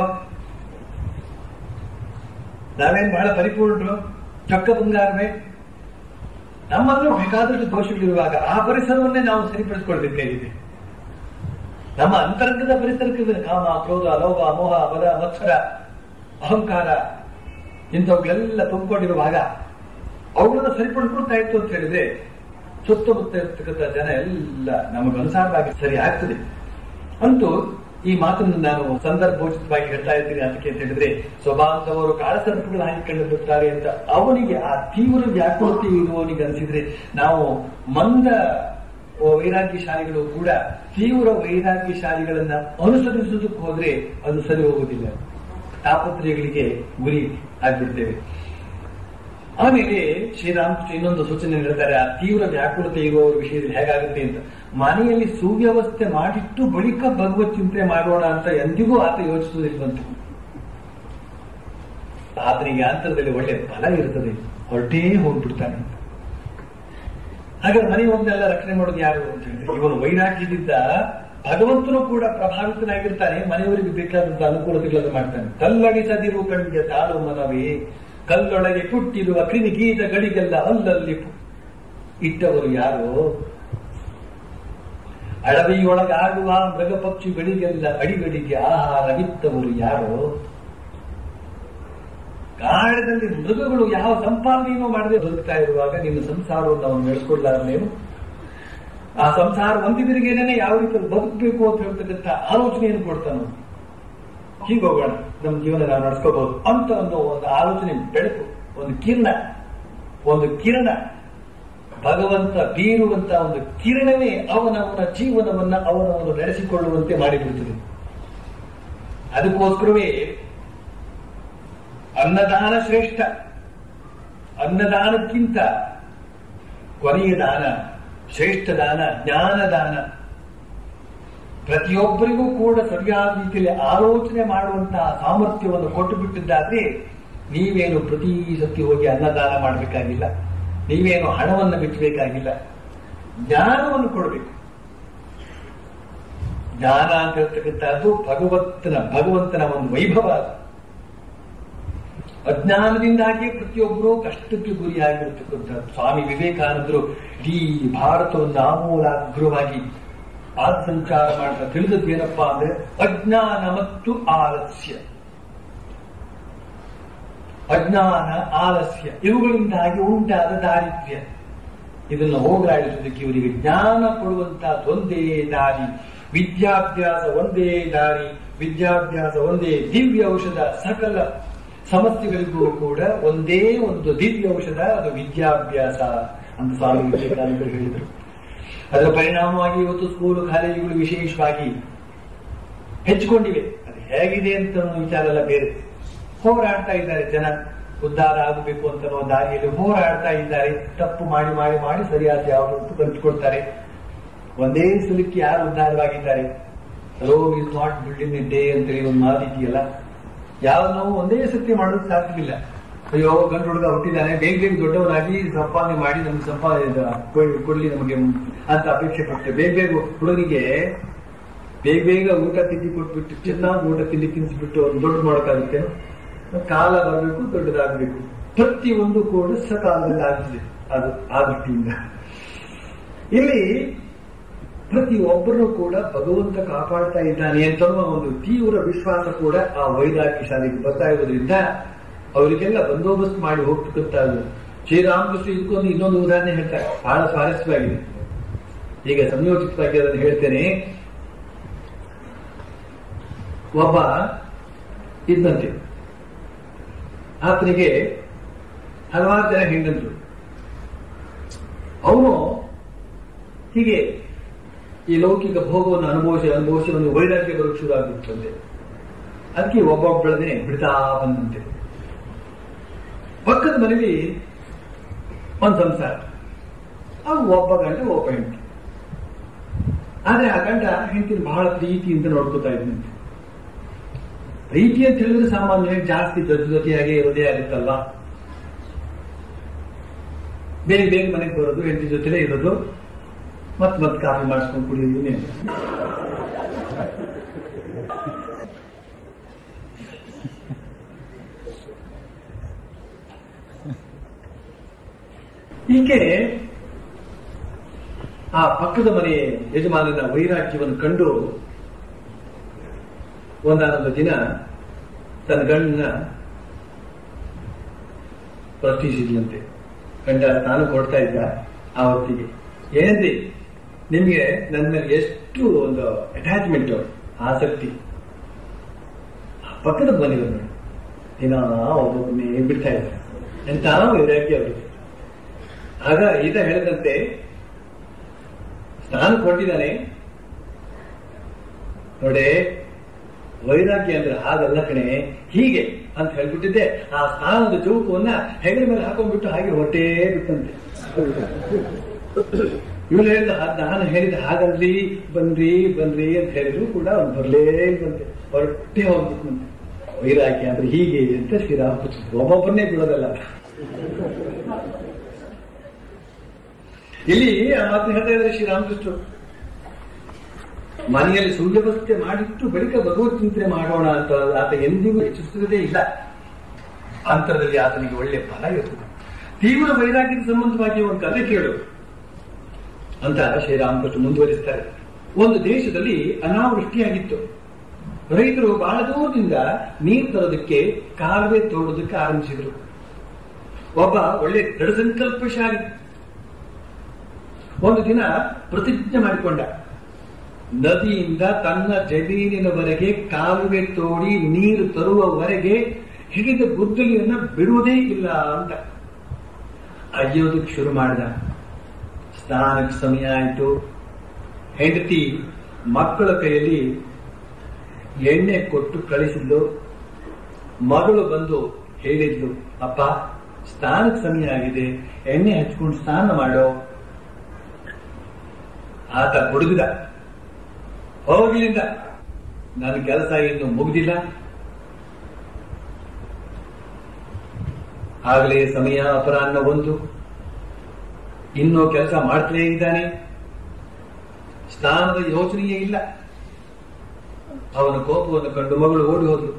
ನಾವೇನು ಬಹಳ ಪರಿಪೂರ್ಣರು, ಚೊಕ್ಕ ಬಂಗಾರವೇ? ನಮ್ಮಲ್ಲೂ ಬೇಕಾದಷ್ಟು ದೋಷಗಳಿರುವಾಗ ಆ ಪರಿಸರವನ್ನೇ ನಾವು ಸರಿಪಡಿಸಿಕೊಳ್ಬೇಕಾಗಿದೆ. ನಮ್ಮ ಅಂತರಂಗದ ಪರಿಸರಕ್ಕೆ ಕಾಮ, ಕ್ರೋಧ, ಲೋಭ, ಮೋಹ, ಮದ, ಮತ್ಸರ, ಅಹಂಕಾರ ಇಂಥವುಗಳೆಲ್ಲ ತುಂಬಿಕೊಂಡಿರುವಾಗ ಅವುಗಳನ್ನ ಸರಿಪಡಿಸ್ಕೊಳ್ತಾ ಇತ್ತು ಅಂತ ಹೇಳಿದ್ರೆ ಸುತ್ತಮುತ್ತ ಇರ್ತಕ್ಕಂಥ ಜನ ಎಲ್ಲ ನಮಗನುಸಾರವಾಗಿ ಸರಿ ಆಗ್ತದೆ. ಅಂತೂ ಈ ಮಾತನ್ನು ನಾನು ಸಂದರ್ಭೋಚಿತವಾಗಿ ಹೇಳ್ತಾ ಇದ್ದೀನಿ. ಅದಕ್ಕೆ ಅಂತ ಹೇಳಿದ್ರೆ ಸ್ವಭಾವದವರು ಕಾಳಸರ್ಪಗಳು ಹಾಕಿಕೊಂಡು ಬಿಡ್ತಾರೆ ಅಂತ ಅವನಿಗೆ ಆ ತೀವ್ರ ವ್ಯಾಕುಲತೆ ಇರುವವನಿಗೆ ಅನಿಸಿದ್ರೆ, ನಾವು ಮಂದ ವೈರಾಗ್ಯಶಾಲಿಗಳು ಕೂಡ ತೀವ್ರ ವೈರಾಗ್ಯಶಾಲಿಗಳನ್ನ ಅನುಸರಿಸುವುದಕ್ಕೆ ಹೋದ್ರೆ ಅದು ಸರಿ ಹೋಗುವುದಿಲ್ಲ, ತಾಪತ್ರಯಗಳಿಗೆ ಗುರಿ ಆಗ್ಬಿಡ್ತೇವೆ. ಆಮೇಲೆ ಶ್ರೀರಾಮಕೃಷ್ಣ ಇನ್ನೊಂದು ಸೂಚನೆ ಹೇಳ್ತಾರೆ, ಆ ತೀವ್ರ ವ್ಯಾಕುಲತೆ ಇರುವವರ ವಿಷಯದಲ್ಲಿ ಹೇಗಾಗುತ್ತೆ ಅಂತ. ಮನೆಯಲ್ಲಿ ಸುವ್ಯವಸ್ಥೆ ಮಾಡಿಟ್ಟು ಬಳಿಕ ಭಗವತ್ ಚಿಂತನೆ ಮಾಡೋಣ ಅಂತ ಎಂದಿಗೂ ಆತ ಯೋಚಿಸುವುದಿಲ್ವಂತೆ. ಆತನಿಗೆ ಅಂತರದಲ್ಲಿ ಒಳ್ಳೆ ಫಲ ಇರ್ತದೆ, ಹೊರಟೇ ಹೋಗ್ಬಿಡ್ತಾನೆ. ಹಾಗಾದ್ರೆ ಮನೆ ಒಂದೆಲ್ಲ ರಕ್ಷಣೆ ಮಾಡೋದು ಯಾರು ಅಂತ ಹೇಳಿದ್ರೆ, ಇವನು ವೈರಾಗ್ಯದಿಂದ ಭಗವಂತನು ಕೂಡ ಪ್ರಭಾವಿತನಾಗಿರ್ತಾನೆ, ಮನೆಯವರಿಗೆ ಬೇಕಾದಂತಹ ಅನುಕೂಲತೆಗಳನ್ನು ಮಾಡ್ತಾನೆ. ಕಲ್ಲಡಿಸದಿರು ಕಣ್ಣಿಗೆ ತಾಳು ಮನವೇ, ಕಲ್ಲೊಳಗೆ ಹುಟ್ಟಿರುವ ಕ್ರಿಮಿಗೀತಗಳಿಗೆಲ್ಲ ಅಲ್ಲಲ್ಲಿ ಇಟ್ಟವರು ಯಾರು? ಅಡವಿಯೊಳಗಾಡುವ ಮೃಗ ಪಕ್ಷಿಗಳಿಗೆಲ್ಲ ಅಡಿಗಡಿಗೆ ಆಹಾರವಿತ್ತವರು ಯಾರು? ಕಾಡದಲ್ಲಿ ಮೃಗಗಳು ಯಾವ ಸಂಪಾದನೆಯೂ ಮಾಡದೆ ಬದುಕ್ತಾ ಇರುವಾಗ ನಿನ್ನ ಸಂಸಾರವನ್ನು ಅವನು ನಡೆಸ್ಕೊಡ್ಲಾರನೇನು? ಆ ಸಂಸಾರ ಹೊಂದಿದರಿಗೇನೆ ಯಾವ ರೀತಿ ಬದುಕಬೇಕು ಅಂತ ಹೇಳ್ತಕ್ಕಂಥ ಆಲೋಚನೆಯನ್ನು ಕೊಡ್ತಾನು. ಹೀಗೋಗೋಣ, ನಮ್ಮ ಜೀವನ ನಾವು ನಡೆಸ್ಕೋಬಹುದು ಅಂತ ಒಂದು ಒಂದು ಆಲೋಚನೆ ಬೆಳಕು, ಒಂದು ಕಿರಣ, ಒಂದು ಕಿರಣ ಭಗವಂತ ಬೀರುವಂತ ಒಂದು ಕಿರಣವೇ ಅವನವನ ಜೀವನವನ್ನ ಅವನವನು ನಡೆಸಿಕೊಳ್ಳುವಂತೆ ಮಾಡಿಬಿಡುತ್ತದೆ. ಅದಕ್ಕೋಸ್ಕರವೇ ಅನ್ನದಾನ ಶ್ರೇಷ್ಠ, ಅನ್ನದಾನಕ್ಕಿಂತ ಕೊನೆಯ ದಾನ, ಶ್ರೇಷ್ಠ ದಾನ ಜ್ಞಾನದಾನ. ಪ್ರತಿಯೊಬ್ಬರಿಗೂ ಕೂಡ ಸರಿಯಾದ ರೀತಿಯಲ್ಲಿ ಆಲೋಚನೆ ಮಾಡುವಂತಹ ಸಾಮರ್ಥ್ಯವನ್ನು ಕೊಟ್ಟು ಬಿಟ್ಟಿದ್ದಾದ್ರೆ ನೀವೇನು ಪ್ರತಿ ಸತಿ ಹೋಗಿ ಅನ್ನದಾನ ಮಾಡಬೇಕಾಗಿಲ್ಲ, ನೀವೇನು ಹಣವನ್ನು ಬಿಚ್ಚಬೇಕಾಗಿಲ್ಲ, ಜ್ಞಾನವನ್ನು ಕೊಡಬೇಕು. ಜ್ಞಾನ ಅಂತ ಹೇಳ್ತಕ್ಕಂಥದ್ದು ಭಗವಂತನ ಭಗವಂತನ ಒಂದು ವೈಭವ. ಅಜ್ಞಾನದಿಂದಾಗಿ ಪ್ರತಿಯೊಬ್ಬರೂ ಕಷ್ಟಕ್ಕೆ ಗುರಿಯಾಗಿರತಕ್ಕಂಥದ್ದು. ಸ್ವಾಮಿ ವಿವೇಕಾನಂದರು ಇಡೀ ಭಾರತವನ್ನು ಆಮೂಲಾಗ್ರವಾಗಿ ಪಾದ ಸಂಚಾರ ಮಾಡ್ತಾ ತಿಳಿದದ್ದೇನಪ್ಪಾ ಅಂದ್ರೆ ಅಜ್ಞಾನ ಮತ್ತು ಆಲಸ್ಯ. ಅಜ್ಞಾನ, ಆಲಸ್ಯ ಇವುಗಳಿಂದಾಗಿ ಉಂಟಾದ ದಾರಿದ್ರ್ಯ, ಇದನ್ನು ಹೋಗಲಾಡಿಸುವುದಕ್ಕೆ ಇವರಿಗೆ ಜ್ಞಾನ ಕೊಡುವಂತಹದ್ದೊಂದೇ ದಾರಿ, ವಿದ್ಯಾಭ್ಯಾಸ ಒಂದೇ ದಾರಿ, ವಿದ್ಯಾಭ್ಯಾಸ ಒಂದೇ ದಿವ್ಯ ಔಷಧ. ಸಕಲ ಸಮಸ್ಯೆಗಳಿಗೂ ಕೂಡ ಒಂದೇ ಒಂದು ದಿವ್ಯ ಔಷಧ, ಅದು ವಿದ್ಯಾಭ್ಯಾಸ ಅಂತ ಸ್ವಾಮಿ ವಿವೇಕಾನಂದರು ಹೇಳಿದರು. ಅದರ ಪರಿಣಾಮವಾಗಿ ಇವತ್ತು ಸ್ಕೂಲು ಕಾಲೇಜುಗಳು ವಿಶೇಷವಾಗಿ ಹೆಚ್ಚಿಕೊಂಡಿವೆ. ಅದು ಹೇಗಿದೆ ಅಂತ ವಿಚಾರ ಎಲ್ಲ ಬೇರೆ. ಹೋರಾಡ್ತಾ ಇದ್ದಾರೆ ಜನ, ಉದ್ಧಾರ ಆಗಬೇಕು ಅಂತ ದಾರಿಯಲ್ಲಿ ಹೋರಾಡ್ತಾ ಇದ್ದಾರೆ. ತಪ್ಪು ಮಾಡಿ ಮಾಡಿ ಮಾಡಿ ಸರಿಯಾದ ಯಾವುದು ಕಲಿತುಕೊಳ್ತಾರೆ. ಒಂದೇ ಸಲಕ್ಕೆ ಯಾರು ಉದ್ಧಾರವಾಗಿದ್ದಾರೆ? Rome is not build in a day ಅಂತೇಳಿ ಒಂದು ಮಾತಿದೆಯಲ್ಲ, ಯಾವ ನಾವು ಒಂದೇ ಸತ್ಯ ಮಾಡೋದು ಸಾಧ್ಯವಿಲ್ಲ. ಅಯ್ಯೋ ಗಂಡು ಹುಡುಗ ಹುಟ್ಟಿದ್ದಾನೆ, ಬೇಗ ಬೇಗ ದೊಡ್ಡವನಾಗಿ ಸಂಪಾದನೆ ಮಾಡಿ ನಮ್ಗೆ ಸಂಪಾದನೆ ಕೊಡ್ಲಿ ನಮಗೆ ಅಂತ ಅಪೇಕ್ಷೆ ಪಡ್ತೇವೆ. ಬೇಗ ಬೇಗ ಹುಡುಗನಿಗೆ ಬೇಗ ಬೇಗ ಊಟ ತಿಂಡಿ ಕೊಟ್ಬಿಟ್ಟು ಚೆನ್ನಾಗಿ ಊಟ ತಿಂಡಿ ತಿನ್ನಿಸ್ಬಿಟ್ಟು ಅವ್ರು ದೊಡ್ಡ ಮಾಡೋಕ್ಕಾಗುತ್ತೆ. ಕಾಲ ಬರಬೇಕು, ದೊಡ್ಡದಾಗಬೇಕು. ಪ್ರತಿಯೊಂದು ಕೂಡ ಸಕಾಲದಲ್ಲಿ ಆಗ್ತದೆ. ಅದು ಆ ದೃಷ್ಟಿಯಿಂದ ಇಲ್ಲಿ ಪ್ರತಿಯೊಬ್ಬರನ್ನು ಕೂಡ ಭಗವಂತ ಕಾಪಾಡ್ತಾ ಇದ್ದಾನೆ ಅಂತ ಒಂದು ತೀವ್ರ ವಿಶ್ವಾಸ ಕೂಡ ಆ ವೈರಾಗ್ಯ ಶಾಲೆಗೆ ಬರ್ತಾ ಇರೋದ್ರಿಂದ ಅವರಿಗೆಲ್ಲ ಬಂದೋಬಸ್ತ್ ಮಾಡಿ ಹೋಗ್ತಕ್ಕಂಥದ್ದು. ಶ್ರೀರಾಮಕೃಷ್ಣ ಇದಕ್ಕೊಂದು ಇನ್ನೊಂದು ಉದಾಹರಣೆ ಹೇಳ್ತಾರೆ, ಬಹಳ ಸ್ವಾರಸ್ಯವಾಗಿದೆ. ಈಗ ಸಂಯೋಜಿತವಾಗಿ ಅದನ್ನು ಹೇಳ್ತೇನೆ. ಒಬ್ಬ ಇದ್ದಂತೆ, ಆತನಿಗೆ ಹಲವಾರು ಜನ ಹೆಂಡಂದ್ರು. ಅವನು ಹೀಗೆ ಈ ಲೌಕಿಕ ಭೋಗವನ್ನು ಅನುಭವಿಸಿ ಅನುಭವಿಸಿ ಒಂದು ವೈರಾಗ್ಯ ಬರೋಕ್ಕೆ ಶುರು ಆಗಿಬಿಡ್ತಂತೆ. ಅದಕ್ಕೆ ಒಬ್ಬೊಬ್ಬಳನೆ ಬಿಡ್ತಾ ಬಂದಂತೆ. ಪಕ್ಕದ ಮನೆಯಲ್ಲಿ ಒಂದು ಸಂಸಾರ, ಅದು ಒಬ್ಬ ಗಂಡ ಒಬ್ಬ ಹೆಂಡತಿ. ಆದ್ರೆ ಆ ಗಂಡ ಹೆಂಡತಿನ ಬಹಳ ಪ್ರೀತಿಯಿಂದ ನೋಡ್ಕೋತಾ ಇದ್ದಂತೆ. ಪ್ರೀತಿ ಅಂತ ಹೇಳಿದ್ರೆ ಸಾಮಾನ್ಯವಾಗಿ ಜಾಸ್ತಿ ಜೊತೆ ಜೊತೆಯಾಗಿ ಇರೋದೇ ಆಗುತ್ತಲ್ವಾ. ಬೇಗ ಬೇಗ ಮನೆಗೆ ಬರೋದು, ಹೆಂಡತಿ ಜೊತೆಲೇ ಇರೋದು, ಮತ್ ಮತ್ ಕಾಫಿ ಮಾಡಿಸ್ಕೊಂಡು ಕುಡಿಯೋದು. ಈಕೆ ಆ ಪಕ್ಕದ ಮನೆ ಯಜಮಾನನ ವೈರಾಗ್ಯವನ್ನು ಕಂಡು ಒಂದಾನೊಂದು ದಿನ ತನ್ನ ಗಂಡನ ಪ್ರಶ್ನಿಸಿದ್ಲಂತೆ. ಗಂಡ ಸ್ನಾನ ಕೊಡ್ತಾ ಇದ್ದ ಆ ಹೊತ್ತಿಗೆ, ಏನ್ರಿ ನಿಮ್ಗೆ ನನ್ನ ಮೇಲೆ ಎಷ್ಟು ಒಂದು ಅಟ್ಯಾಚ್ಮೆಂಟ್, ಆಸಕ್ತಿ. ಪಕ್ಕದ ಮನೆಯವರು ದಿನ ಒಬ್ಬೊಬ್ಬನೇ ಬಿಡ್ತಾ ಇದ್ದಾರೆ ಎಂತ ವೈರಾಗ್ಯ ಅವರಿಗೆ. ಆಗ ಈತ ಹೇಳಿದಂತೆ, ಸ್ನಾನ ಕೊಟ್ಟಿದ್ದಾನೆ ನೋಡೆ, ವೈರಾಗ್ಯ ಅಂದ್ರೆ ಹಾಗಲ್ಲ ಕಣೆ, ಹೀಗೆ ಅಂತ ಹೇಳ್ಬಿಟ್ಟಿದ್ದೆ. ಆ ಸ್ನಾನದ ಚೌಕವನ್ನ ಹೆಗಲ ಮೇಲೆ ಹಾಕೊಂಡ್ಬಿಟ್ಟು ಹಾಗೆ ಹೊಟ್ಟೆ ಬಿಟ್ಟಂತೆ. ಇವಳು ಹೇಳಿದ ನಾನು ಹೇಳಿದ ಹಾಗಲ್ರಿ, ಬನ್ರಿ ಬನ್ರಿ ಅಂತ ಹೇಳಿದ್ರು ಕೂಡ ಅವ್ನು ಬರ್ಲೇ ಬಂತೆ, ಹೊರಟೆ ಹೋಗ್ಬಿಟ್ಟಂತೆ. ವೈರಾಗ್ಯ ಅಂದ್ರೆ ಹೀಗೆ ಅಂತ ಶ್ರೀರಾಮಕೃಷ್ಣ ಒಬ್ಬೊಬ್ಬರನ್ನೇ ಬಿಡೋದಲ್ಲ. ಇಲ್ಲಿ ಆ ಮಾತು ಹೇಳ್ತಾ ಇದ್ದಾರೆ ಶ್ರೀರಾಮಕೃಷ್ಣ. ಮನೆಯಲ್ಲಿ ಸುವ್ಯವಸ್ಥೆ ಮಾಡಿಟ್ಟು ಬಳಿಕ ಭಗವತ್ ಚಿಂತನೆ ಮಾಡೋಣ ಅಂತ ಆತ ಎಂದಿಗೂ ಹೆಚ್ಚಿಸುವುದೇ ಇಲ್ಲ. ಅಂತರದಲ್ಲಿ ಆತನಿಗೆ ಒಳ್ಳೆ ಫಲ ಇರುತ್ತದೆ. ತೀವ್ರ ವೈರಾಗ್ಯದ ಸಂಬಂಧವಾಗಿ ಒಂದು ಕಥೆ ಕೇಳು ಅಂತ ಶ್ರೀರಾಮಕೃಷ್ಣ ಮುಂದುವರಿಸ್ತಾರೆ. ಒಂದು ದೇಶದಲ್ಲಿ ಅನಾವೃಷ್ಟಿಯಾಗಿತ್ತು. ರೈತರು ಬಹಳ ದೂರದಿಂದ ನೀರು ತರೋದಕ್ಕೆ ಕಾಲುವೆ ತೋಡೋದಕ್ಕೆ ಆರಂಭಿಸಿದರು. ಒಬ್ಬ ಒಳ್ಳೆ ದೃಢ ಸಂಕಲ್ಪಶಾಲಿ ಒಂದು ದಿನ ಪ್ರತಿಜ್ಞೆ ಮಾಡಿಕೊಂಡ, ನದಿಯಿಂದ ತನ್ನ ಜಮೀನಿನವರೆಗೆ ಕಾಲುವೆ ತೋಡಿ ನೀರು ತರುವವರೆಗೆ ಹಿಡಿದ ಗುದ್ದಲಿಯನ್ನ ಬಿಡುವುದೇ ಇಲ್ಲ ಅಂತ ಅಯ್ಯೋದಕ್ಕೆ ಶುರು ಮಾಡಿದ. ಸ್ನಾನಕ್ಕೆ ಸಮಯ ಆಯಿತು. ಹೆಂಡತಿ ಮಕ್ಕಳ ಕೈಯಲ್ಲಿ ಎಣ್ಣೆ ಕೊಟ್ಟು ಕಳಿಸಿದ್ಲು. ಮಗಳು ಬಂದು ಹೇಳಿದ್ಲು, ಅಪ್ಪ ಸ್ನಾನಕ್ಕೆ ಸಮಯ ಆಗಿದೆ, ಎಣ್ಣೆ ಹಚ್ಕೊಂಡು ಸ್ನಾನ ಮಾಡೋ. ಆತ ಹುಡುಗಿದ, ಹೋಗ್ಲಿಂದ ನನ್ನ ಕೆಲಸ ಇನ್ನು ಮುಗಿದಿಲ್ಲ. ಆಗಲೇ ಸಮಯ ಅಪರಾಹ್ನ ಒಂದು, ಇನ್ನೂ ಕೆಲಸ ಮಾಡ್ತಲೇ ಇದ್ದಾನೆ. ಸ್ನಾನದ ಯೋಚನೆಯೇ ಇಲ್ಲ. ಅವನ ಕೋಪವನ್ನು ಕಂಡು ಮಗಳು ಓಡಿ ಹೋದ್ಲು.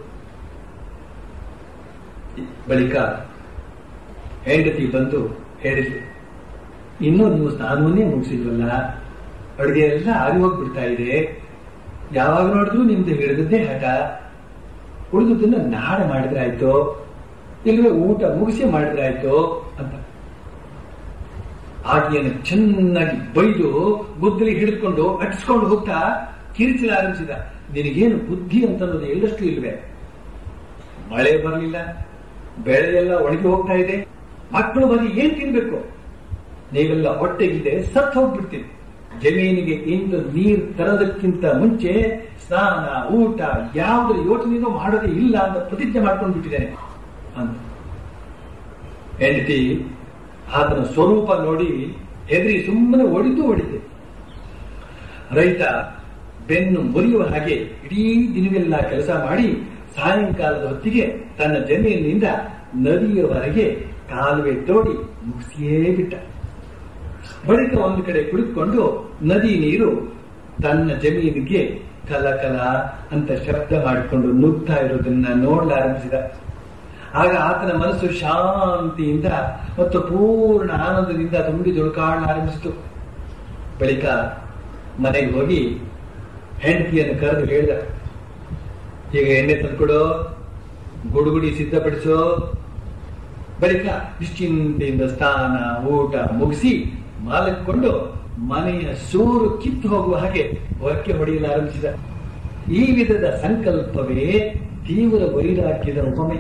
ಬಳಿಕ ಹೆಂಡತಿ ಬಂದು ಹೇಳಿದ್ಲು, ಇನ್ನೂ ನೀವು ಸ್ನಾನವನ್ನೇ ಮುಗಿಸಿದ್ವಲ್ಲ, ಅಡುಗೆ ಎಲ್ಲ ಆಗಿ ಹೋಗ್ಬಿಡ್ತಾ ಇದೆ, ಯಾವಾಗ ನೋಡಿದ್ರು ನಿಮ್ದು ಹಿಡಿದದ್ದೇ ಹಠ, ಉಳಿದದನ್ನ ನಾಳೆ ಮಾಡಿದ್ರೆ ಆಯ್ತು, ಇಲ್ಲವೇ ಊಟ ಮುಗಿಸಿ ಮಾಡಿದ್ರೆ ಆಯ್ತು ಅಂತ ಆಕೆಯನ್ನು ಚೆನ್ನಾಗಿ ಬೈದು ಗುದ್ದಲಿ ಹಿಡಿದುಕೊಂಡು ಅಟ್ಸ್ಕೊಂಡು ಹೋಗ್ತಾ ಕಿರಿಚಲ ಆರಂಭಿಸಿದ. ನಿನಗೇನು ಬುದ್ಧಿ ಅಂತ ಅನ್ನೋದು ಎಲ್ಲಷ್ಟು ಇಲ್ವೇ? ಮಳೆ ಬರಲಿಲ್ಲ, ಬೆಳೆ ಎಲ್ಲ ಒಣಗಿ ಹೋಗ್ತಾ ಇದೆ, ಮಕ್ಕಳು ಬರೀ ಏನ್ ತಿನ್ಬೇಕು? ನೀವೆಲ್ಲ ಹೊಟ್ಟೆಗಿದೆ ಸತ್ತು ಹೋಗ್ಬಿಡ್ತೀವಿ. ಜಮೀನಿಗೆ ಇಂದು ನೀರು ತರೋದಕ್ಕಿಂತ ಮುಂಚೆ ಸ್ನಾನ ಊಟ ಯಾವುದ್ರ ಯೋಚನೆಯೂ ಮಾಡೋದೇ ಇಲ್ಲ ಅಂತ ಪ್ರತಿಜ್ಞೆ ಮಾಡ್ಕೊಂಡು ಬಿಟ್ಟಿದ್ದೇನೆ ಅಂತ. ಹೆಂಡತಿ ಆತನ ಸ್ವರೂಪ ನೋಡಿ ಹೆದರಿ ಸುಮ್ಮನೆ ಒಡಿದು ಹೊಡಿದೆ. ರೈತ ಬೆನ್ನು ಮುರಿಯುವ ಹಾಗೆ ಇಡೀ ದಿನವೆಲ್ಲ ಕೆಲಸ ಮಾಡಿ ಸಾಯಂಕಾಲದ ಹೊತ್ತಿಗೆ ತನ್ನ ಜಮೀನಿನಿಂದ ನದಿಯವರೆಗೆ ಕಾಲುವೆ ತೋಡಿ ಮುಗಿಸಿಯೇ ಬಿಟ್ಟ. ಬಳಿಕ ಒಂದು ಕಡೆ ಕುಳಿತುಕೊಂಡು ನದಿ ನೀರು ತನ್ನ ಜಮೀನಿಗೆ ಕಲ ಕಲ ಅಂತ ಶಬ್ದ ಮಾಡಿಕೊಂಡು ನುಗ್ತಾ ಇರೋದನ್ನ ನೋಡಲಾರಂಭಿಸಿದ. ಆಗ ಆತನ ಮನಸ್ಸು ಶಾಂತಿಯಿಂದ ಮತ್ತು ಪೂರ್ಣ ಆನಂದದಿಂದ ತುಂಬಿ ತುಳುಕಾಡಲಾರಂಭಿಸಿತು. ಬಳಿಕ ಮನೆಗೆ ಹೋಗಿ ಹೆಂಡತಿಯನ್ನು ಕರೆದು ಹೇಳಿದ, ಈಗ ಎಣ್ಣೆ ತಂದ್ಕೊಡೋ, ಗುಡುಗುಡಿ ಸಿದ್ಧಪಡಿಸೋ. ಬಳಿಕ ನಿಶ್ಚಿಂತೆಯಿಂದ ಸ್ನಾನ ಊಟ ಮುಗಿಸಿ ಮಲಗಿಕೊಂಡು ಮನೆಯ ಸೂರು ಕಿತ್ತು ಹೋಗುವ ಹಾಗೆ ಹೊರಕ್ಕೆ ಹೊಡೆಯಲಾರಂಭಿಸಿದ. ಈ ವಿಧದ ಸಂಕಲ್ಪವೇ ತೀವ್ರ ವೈರಾಗ್ಯದ ಉಪಮೆ.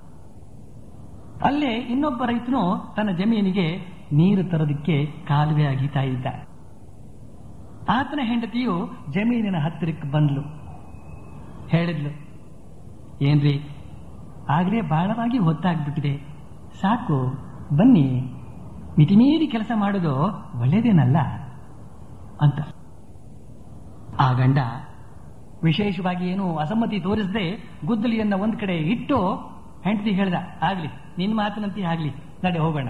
ಅಲ್ಲೇ ಇನ್ನೊಬ್ಬ ರೈತನು ತನ್ನ ಜಮೀನಿಗೆ ನೀರು ತರೋದಕ್ಕೆ ಕಾಲುವೆ ಅಗೀತಾ ಇದ್ದ. ಆತನ ಹೆಂಡತಿಯು ಜಮೀನಿನ ಹತ್ತಿರಕ್ಕೆ ಬಂದ್ಲು. ಹೇಳಿದ್ಲು, ಏನ್ರಿ, ಆಗ್ಲೇ ಬಹಳವಾಗಿ ಹೊತ್ತಾಗ್ಬಿಟ್ಟಿದೆ, ಸಾಕು ಬನ್ನಿ, ಮಿತಿಮೀರಿ ಕೆಲಸ ಮಾಡೋದು ಒಳ್ಳೇದೇನಲ್ಲ ಅಂತ. ಆ ಗಂಡ ವಿಶೇಷವಾಗಿ ಏನು ಅಸಮ್ಮತಿ ತೋರಿಸದೆ ಗುದ್ದಲಿಯನ್ನ ಒಂದ್ ಕಡೆ ಇಟ್ಟು ಹೆಂಡತಿ ಹೇಳ್ದ, ಆಗ್ಲಿ ನಿನ್ ಮಾತಿನಂತೆ ಆಗ್ಲಿ, ನಡೆ ಹೋಗೋಣ.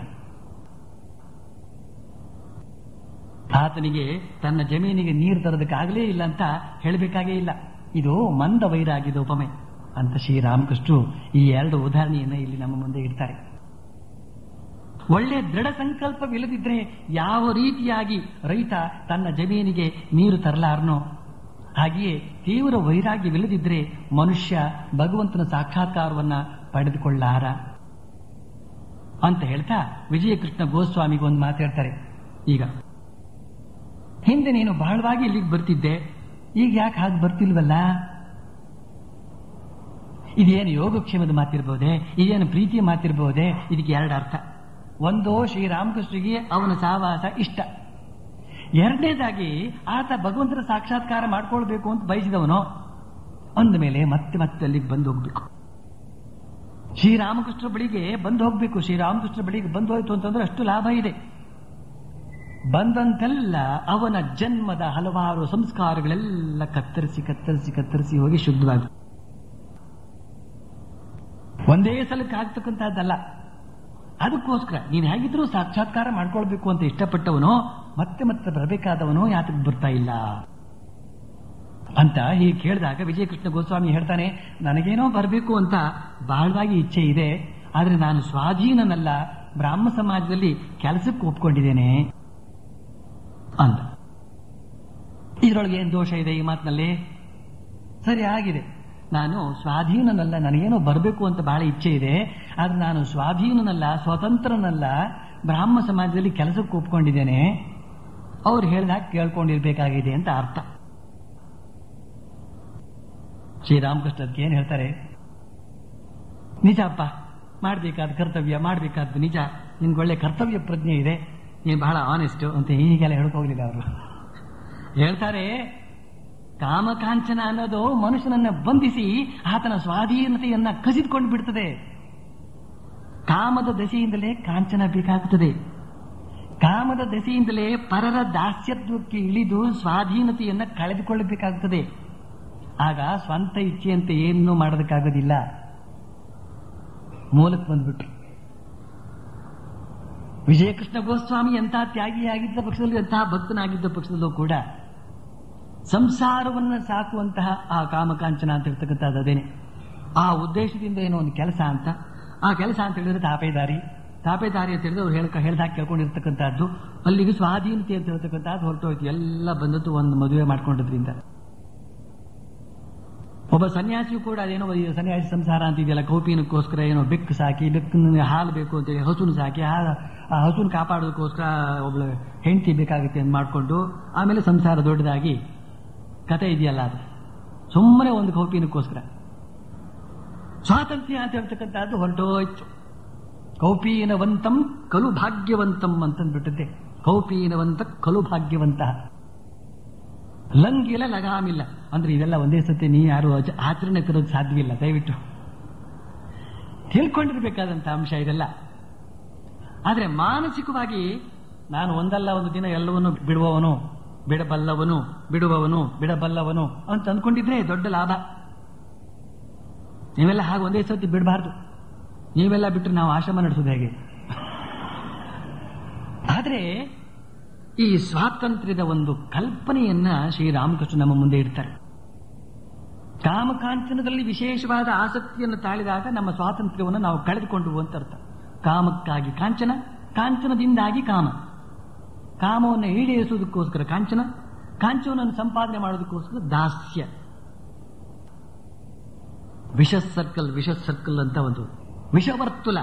ಆತನಿಗೆ ತನ್ನ ಜಮೀನಿಗೆ ನೀರು ತರೋದಕ್ಕಾಗಲೇ ಇಲ್ಲ ಅಂತ ಹೇಳಬೇಕಾಗೇ ಇಲ್ಲ. ಇದು ಮಂದ ವೈರಾಗ್ಯದ ಉಪಮೆ ಅಂತ ಶ್ರೀರಾಮಕೃಷ್ಣರು ಈ ಎರಡು ಉದಾಹರಣೆಯನ್ನ ಇಲ್ಲಿ ನಮ್ಮ ಮುಂದೆ ಇಡ್ತಾರೆ. ಒಳ್ಳೆ ದೃಢ ಸಂಕಲ್ಪವಿಲ್ಲದಿದ್ರೆ ಯಾವ ರೀತಿಯಾಗಿ ರೈತ ತನ್ನ ಜಮೀನಿಗೆ ನೀರು ತರಲಾರನೋ, ಹಾಗೆಯೇ ತೀವ್ರ ವೈರಾಗ್ಯವಿಲ್ಲದಿದ್ರೆ ಮನುಷ್ಯ ಭಗವಂತನ ಸಾಕ್ಷಾತ್ಕಾರವನ್ನ ಪಡೆದುಕೊಳ್ಳಾರ ಅಂತ ಹೇಳ್ತಾ ವಿಜಯಕೃಷ್ಣ ಗೋಸ್ವಾಮಿಗೆ ಒಂದು ಮಾತು ಹೇಳ್ತಾರೆ. ಈಗ ಹಿಂದೆ ನೀನು ಬಹಳವಾಗಿ ಇಲ್ಲಿಗೆ ಬರ್ತಿದ್ದೆ, ಈಗ ಯಾಕೆ ಹಾಗೆ ಬರ್ತಿಲ್ವಲ್ಲ? ಇದೇನು ಯೋಗಕ್ಷೇಮದ ಮಾತಿರ್ಬಹುದೇ, ಇದೇನು ಪ್ರೀತಿಯ ಮಾತಿರ್ಬಹುದೇ? ಇದಕ್ಕೆ ಎರಡು ಅರ್ಥ. ಒಂದು, ಶ್ರೀರಾಮಕೃಷ್ಣರಿಗೆ ಅವನ ಸಹವಾಸ ಇಷ್ಟ. ಎರಡನೇದಾಗಿ ಆತ ಭಗವಂತನ ಸಾಕ್ಷಾತ್ಕಾರ ಮಾಡ್ಕೊಳ್ಬೇಕು ಅಂತ ಬಯಸಿದವನು ಅಂದ ಮೇಲೆ ಮತ್ತೆ ಮತ್ತೆ ಅಲ್ಲಿಗೆ ಬಂದು ಹೋಗ್ಬೇಕು. ಶ್ರೀರಾಮಕೃಷ್ಣ ಬಳಿಗೆ ಬಂದು ಹೋಗ್ಬೇಕು. ಶ್ರೀರಾಮಕೃಷ್ಣ ಬಳಿಗೆ ಬಂದು ಹೋಯ್ತು ಅಂತಂದ್ರೆ ಅಷ್ಟು ಲಾಭ ಇದೆ. ಬಂದಂತೆಲ್ಲ ಅವನ ಜನ್ಮದ ಹಲವಾರು ಸಂಸ್ಕಾರಗಳೆಲ್ಲ ಕತ್ತರಿಸಿ ಕತ್ತರಿಸಿ ಕತ್ತರಿಸಿ ಹೋಗಿ ಶುದ್ಧವಾಗಿ ಒಂದೇ ಸಲಕ್ಕೆ ಆಗ್ತಕ್ಕಂಥದ್ದಲ್ಲ. ಅದಕ್ಕೋಸ್ಕರ ನೀನು ಹೇಗಿದ್ರೂ ಸಾಕ್ಷಾತ್ಕಾರ ಮಾಡ್ಕೊಳ್ಬೇಕು ಅಂತ ಇಷ್ಟಪಟ್ಟವನು ಮತ್ತೆ ಮತ್ತೆ ಬರಬೇಕಾದವನು ಯಾತಕ್ಕೆ ಬರ್ತಾ ಇಲ್ಲ ಅಂತ ಹೀಗೆ ಕೇಳಿದಾಗ ವಿಜಯಕೃಷ್ಣ ಗೋಸ್ವಾಮಿ ಹೇಳ್ತಾನೆ, ನನಗೇನೋ ಬರಬೇಕು ಅಂತ ಬಹಳವಾಗಿ ಇಚ್ಛೆ ಇದೆ, ಆದ್ರೆ ನಾನು ಸ್ವಾಧೀನನಲ್ಲ, ಬ್ರಾಹ್ಮ ಸಮಾಜದಲ್ಲಿ ಕೆಲಸಕ್ಕೆ ಒಪ್ಕೊಂಡಿದ್ದೇನೆ ಅಂತ. ಇದರೊಳಗೆ ಏನು ದೋಷ ಇದೆ ಈ ಮಾತಿನಲ್ಲಿ? ಸರಿ ಆಗಿದೆ, ನಾನು ಸ್ವಾಧೀನನಲ್ಲ, ನನಗೇನೋ ಬರಬೇಕು ಅಂತ ಬಹಳ ಇಚ್ಛೆ ಇದೆ, ಆದ್ರೆ ನಾನು ಸ್ವಾಧೀನನಲ್ಲ, ಸ್ವತಂತ್ರನಲ್ಲ, ಬ್ರಾಹ್ಮ ಸಮಾಜದಲ್ಲಿ ಕೆಲಸಕ್ಕೆ ಒಪ್ಕೊಂಡಿದ್ದೇನೆ, ಅವ್ರು ಹೇಳಿದಾಗ ಕೇಳ್ಕೊಂಡಿರ್ಬೇಕಾಗಿದೆ ಅಂತ ಅರ್ಥ. ಶ್ರೀರಾಮಕೃಷ್ಣ ಅದಕ್ಕೆ ಏನ್ ಹೇಳ್ತಾರೆ, ನಿಜಪ್ಪ, ಮಾಡಬೇಕಾದ ಕರ್ತವ್ಯ ಮಾಡಬೇಕಾದ್ದು ನಿಜ, ನಿನ್ಗೊಳ್ಳೆ ಕರ್ತವ್ಯ ಪ್ರಜ್ಞೆ ಇದೆ, ನೀನು ಬಹಳ ಆನೆಸ್ಟ್ ಅಂತ ಹೀಗೆಲ್ಲ ಹೇಳ್ಕೋಗ್ಲಿಲ್ಲ ಅವರು. ಹೇಳ್ತಾರೆ, ಕಾಮಕಾಂಚನ ಅನ್ನೋದು ಮನುಷ್ಯನನ್ನ ಬಂಧಿಸಿ ಆತನ ಸ್ವಾಧೀನತೆಯನ್ನ ಕಸಿದುಕೊಂಡು ಬಿಡ್ತದೆ. ಕಾಮದ ದೆಸೆಯಿಂದಲೇ ಕಾಂಚನ ಬೇಕಾಗುತ್ತದೆ. ಕಾಮದ ದೆಸೆಯಿಂದಲೇ ಪರರ ದಾಸ್ಯತ್ವಕ್ಕೆ ಇಳಿದು ಸ್ವಾಧೀನತೆಯನ್ನ ಕಳೆದುಕೊಳ್ಳಬೇಕಾಗುತ್ತದೆ. ಆಗ ಸ್ವಂತ ಇಚ್ಛೆಯಂತೆ ಏನನ್ನೂ ಮಾಡೋದಕ್ಕಾಗೋದಿಲ್ಲ. ಮೂಲಕ್ಕೆ ಬಂದ್ಬಿಟ್ರು. ವಿಜಯಕೃಷ್ಣ ಗೋಸ್ವಾಮಿ ಎಂಥ ತ್ಯಾಗಿಯಾಗಿದ್ದ ಪಕ್ಷದಲ್ಲೂ ಎಂತಹ ಭಕ್ತನಾಗಿದ್ದ ಪಕ್ಷದಲ್ಲೂ ಕೂಡ ಸಂಸಾರವನ್ನು ಸಾಕುವಂತಹ ಆ ಕಾಮಕಾಂಚನ ಅಂತ ಇರ್ತಕ್ಕಂಥದ್ದು ಅದೇನೆ. ಆ ಉದ್ದೇಶದಿಂದ ಏನೋ ಒಂದು ಕೆಲಸ ಅಂತ, ಆ ಕೆಲಸ ಅಂತ ಹೇಳಿದ್ರೆ ತಾಪೇದಾರಿ, ತಾಪೇದಾರಿ ಅಂತ ಹೇಳಿದ್ರೆ ಅವ್ರು ಹೇಳ್ಕ ಹೇಳ್ದಾಗ ಕೇಳ್ಕೊಂಡಿರ್ತಕ್ಕಂಥದ್ದು, ಅಲ್ಲಿಗೆ ಸ್ವಾಧೀನತೆ ಅಂತ ಹೇಳ್ತಕ್ಕಂಥದ್ದು ಹೊರಟೋಯ್ತು. ಎಲ್ಲ ಬಂದದ್ದು ಒಂದು ಮದುವೆ ಮಾಡ್ಕೊಂಡಿದ್ರಿಂದ. ಒಬ್ಬ ಸನ್ಯಾಸಿಯು ಕೂಡ ಅದೇನೋ ಸನ್ಯಾಸಿ ಸಂಸಾರ ಅಂತಿದೆಯಲ್ಲ, ಕೌಪೀನಕ್ಕೋಸ್ಕರ ಏನೋ ಬೆಕ್ಕು ಸಾಕಿ, ಬೆಕ್ಕನ್ನು ಹಾಲು ಬೇಕು ಅಂತೇಳಿ ಹಸುನು ಸಾಕಿ, ಆ ಹಸುನ ಕಾಪಾಡೋದಕ್ಕೋಸ್ಕರ ಒಬ್ಳು ಹೆಂಡತಿ ಬೇಕಾಗುತ್ತೆ ಅಂತ ಮಾಡಿಕೊಂಡು ಆಮೇಲೆ ಸಂಸಾರ ದೊಡ್ಡದಾಗಿ ಕತೆ ಇದೆಯಲ್ಲ, ಅದು ಸುಮ್ಮನೆ ಒಂದು ಕೌಪೀನಕ್ಕೋಸ್ಕರ. ಸ್ವಾತಂತ್ರ್ಯ ಅಂತ ಹೇಳ್ತಕ್ಕಂಥದ್ದು ಹೊರಟೋಯ್ತು. ಕೌಪೀನವಂತಂ ಕಲು ಭಾಗ್ಯವಂತಂ ಅಂತಂದ್ಬಿಟ್ಟಿದ್ದೆ. ಕೌಪೀನವಂತ ಕಲು ಭಾಗ್ಯವಂತ. ಲಂಗಿಲ್ಲ ಲಗಾಮಿಲ್ಲ ಅಂದ್ರೆ ಇದೆಲ್ಲ ಒಂದೇ ಸತಿ ನೀ ಯಾರು ಆಚರಣೆ ತರೋದು ಸಾಧ್ಯವಿಲ್ಲ. ದಯವಿಟ್ಟು ತಿಳ್ಕೊಂಡಿರ್ಬೇಕಾದಂತ ಅಂಶ ಇದೆಲ್ಲ. ಆದ್ರೆ ಮಾನಸಿಕವಾಗಿ ನಾನು ಒಂದಲ್ಲ ಒಂದು ದಿನ ಎಲ್ಲವನ್ನು ಬಿಡುವವನು, ಬಿಡಬಲ್ಲವನು ಬಿಡುವವನು ಬಿಡಬಲ್ಲವನು ಅಂತ ಅಂದ್ಕೊಂಡಿದ್ರೆ ದೊಡ್ಡ ಲಾಭ. ನೀವೆಲ್ಲ ಹಾಗೆ ಒಂದೇ ಸರ್ತಿ ಬಿಡಬಾರ್ದು. ನೀವೆಲ್ಲ ಬಿಟ್ಟರೆ ನಾವು ಆಶ್ರಮ ನಡೆಸೋದು ಹೇಗೆ? ಆದರೆ ಈ ಸ್ವಾತಂತ್ರ್ಯದ ಒಂದು ಕಲ್ಪನೆಯನ್ನ ಶ್ರೀರಾಮಕೃಷ್ಣ ನಮ್ಮ ಮುಂದೆ ಇಡ್ತಾರೆ. ಕಾಮಕಾಂಚನದಲ್ಲಿ ವಿಶೇಷವಾದ ಆಸಕ್ತಿಯನ್ನು ತಾಳಿದಾಗ ನಮ್ಮ ಸ್ವಾತಂತ್ರ್ಯವನ್ನು ನಾವು ಕಳೆದುಕೊಂಡು ಅಂತ ಅರ್ಥ. ಕಾಮಕ್ಕಾಗಿ ಕಾಂಚನ, ಕಾಂಚನದಿಂದಾಗಿ ಕಾಮ, ಕಾಮವನ್ನು ಈಡೇರಿಸುವುದಕ್ಕೋಸ್ಕರ ಕಾಂಚನ, ಕಾಂಚನವನ್ನು ಸಂಪಾದನೆ ಮಾಡೋದಕ್ಕೋಸ್ಕರ ದಾಸ್ಯ. ವಿಷ ಸರ್ಕಲ್ ವಿಷ ಸರ್ಕಲ್ ಅಂತ ಒಂದು ವಿಷವರ್ತುಲ.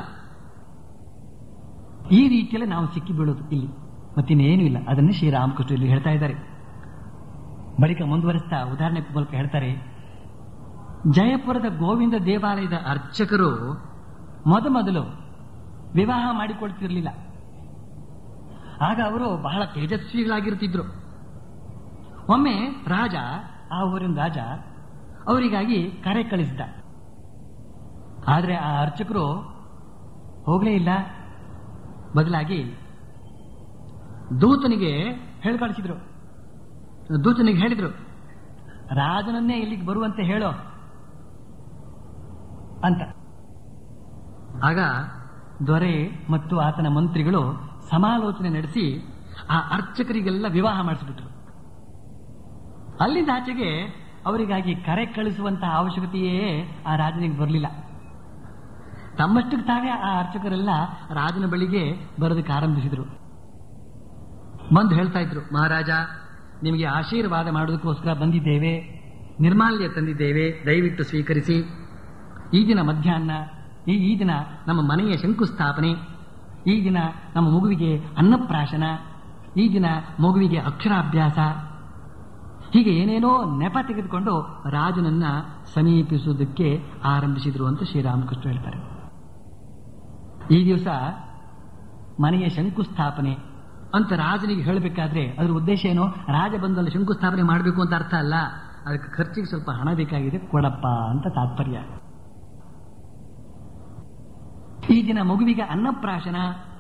ಈ ರೀತಿಯಲ್ಲಿ ನಾವು ಸಿಕ್ಕಿ ಬೀಳೋದು ಇಲ್ಲಿ, ಮತ್ತಿನ್ನೇನೂ ಇಲ್ಲ. ಅದನ್ನೇ ಶ್ರೀರಾಮಕೃಷ್ಣ ಇಲ್ಲಿ ಹೇಳ್ತಾ ಇದ್ದಾರೆ. ಬಳಿಕ ಮುಂದುವರಿಸ್ತಾ ಉದಾಹರಣೆ ಮೂಲಕ ಹೇಳ್ತಾರೆ, ಜಯಪುರದ ಗೋವಿಂದ ದೇವಾಲಯದ ಅರ್ಚಕರು ಮೊದಮೊದಲು ವಿವಾಹ ಮಾಡಿಕೊಳ್ತಿರ್ಲಿಲ್ಲ. ಆಗ ಅವರು ಬಹಳ ತೇಜಸ್ವಿಗಳಾಗಿರ್ತಿದ್ರು. ಒಮ್ಮೆ ರಾಜ, ಆ ಊರಿನ ರಾಜ ಅವರಿಗಾಗಿ ಕರೆ ಕಳಿಸಿದ. ಆದರೆ ಆ ಅರ್ಚಕರು ಹೋಗಲೇ ಇಲ್ಲ. ಬದಲಾಗಿ ದೂತನಿಗೆ ಹೇಳಿ ಕಳಿಸಿದ್ರು. ದೂತನಿಗೆ ಹೇಳಿದ್ರು, ರಾಜನನ್ನೇ ಇಲ್ಲಿಗೆ ಬರುವಂತೆ ಹೇಳೋ ಅಂತ. ಆಗ ದೊರೆ ಮತ್ತು ಆತನ ಮಂತ್ರಿಗಳು ಸಮಾಲೋಚನೆ ನಡೆಸಿ ಆ ಅರ್ಚಕರಿಗೆಲ್ಲ ವಿವಾಹ ಮಾಡಿಸಿಬಿಟ್ರು. ಅಲ್ಲಿಂದ ಆಚೆಗೆ ಅವರಿಗಾಗಿ ಕರೆ ಕಳಿಸುವಂತಹ ಅವಶ್ಯಕತೆಯೇ ಆ ರಾಜನಿಗೆ ಬರಲಿಲ್ಲ. ತಮ್ಮಷ್ಟಕ್ಕೆ ತಾವೇ ಆ ಅರ್ಚಕರೆಲ್ಲ ರಾಜನ ಬಳಿಗೆ ಬರೋದಕ್ಕೆ ಆರಂಭಿಸಿದ್ರು. ಬಂದು ಹೇಳ್ತಾ ಇದ್ರು, ಮಹಾರಾಜ, ನಿಮಗೆ ಆಶೀರ್ವಾದ ಮಾಡೋದಕ್ಕೋಸ್ಕರ ಬಂದಿದ್ದೇವೆ, ನಿರ್ಮಾಲ್ಯ ತಂದಿದ್ದೇವೆ, ದಯವಿಟ್ಟು ಸ್ವೀಕರಿಸಿ. ಈ ದಿನ ಮಧ್ಯಾಹ್ನ, ಈ ಈ ದಿನ ನಮ್ಮ ಮನೆಯ ಶಂಕುಸ್ಥಾಪನೆ, ಈ ದಿನ ನಮ್ಮ ಮಗುವಿಗೆ ಅನ್ನಪ್ರಾಶನ, ಈ ದಿನ ಮಗುವಿಗೆ ಅಕ್ಷರಾಭ್ಯಾಸ, ಹೀಗೆ ಏನೇನೋ ನೆಪ ತೆಗೆದುಕೊಂಡು ರಾಜನನ್ನ ಸಮೀಪಿಸುವುದಕ್ಕೆ ಆರಂಭಿಸಿದ್ರು ಅಂತ ಶ್ರೀರಾಮಕೃಷ್ಣ ಹೇಳ್ತಾರೆ. ಈ ದಿವಸ ಮನೆಯ ಶಂಕುಸ್ಥಾಪನೆ ಅಂತ ರಾಜನಿಗೆ ಹೇಳಬೇಕಾದ್ರೆ ಅದರ ಉದ್ದೇಶ ಏನು? ರಾಜ ಬಂದಲ್ಲಿ ಶಂಕುಸ್ಥಾಪನೆ ಮಾಡಬೇಕು ಅಂತ ಅರ್ಥ ಅಲ್ಲ. ಅದಕ್ಕೆ ಖರ್ಚಿಗೆ ಸ್ವಲ್ಪ ಹಣ ಬೇಕಾಗಿದೆ, ಕೊಡಪ್ಪ ಅಂತ ತಾತ್ಪರ್ಯ. ಈ ದಿನ ಮಗುವಿಗೆ ಅನ್ನಪ್ರಾಶನ,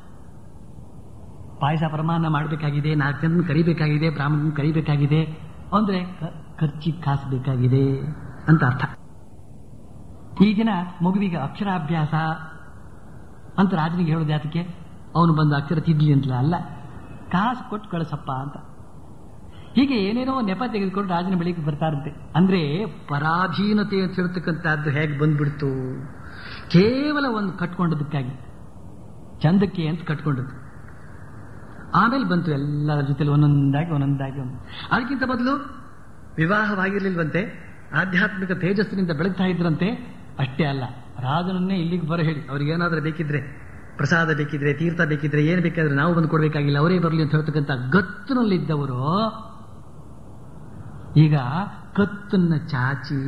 ಪಾಯಸ ಪ್ರಮಾಣ ಮಾಡಬೇಕಾಗಿದೆ, ನಾಲ್ಕು ಜನ ಕರಿಬೇಕಾಗಿದೆ, ಬ್ರಾಹ್ಮಣನ ಕರಿಬೇಕಾಗಿದೆ, ಅಂದ್ರೆ ಖರ್ಚಿಗೆ ಕಾಸು ಬೇಕಾಗಿದೆ ಅಂತ ಅರ್ಥ. ಈ ದಿನ ಮಗುವಿಗೆ ಅಕ್ಷರಾಭ್ಯಾಸ ಅಂತ ರಾಜನಿಗೆ ಹೇಳೋದು ಯಾತಕ್ಕೆ? ಅವನು ಬಂದು ಅಕ್ಷರ ತಿದ್ಲಿ ಅಂತಲ್ಲ, ಅಲ್ಲ, ಕಾಸು ಕೊಟ್ಟು ಕಳಿಸಪ್ಪ ಅಂತ. ಹೀಗೆ ಏನೇನೋ ನೆಪ ತೆಗೆದುಕೊಂಡು ರಾಜನ ಬಳಿಗೆ ಬರ್ತಾರಂತೆ. ಅಂದ್ರೆ ಪರಾಧೀನತೆ ಅಂತ ಹೇಳ್ತಕ್ಕಂಥದ್ದು ಹೇಗೆ ಬಂದ್ಬಿಡ್ತು? ಕೇವಲ ಒಂದು ಕಟ್ಕೊಂಡದಕ್ಕಾಗಿ, ಚಂದಕ್ಕೆ ಅಂತ ಕಟ್ಕೊಂಡದ್ದು. ಆಮೇಲೆ ಬಂತು ಎಲ್ಲರ ಜೊತೆಲಿ ಒಂದೊಂದಾಗಿ ಒಂದೊಂದಾಗಿ ಒಂದು. ಅದಕ್ಕಿಂತ ಮೊದಲು ವಿವಾಹವಾಗಿರ್ಲಿಲ್ವಂತೆ, ಆಧ್ಯಾತ್ಮಿಕ ತೇಜಸ್ಸಿನಿಂದ ಬೆಳಗ್ತಾ ಇದ್ರಂತೆ. ಅಷ್ಟೇ ಅಲ್ಲ, ರಾಜನನ್ನೇ ಇಲ್ಲಿಗೆ ಬರ ಹೇಳಿ, ಅವ್ರಿಗೇನಾದ್ರೂ ಬೇಕಿದ್ರೆ, ಪ್ರಸಾದ ಬೇಕಿದ್ರೆ, ತೀರ್ಥ ಬೇಕಿದ್ರೆ, ಏನು ಬೇಕಾದ್ರೆ ನಾವು ಬಂದು ಕೊಡಬೇಕಾಗಿಲ್ಲ, ಅವರೇ ಬರಲಿ ಅಂತ ಹೇಳ್ತಕ್ಕಂಥ ಗತ್ತಿನಲ್ಲಿದ್ದವರು ಈಗ ಕತ್ತನ್ನ ಚಾಚಿ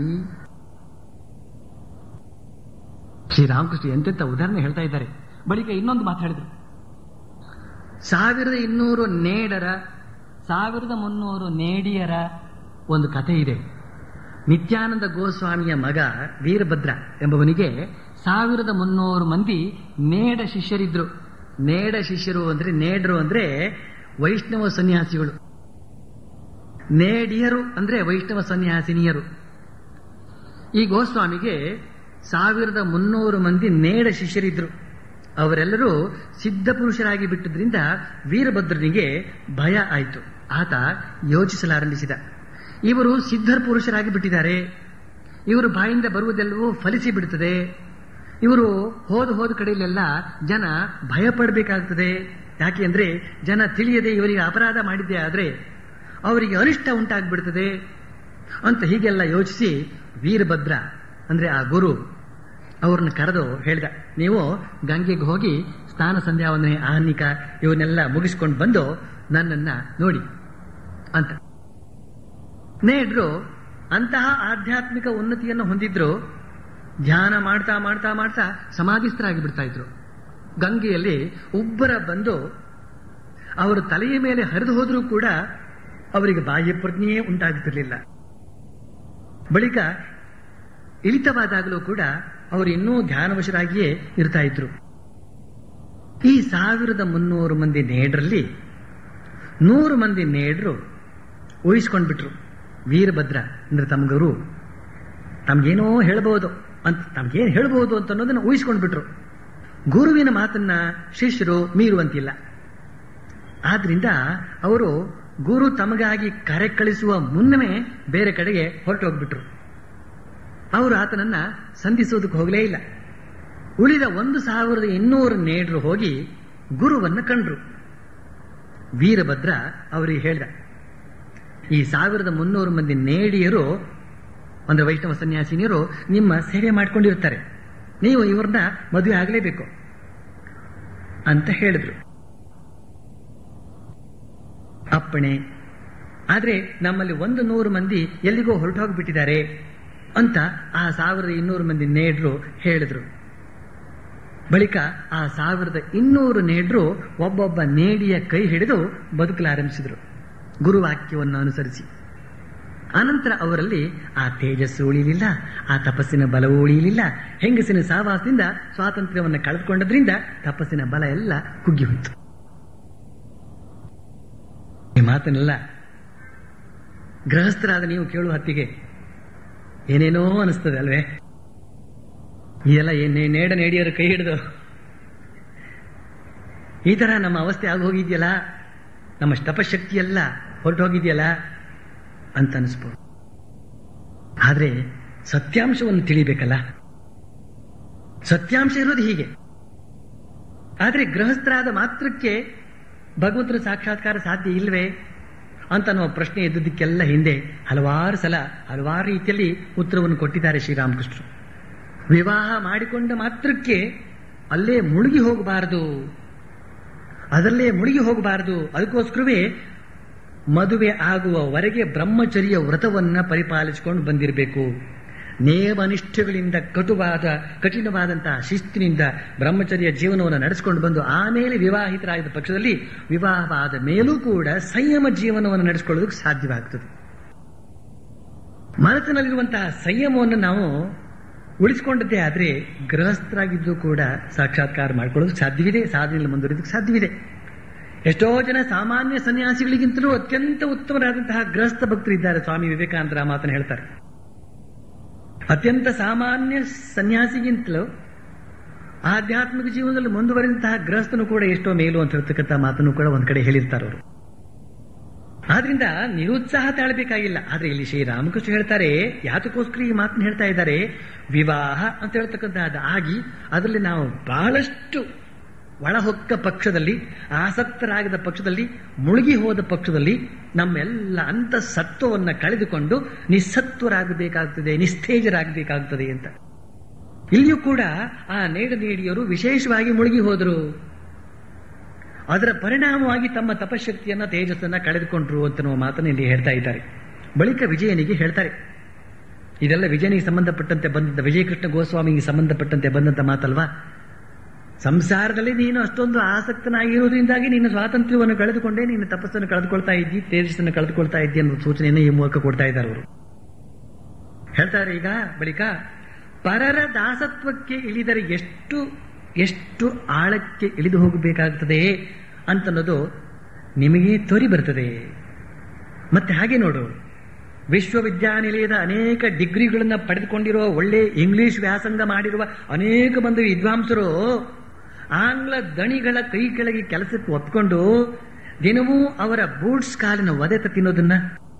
ಶ್ರೀರಾಮಕೃಷ್ಣ ಎಂತೆಂತ ಉದಾಹರಣೆ ಹೇಳ್ತಾ ಇದ್ದಾರೆ. ಬಳಿಕ ಇನ್ನೊಂದು ಮಾತು ಹೇಳಿದ್ರು. ಸಾವಿರದ ಇನ್ನೂರು ನೇಡರ ಸಾವಿರದ ಮುನ್ನೂರು ನೇಡಿಯರ ಒಂದು ಕಥೆ ಇದೆ. ನಿತ್ಯಾನಂದ ಗೋಸ್ವಾಮಿಯ ಮಗ ವೀರಭದ್ರ ಎಂಬವನಿಗೆ ಸಾವಿರದ ಮುನ್ನೂರು ಮಂದಿ ನೇಡ ಶಿಷ್ಯರಿದ್ರು. ನೇಡ ಶಿಷ್ಯರು ಅಂದ್ರೆ, ನೇಡರು ಅಂದ್ರೆ ವೈಷ್ಣವ ಸನ್ಯಾಸಿಗಳು, ನೇಡಿಯರು ಅಂದ್ರೆ ವೈಷ್ಣವ ಸನ್ಯಾಸಿನಿಯರು. ಈ ಗೋಸ್ವಾಮಿಗೆ ಸಾವಿರದ ಮುನ್ನೂರು ಮಂದಿ ನೇಡ ಶಿಷ್ಯರಿದ್ರು. ಅವರೆಲ್ಲರೂ ಸಿದ್ಧ ಪುರುಷರಾಗಿ ಬಿಟ್ಟಿದ್ರಿಂದ ವೀರಭದ್ರನಿಗೆ ಭಯ ಆಯಿತು. ಆತ ಯೋಚಿಸಲಾರಂಭಿಸಿದ, ಇವರು ಸಿದ್ಧ ಪುರುಷರಾಗಿ ಬಿಟ್ಟಿದ್ದಾರೆ, ಇವರು ಬಾಯಿಂದ ಬರುವುದೆಲ್ಲವೂ ಫಲಿಸಿ ಬಿಡುತ್ತದೆ, ಇವರು ಹೋದ ಹೋದ ಕಡೆಯಲ್ಲೆಲ್ಲ ಜನ ಭಯ ಪಡಬೇಕಾಗ್ತದೆ. ಯಾಕೆ ಅಂದ್ರೆ ಜನ ತಿಳಿಯದೆ ಇವರಿಗೆ ಅಪರಾಧ ಮಾಡಿದ್ದೇ ಆದ್ರೆ ಅವರಿಗೆ ಅನಿಷ್ಟ ಉಂಟಾಗ್ಬಿಡ್ತದೆ ಅಂತ ಹೀಗೆಲ್ಲ ಯೋಚಿಸಿ ವೀರಭದ್ರ ಅಂದ್ರೆ ಆ ಗುರು ಅವ್ರನ್ನ ಕರೆದು ಹೇಳಿದ, ನೀವು ಗಂಗೆಗೆ ಹೋಗಿ ಸ್ನಾನ ಸಂಧ್ಯಾವಂದನೆ, ಆಹ್ನಿಕ ಇವನ್ನೆಲ್ಲ ಮುಗಿಸ್ಕೊಂಡು ಬಂದು ನನ್ನನ್ನ ನೋಡಿ ಅಂತ. ನೇಡ್ರು ಅಂತಹ ಆಧ್ಯಾತ್ಮಿಕ ಉನ್ನತಿಯನ್ನು ಹೊಂದಿದ್ರು. ಧ್ಯಾನ ಮಾಡ್ತಾ ಮಾಡ್ತಾ ಮಾಡ್ತಾ ಸಮಾಧಿಸ್ಥರಾಗಿ ಬಿಡ್ತಾ ಇದ್ರು. ಗಂಗೆಯಲ್ಲಿ ಉಬ್ಬರ ಬಂದು ಅವರ ತಲೆಯ ಮೇಲೆ ಹರಿದು ಹೋದ್ರೂ ಕೂಡ ಅವರಿಗೆ ಬಾಹ್ಯ ಪ್ರಜ್ಞೆಯೇ ಉಂಟಾಗುತ್ತಿರಲಿಲ್ಲ. ಬಳಿಕ ಇಳಿತವಾದಾಗಲೂ ಕೂಡ ಅವರು ಇನ್ನೂ ಧ್ಯಾನವಶರಾಗಿಯೇ ಇರ್ತಾ ಇದ್ರು. ಈ ಸಾವಿರದ ಮುನ್ನೂರು ಮಂದಿ ನೇಡ್ರಲ್ಲಿ ನೂರು ಮಂದಿ ನೇಡ್ರು ಊಹಿಸ್ಕೊಂಡ್ಬಿಟ್ರು. ವೀರಭದ್ರ ಅಂದ್ರೆ ತಮ್ಗವರು ತಮ್ಗೇನೋ ಹೇಳ್ಬಹುದು ಅಂತ ತಮ್ಗೇನು ಹೇಳ್ಬಹುದು ಅಂತ ಅನ್ನೋದನ್ನ ಊಹಿಸ್ಕೊಂಡ್ಬಿಟ್ರು. ಗುರುವಿನ ಮಾತನ್ನ ಶಿಷ್ಯರು ಮೀರುವಂತಿಲ್ಲ. ಆದ್ರಿಂದ ಅವರು ಗುರು ತಮಗಾಗಿ ಕರೆ ಕಳಿಸುವ ಮುನ್ನವೇ ಬೇರೆ ಕಡೆಗೆ ಹೊರಟು ಹೋಗ್ಬಿಟ್ರು. ಅವರು ಆತನನ್ನ ಸಂಧಿಸೋದಕ್ಕೆ ಹೋಗಲೇ ಇಲ್ಲ. ಉಳಿದ ಒಂದು ಸಾವಿರದ ಇನ್ನೂರು ನೇಡ್ರು ಹೋಗಿ ಗುರುವನ್ನ ಕಂಡ್ರು. ವೀರಭದ್ರ ಅವರಿಗೆ ಹೇಳ್ದ, ಈ ಸಾವಿರದ ಮುನ್ನೂರು ಮಂದಿ ನೇಡಿಯರು ಅಂದ್ರೆ ವೈಷ್ಣವ ಸನ್ಯಾಸಿನಿಯರು ನಿಮ್ಮ ಸೇವೆ ಮಾಡ್ಕೊಂಡಿರ್ತಾರೆ, ನೀವು ಇವ್ರನ್ನ ಮದುವೆ ಆಗಲೇಬೇಕು ಅಂತ ಹೇಳಿದ್ರು. ಅಪ್ಪಣೆ. ಆದ್ರೆ ನಮ್ಮಲ್ಲಿ ಒಂದು ನೂರು ಮಂದಿ ಎಲ್ಲಿಗೋ ಹೊರಟು ಹೋಗ್ಬಿಟ್ಟಿದ್ದಾರೆ ಅಂತ ಆ ಸಾವಿರದ ಇನ್ನೂರು ಮಂದಿ ನೇಡ್ರು ಹೇಳಿದ್ರು. ಬಳಿಕ ಆ ಸಾವಿರದ ಇನ್ನೂರು ನೇಡ್ರು ಒಬ್ಬೊಬ್ಬ ನೇಡಿಯ ಕೈ ಹಿಡಿದು ಬದುಕಲಾರಂಭಿಸಿದ್ರು ಗುರುವಾಕ್ಯವನ್ನು ಅನುಸರಿಸಿ. ಅನಂತರ ಅವರಲ್ಲಿ ಆ ತೇಜಸ್ಸು ಉಳಿಯಲಿಲ್ಲ, ಆ ತಪಸ್ಸಿನ ಬಲವೂ ಉಳಿಯಲಿಲ್ಲ. ಹೆಂಗಸಿನ ಸಹವಾಸದಿಂದ ಸ್ವಾತಂತ್ರ್ಯವನ್ನು ಕಳೆದುಕೊಂಡದ್ರಿಂದ ತಪಸ್ಸಿನ ಬಲ ಎಲ್ಲ ಕುಗ್ಗಿ ಹೋಯಿತು. ಈ ಮಾತನ್ನೆಲ್ಲ ಗೃಹಸ್ಥರಾದ ನೀವು ಕೇಳುವ ಹೊತ್ತಿಗೆ ಏನೇನೋ ಅನಿಸ್ತದೆ ಅಲ್ವೇ? ಇದೆಲ್ಲ ನೇಡ ನೇಡಿಯರ ಕೈ ಹಿಡಿದು ಈ ತರ ನಮ್ಮ ಅವಸ್ಥೆ ಆಗಿ ಹೋಗಿದೆಯಲ್ಲ, ನಮ್ಮ ತಪಶಕ್ತಿ ಎಲ್ಲ ಹೊರಟು ಹೋಗಿದೆಯಲ್ಲ ಅಂತ ಅನಿಸ್ಬೋದು. ಆದ್ರೆ ಸತ್ಯಾಂಶವನ್ನು ತಿಳಿಬೇಕಲ್ಲ. ಸತ್ಯಾಂಶ ಇರೋದು ಹೀಗೆ. ಆದ್ರೆ ಗೃಹಸ್ಥರಾದ ಮಾತ್ರಕ್ಕೆ ಭಗವಂತನ ಸಾಕ್ಷಾತ್ಕಾರ ಸಾಧ್ಯ ಇಲ್ವೇ ಅಂತ ನಾವು ಪ್ರಶ್ನೆ ಎದ್ದುದಕ್ಕೆಲ್ಲ ಹಿಂದೆ ಹಲವಾರು ಸಲ ಹಲವಾರು ರೀತಿಯಲ್ಲಿ ಉತ್ತರವನ್ನು ಕೊಟ್ಟಿದ್ದಾರೆ ಶ್ರೀರಾಮಕೃಷ್ಣರು. ವಿವಾಹ ಮಾಡಿಕೊಂಡ ಮಾತ್ರಕ್ಕೆ ಅಲ್ಲೇ ಮುಳುಗಿ ಹೋಗಬಾರದು, ಅದರಲ್ಲೇ ಮುಳುಗಿ ಹೋಗಬಾರದು. ಅದಕ್ಕೋಸ್ಕರವೇ ಮದುವೆ ಆಗುವವರೆಗೆ ಬ್ರಹ್ಮಚರ್ಯ ವ್ರತವನ್ನ ಪರಿಪಾಲಿಸಿಕೊಂಡು ಬಂದಿರಬೇಕು. ನೇಮನಿಷ್ಠೆಗಳಿಂದ ಕಟುವಾದ ಕಠಿಣವಾದಂತಹ ಶಿಸ್ತಿನಿಂದ ಬ್ರಹ್ಮಚರ್ಯ ಜೀವನವನ್ನು ನಡೆಸಿಕೊಂಡು ಬಂದು ಆಮೇಲೆ ವಿವಾಹಿತರಾದ ಪಕ್ಷದಲ್ಲಿ ವಿವಾಹವಾದ ಮೇಲೂ ಕೂಡ ಸಂಯಮ ಜೀವನವನ್ನು ನಡೆಸಿಕೊಳ್ಳೋದಕ್ಕೆ ಸಾಧ್ಯವಾಗ್ತದೆ. ಮನಸ್ಸಿನಲ್ಲಿರುವಂತಹ ಸಂಯಮವನ್ನು ನಾವು ಉಳಿಸಿಕೊಂಡದ್ದೇ ಆದ್ರೆ ಗೃಹಸ್ಥರಾಗಿದ್ದು ಕೂಡ ಸಾಕ್ಷಾತ್ಕಾರ ಮಾಡಿಕೊಳ್ಳೋದಕ್ಕೆ ಸಾಧ್ಯವಿದೆ, ಸಾಧನೆಯಲ್ಲಿ ಮುಂದುವರಿಯೋದಕ್ಕೆ ಸಾಧ್ಯವಿದೆ. ಎಷ್ಟೋ ಜನ ಸಾಮಾನ್ಯ ಸನ್ಯಾಸಿಗಳಿಗಿಂತಲೂ ಅತ್ಯಂತ ಉತ್ತಮರಾದಂತಹ ಗೃಹಸ್ಥ ಭಕ್ತರು ಇದ್ದಾರೆ. ಸ್ವಾಮಿ ವಿವೇಕಾನಂದರ ಮಾತನ್ನು ಹೇಳ್ತಾರೆ, ಅತ್ಯಂತ ಸಾಮಾನ್ಯ ಸನ್ಯಾಸಿಗಿಂತಲೂ ಆಧ್ಯಾತ್ಮಿಕ ಜೀವನದಲ್ಲಿ ಮುಂದುವರಿದಂತಹ ಗೃಹಸ್ಥನು ಕೂಡ ಎಷ್ಟೋ ಮೇಲು ಅಂತ ಹೇಳ್ತಕ್ಕಂಥ ಮಾತನ್ನು ಕೂಡ ಒಂದ್ ಕಡೆ ಹೇಳಿರ್ತಾರೆ ಅವರು. ಆದ್ರಿಂದ ನಿರುತ್ಸಾಹ ತಾಳಬೇಕಾಗಿಲ್ಲ. ಆದ್ರೆ ಇಲ್ಲಿ ಶ್ರೀರಾಮಕೃಷ್ಣ ಹೇಳ್ತಾರೆ, ಯಾತಕ್ಕೋಸ್ಕರ ಈ ಮಾತನ್ನು ಹೇಳ್ತಾ ಇದ್ದಾರೆ, ವಿವಾಹ ಅಂತ ಹೇಳ್ತಕ್ಕಂಥದ್ದು ಆಗಿ ಅದರಲ್ಲಿ ನಾವು ಬಹಳಷ್ಟು ಒಳಹೊಕ್ಕ ಪಕ್ಷದಲ್ಲಿ, ಆಸಕ್ತರಾಗದ ಪಕ್ಷದಲ್ಲಿ, ಮುಳುಗಿ ಹೋದ ಪಕ್ಷದಲ್ಲಿ ನಮ್ಮೆಲ್ಲ ಅಂತ ಸತ್ವವನ್ನ ಕಳೆದುಕೊಂಡು ನಿಸ್ಸತ್ವರಾಗಬೇಕಾಗ್ತದೆ, ನಿಸ್ತೇಜರಾಗಬೇಕಾಗ್ತದೆ ಅಂತ. ಇಲ್ಲಿಯೂ ಕೂಡ ಆ ನೇಡ ನೇಡಿಯರು ವಿಶೇಷವಾಗಿ ಮುಳುಗಿ ಹೋದರು. ಅದರ ಪರಿಣಾಮವಾಗಿ ತಮ್ಮ ತಪಶಕ್ತಿಯನ್ನ ತೇಜಸ್ಸನ್ನ ಕಳೆದುಕೊಂಡ್ರು ಅಂತ ನಾವು ಮಾತನ್ನು ಇಲ್ಲಿ ಹೇಳ್ತಾ ಇದ್ದಾರೆ. ಬಳಿಕ ವಿಜಯನಿಗೆ ಹೇಳ್ತಾರೆ, ಇದೆಲ್ಲ ವಿಜಯನಿಗೆ ಸಂಬಂಧಪಟ್ಟಂತೆ ಬಂದಂತ, ವಿಜಯಕೃಷ್ಣ ಗೋಸ್ವಾಮಿಗೆ ಸಂಬಂಧಪಟ್ಟಂತೆ ಬಂದಂತ ಮಾತಲ್ವಾ. ಸಂಸಾರದಲ್ಲಿ ನೀನು ಅಷ್ಟೊಂದು ಆಸಕ್ತನಾಗಿರುವುದರಿಂದಾಗಿ ನೀನು ಸ್ವಾತಂತ್ರ್ಯವನ್ನು ಕಳೆದುಕೊಂಡೇ ನೀನು ತಪಸ್ಸನ್ನು ಕಳೆದುಕೊಳ್ತಾ ಇದ್ದಿ, ತೇಜಸ್ಸನ್ನು ಕಳೆದುಕೊಳ್ತಾ ಇದ್ದಿ ಅನ್ನೋ ಸೂಚನೆಯನ್ನು ಈ ಮೂಲಕ ಕೊಡ್ತಾ ಇದ್ದಾರೆ ಅವರು. ಹೇಳ್ತಾರೆ ಈಗ ಬಳಿಕ, ಪರರ ದಾಸತ್ವಕ್ಕೆ ಇಳಿದರೆ ಎಷ್ಟು ಎಷ್ಟು ಆಳಕ್ಕೆ ಇಳಿದು ಹೋಗಬೇಕಾಗುತ್ತದೆ ಅಂತನ್ನೋದು ನಿಮಗೆ ತೋರಿ ಬರ್ತದೆ. ಮತ್ತೆ ಹಾಗೆ ನೋಡು, ವಿಶ್ವವಿದ್ಯಾನಿಲಯದ ಅನೇಕ ಡಿಗ್ರಿಗಳನ್ನು ಪಡೆದುಕೊಂಡಿರುವ, ಒಳ್ಳೆ ಇಂಗ್ಲಿಷ್ ವ್ಯಾಸಂಗ ಮಾಡಿರುವ ಅನೇಕ ಮಂದಿ ವಿದ್ವಾಂಸರು ಆಂಗ್ಲ ದಣಿಗಳ ಕೈ ಕೆಳಗೆ ಕೆಲಸಕ್ಕೆ ಒಪ್ಪಿಕೊಂಡು ದಿನವೂ ಅವರ ಬೂಟ್ಸ್ ಕಾಲಿನ ಒದೆತ ತಿನ್ನೋದನ್ನ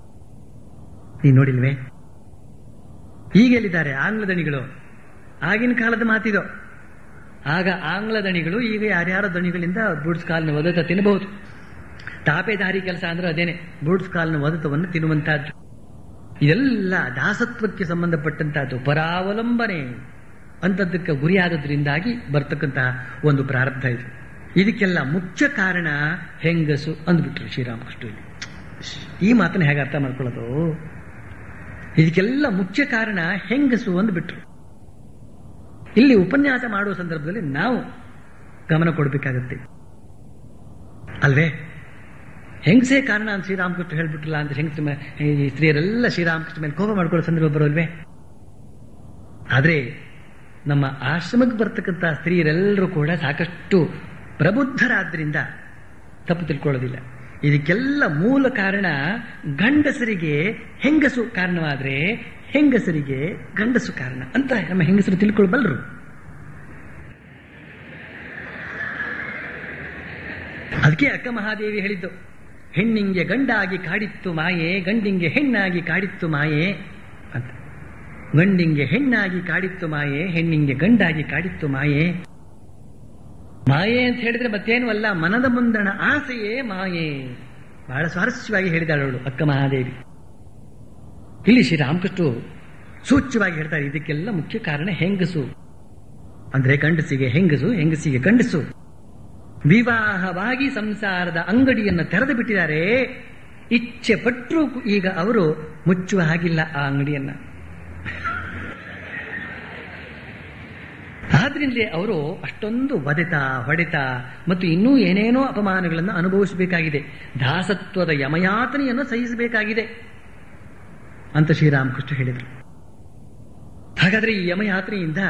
ನೀನು ನೋಡಿಲ್ವೇ? ಈಗೆಲ್ಲಿದ್ದಾರೆ ಆಂಗ್ಲ ದಣಿಗಳು? ಆಗಿನ ಕಾಲದ ಮಾತಿದು. ಆಗ ಆಂಗ್ಲ ದಣಿಗಳು, ಈಗ ಯಾರ್ಯಾರ ದಣಿಗಳಿಂದ ಬೂಟ್ಸ್ ಕಾಲಿನ ಒದೆತ ತಿನ್ನಬಹುದು. ತಾಪೇದಾರಿ ಕೆಲಸ ಅಂದ್ರೆ ಅದೇನೆ, ಬೂಟ್ಸ್ ಕಾಲಿನ ಒದೆತವನ್ನು ತಿನ್ನುವಂತಹದ್ದು. ಇದೆಲ್ಲ ದಾಸತ್ವಕ್ಕೆ ಸಂಬಂಧಪಟ್ಟಂತಹದ್ದು, ಪರಾವಲಂಬನೆ ಅಂತದ್ದಕ್ಕೆ ಗುರಿಯಾದದ್ರಿಂದಾಗಿ ಬರ್ತಕ್ಕಂತಹ ಒಂದು ಪ್ರಾರಬ್ಧ ಇದು. ಇದಕ್ಕೆಲ್ಲ ಮುಖ್ಯ ಕಾರಣ ಹೆಂಗಸು ಅಂದ್ಬಿಟ್ರು ಶ್ರೀರಾಮಕೃಷ್ಣ. ಈ ಮಾತನ್ನ ಹೇಗೆ ಅರ್ಥ ಮಾಡ್ಕೊಳ್ಳೋದು? ಇದಕ್ಕೆಲ್ಲ ಮುಖ್ಯ ಕಾರಣ ಹೆಂಗಸು ಅಂದ್ಬಿಟ್ರು. ಇಲ್ಲಿ ಉಪನ್ಯಾಸ ಮಾಡುವ ಸಂದರ್ಭದಲ್ಲಿ ನಾವು ಗಮನ ಕೊಡಬೇಕಾಗತ್ತೆ ಅಲ್ವೇ? ಹೆಂಗಸೇ ಕಾರಣ ಅಂತ ಶ್ರೀರಾಮಕೃಷ್ಣ ಹೇಳ್ಬಿಟ್ರಲ್ಲ ಅಂತ ಹೆಂಗಸ ಸ್ತ್ರೀಯರೆಲ್ಲ ಶ್ರೀರಾಮಕೃಷ್ಣ ಮೇಲೆ ಕೋಪ ಮಾಡ್ಕೊಳ್ಳೋ ಸಂದರ್ಭ ಬರೋಲ್ವೇ? ಆದ್ರೆ ನಮ್ಮ ಆಶ್ರಮಕ್ಕೆ ಬರ್ತಕ್ಕಂಥ ಸ್ತ್ರೀಯರೆಲ್ಲರೂ ಕೂಡ ಸಾಕಷ್ಟು ಪ್ರಬುದ್ಧರಾದ್ರಿಂದ ತಪ್ಪು ತಿಳ್ಕೊಳ್ಳೋದಿಲ್ಲ. ಇದಕ್ಕೆಲ್ಲ ಮೂಲ ಕಾರಣ ಗಂಡಸರಿಗೆ ಹೆಂಗಸು ಕಾರಣವಾದ್ರೆ ಹೆಂಗಸರಿಗೆ ಗಂಡಸು ಕಾರಣ ಅಂತ ನಮ್ಮ ಹೆಂಗಸರು ತಿಳ್ಕೊಳ್ಬಲ್ರು. ಅದಕ್ಕೆ ಅಕ್ಕ ಮಹಾದೇವಿ ಹೇಳಿದ್ದು, ಹೆಣ್ಣಿಂಗೆ ಗಂಡಾಗಿ ಕಾಡಿತ್ತು ಮಾಯೆ, ಗಂಡಿಂಗೆ ಹೆಣ್ಣಾಗಿ ಕಾಡಿತ್ತು ಮಾಯೆ ಅಂತ. ಗಂಡಿಂಗೆ ಹೆಣ್ಣಾಗಿ ಕಾಡಿತ್ತು ಮಾಯೆ, ಹೆಣ್ಣಿಂಗೆ ಗಂಡಾಗಿ ಕಾಡಿತ್ತು ಮಾಯೆ. ಮಾಯೆ ಅಂತ ಹೇಳಿದ್ರೆ ಮತ್ತೇನು ಅಲ್ಲ, ಮನದ ಮುಂದಣ ಆಸೆಯೇ ಮಾಯೆ. ಬಹಳ ಸ್ವಾರಸ್ಯವಾಗಿ ಹೇಳಿದಾಳವಳು ಅಕ್ಕ ಮಹಾದೇವಿ. ಇಲ್ಲಿ ಶ್ರೀರಾಮಕೃಷ್ಣ ಸೂಚ್ಯವಾಗಿ ಹೇಳ್ತಾರೆ, ಇದಕ್ಕೆಲ್ಲ ಮುಖ್ಯ ಕಾರಣ ಹೆಂಗಸು. ಅಂದ್ರೆ ಗಂಡಸಿಗೆ ಹೆಂಗಸು, ಹೆಂಗಸಿಗೆ ಗಂಡಸು. ವಿವಾಹವಾಗಿ ಸಂಸಾರದ ಅಂಗಡಿಯನ್ನು ತೆರೆದು ಬಿಟ್ಟಿದ್ದಾರೆ. ಇಚ್ಛೆ ಪಟ್ಟರೂ ಈಗ ಅವರು ಮುಚ್ಚುವ ಹಾಗಿಲ್ಲ ಆ ಅಂಗಡಿಯನ್ನ. ಆದ್ರಿಂದಲೇ ಅವರು ಅಷ್ಟೊಂದು ಒದೆತ ಹೊಡೆತ ಮತ್ತು ಇನ್ನೂ ಏನೇನೋ ಅಪಮಾನಗಳನ್ನು ಅನುಭವಿಸಬೇಕಾಗಿದೆ, ದಾಸತ್ವದ ಯಮಯಾತನೆಯನ್ನು ಸಹಿಸಬೇಕಾಗಿದೆ ಅಂತ ಶ್ರೀರಾಮಕೃಷ್ಣ ಹೇಳಿದರು. ಹಾಗಾದ್ರೆ ಈ ಯಮಯಾತ್ರೆಯಿಂದ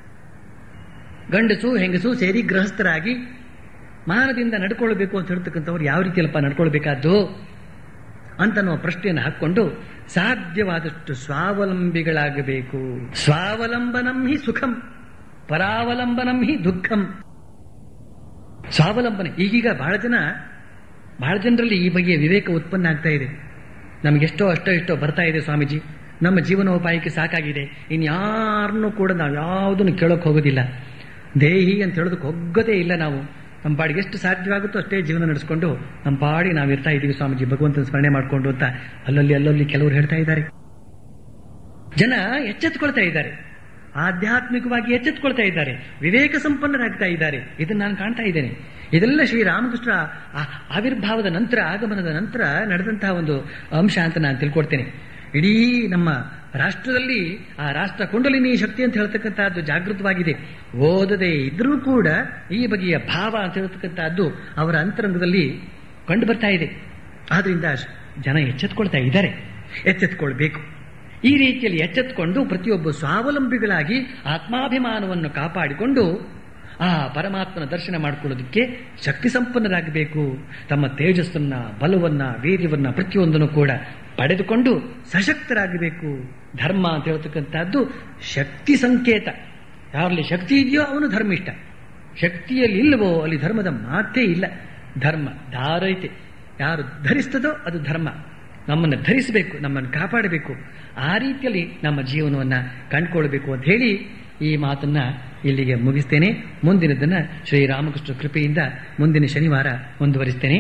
ಗಂಡಸು ಹೆಂಗಸು ಸೇರಿ ಗೃಹಸ್ಥರಾಗಿ ಮಾನದಿಂದ ನಡ್ಕೊಳ್ಬೇಕು ಅಂತ ಹೇಳ್ತಕ್ಕಂಥವ್ರು ಯಾವ ರೀತಿಯಲ್ಲಪ್ಪ ನಡ್ಕೊಳ್ಬೇಕಾದ್ದು ಅಂತ ನಾವು ಪ್ರಶ್ನೆಯನ್ನು ಹಾಕೊಂಡು ಸಾಧ್ಯವಾದಷ್ಟು ಸ್ವಾವಲಂಬಿಗಳಾಗಬೇಕು. ಸ್ವಾವಲಂಬನಂ ಹಿ ಸುಖಂ, ಪರಾವಲಂಬನಂ ಹಿ ದುಃಖಂ. ಸ್ವಾವಲಂಬನೆ ಈಗೀಗ ಬಹಳ ಜನ ಬಹಳ ಜನರಲ್ಲಿ ಈ ಬಗೆಯ ವಿವೇಕ ಉತ್ಪನ್ನ ಆಗ್ತಾ ಇದೆ. ನಮಗೆಷ್ಟೋ ಅಷ್ಟೋ ಇಷ್ಟೋ ಬರ್ತಾ ಇದೆ ಸ್ವಾಮೀಜಿ, ನಮ್ಮ ಜೀವನೋಪಾಯಕ್ಕೆ ಸಾಕಾಗಿದೆ, ಇನ್ಯಾರನ್ನೂ ಕೂಡ ನಾವು ಯಾವುದನ್ನು ಕೇಳೋಕೆ ಹೋಗೋದಿಲ್ಲ, ದೇಹಿ ಅಂತ ಹೇಳೋದಕ್ಕೆ ಹೋಗೋದೇ ಇಲ್ಲ. ನಾವು ನಮ್ಮ ಪಾಡಿಗೆ ಎಷ್ಟು ಸಾಧ್ಯವಾಗುತ್ತೋ ಅಷ್ಟೇ ಜೀವನ ನಡೆಸ್ಕೊಂಡು ನಮ್ಮ ಪಾಡಿ ನಾವು ಇರ್ತಾ ಇದ್ದೀವಿ ಸ್ವಾಮೀಜಿ, ಭಗವಂತನ ಸ್ಮರಣೆ ಮಾಡಿಕೊಂಡು ಅಂತ ಅಲ್ಲಲ್ಲಿ ಅಲ್ಲಲ್ಲಿ ಕೆಲವರು ಹೇಳ್ತಾ ಇದ್ದಾರೆ. ಜನ ಎಚ್ಚೆತ್ತುಕೊಳ್ತಾ ಇದ್ದಾರೆ, ಆಧ್ಯಾತ್ಮಿಕವಾಗಿ ಎಚ್ಚೆತ್ತುಕೊಳ್ತಾ ಇದ್ದಾರೆ, ವಿವೇಕ ಸಂಪನ್ನರಾಗ್ತಾ ಇದ್ದಾರೆ. ಇದನ್ನು ನಾನು ಕಾಣ್ತಾ ಇದ್ದೇನೆ. ಇದೆಲ್ಲ ಶ್ರೀರಾಮಕೃಷ್ಣ ಆವಿರ್ಭಾವದ ನಂತರ, ಆಗಮನದ ನಂತರ ನಡೆದಂತಹ ಒಂದು ಅಂಶ ಅಂತ ನಾನು ತಿಳ್ಕೊಡ್ತೇನೆ. ಇಡೀ ನಮ್ಮ ರಾಷ್ಟ್ರದಲ್ಲಿ ಆ ರಾಷ್ಟ್ರ ಕುಂಡಲಿನಿ ಶಕ್ತಿ ಅಂತ ಹೇಳ್ತಕ್ಕಂಥದ್ದು ಜಾಗೃತವಾಗಿದೆ. ಓದದೇ ಇದ್ರೂ ಕೂಡ ಈ ಬಗೆಯ ಭಾವ ಅಂತ ಹೇಳ್ತಕ್ಕಂಥದ್ದು ಅವರ ಅಂತರಂಗದಲ್ಲಿ ಕಂಡು ಬರ್ತಾ ಇದೆ. ಆದ್ರಿಂದ ಜನ ಎಚ್ಚೆತ್ಕೊಳ್ತಾ ಇದ್ದಾರೆ, ಎಚ್ಚೆತ್ಕೊಳ್ಬೇಕು. ಈ ರೀತಿಯಲ್ಲಿ ಎಚ್ಚೆತ್ತುಕೊಂಡು ಪ್ರತಿಯೊಬ್ಬ ಸ್ವಾವಲಂಬಿಗಳಾಗಿ ಆತ್ಮಾಭಿಮಾನವನ್ನು ಕಾಪಾಡಿಕೊಂಡು ಆ ಪರಮಾತ್ಮನ ದರ್ಶನ ಮಾಡಿಕೊಳ್ಳೋದಕ್ಕೆ ಶಕ್ತಿ ಸಂಪನ್ನರಾಗಬೇಕು. ತಮ್ಮ ತೇಜಸ್ಸನ್ನ, ಬಲವನ್ನ, ವೀರ್ಯವನ್ನ ಪ್ರತಿಯೊಂದನ್ನು ಕೂಡ ಪಡೆದುಕೊಂಡು ಸಶಕ್ತರಾಗಬೇಕು. ಧರ್ಮ ಅಂತ ಹೇಳ್ತಕ್ಕಂಥದ್ದು ಶಕ್ತಿ ಸಂಕೇತ. ಯಾರಲ್ಲಿ ಶಕ್ತಿ ಇದೆಯೋ ಅವನು ಧರ್ಮಿಷ್ಠ, ಶಕ್ತಿಯಲ್ಲಿ ಇಲ್ಲವೋ ಅಲ್ಲಿ ಧರ್ಮದ ಮಾತೇ ಇಲ್ಲ. ಧರ್ಮ ಧಾರೈತೆ, ಯಾರು ಧರಿಸ್ತದೋ ಅದು ಧರ್ಮ. ನಮ್ಮನ್ನು ಧರಿಸಬೇಕು, ನಮ್ಮನ್ನು ಕಾಪಾಡಬೇಕು. ಆ ರೀತಿಯಲ್ಲಿ ನಮ್ಮ ಜೀವನವನ್ನ ಕಂಡುಕೊಳ್ಬೇಕು ಅಂತ ಹೇಳಿ ಈ ಮಾತನ್ನ ಇಲ್ಲಿಗೆ ಮುಗಿಸ್ತೇನೆ. ಮುಂದಿನದನ್ನ ಶ್ರೀರಾಮಕೃಷ್ಣ ಕೃಪೆಯಿಂದ ಮುಂದಿನ ಶನಿವಾರ ಮುಂದುವರಿಸ್ತೇನೆ.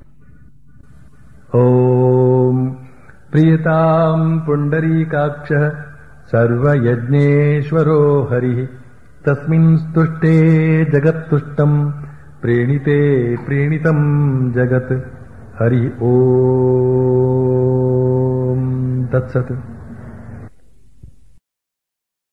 ಓಂ ಪ್ರಿಯತಾಂ ಪುಂಡರೀಕಾಕ್ಷ ಸರ್ವಯಜ್ಞೇಶ್ವರೋ ಹರಿ ತಸ್ಮಿನ್ ಸ್ತುಷ್ಟೇ ಜಗತ್ತುಷ್ಟಂ ಪ್ರೇಣಿತೆ ಪ್ರೇಣಿತಂ ಜಗತ್ ಹರಿ ಓಂ ತತ್ಸತ್.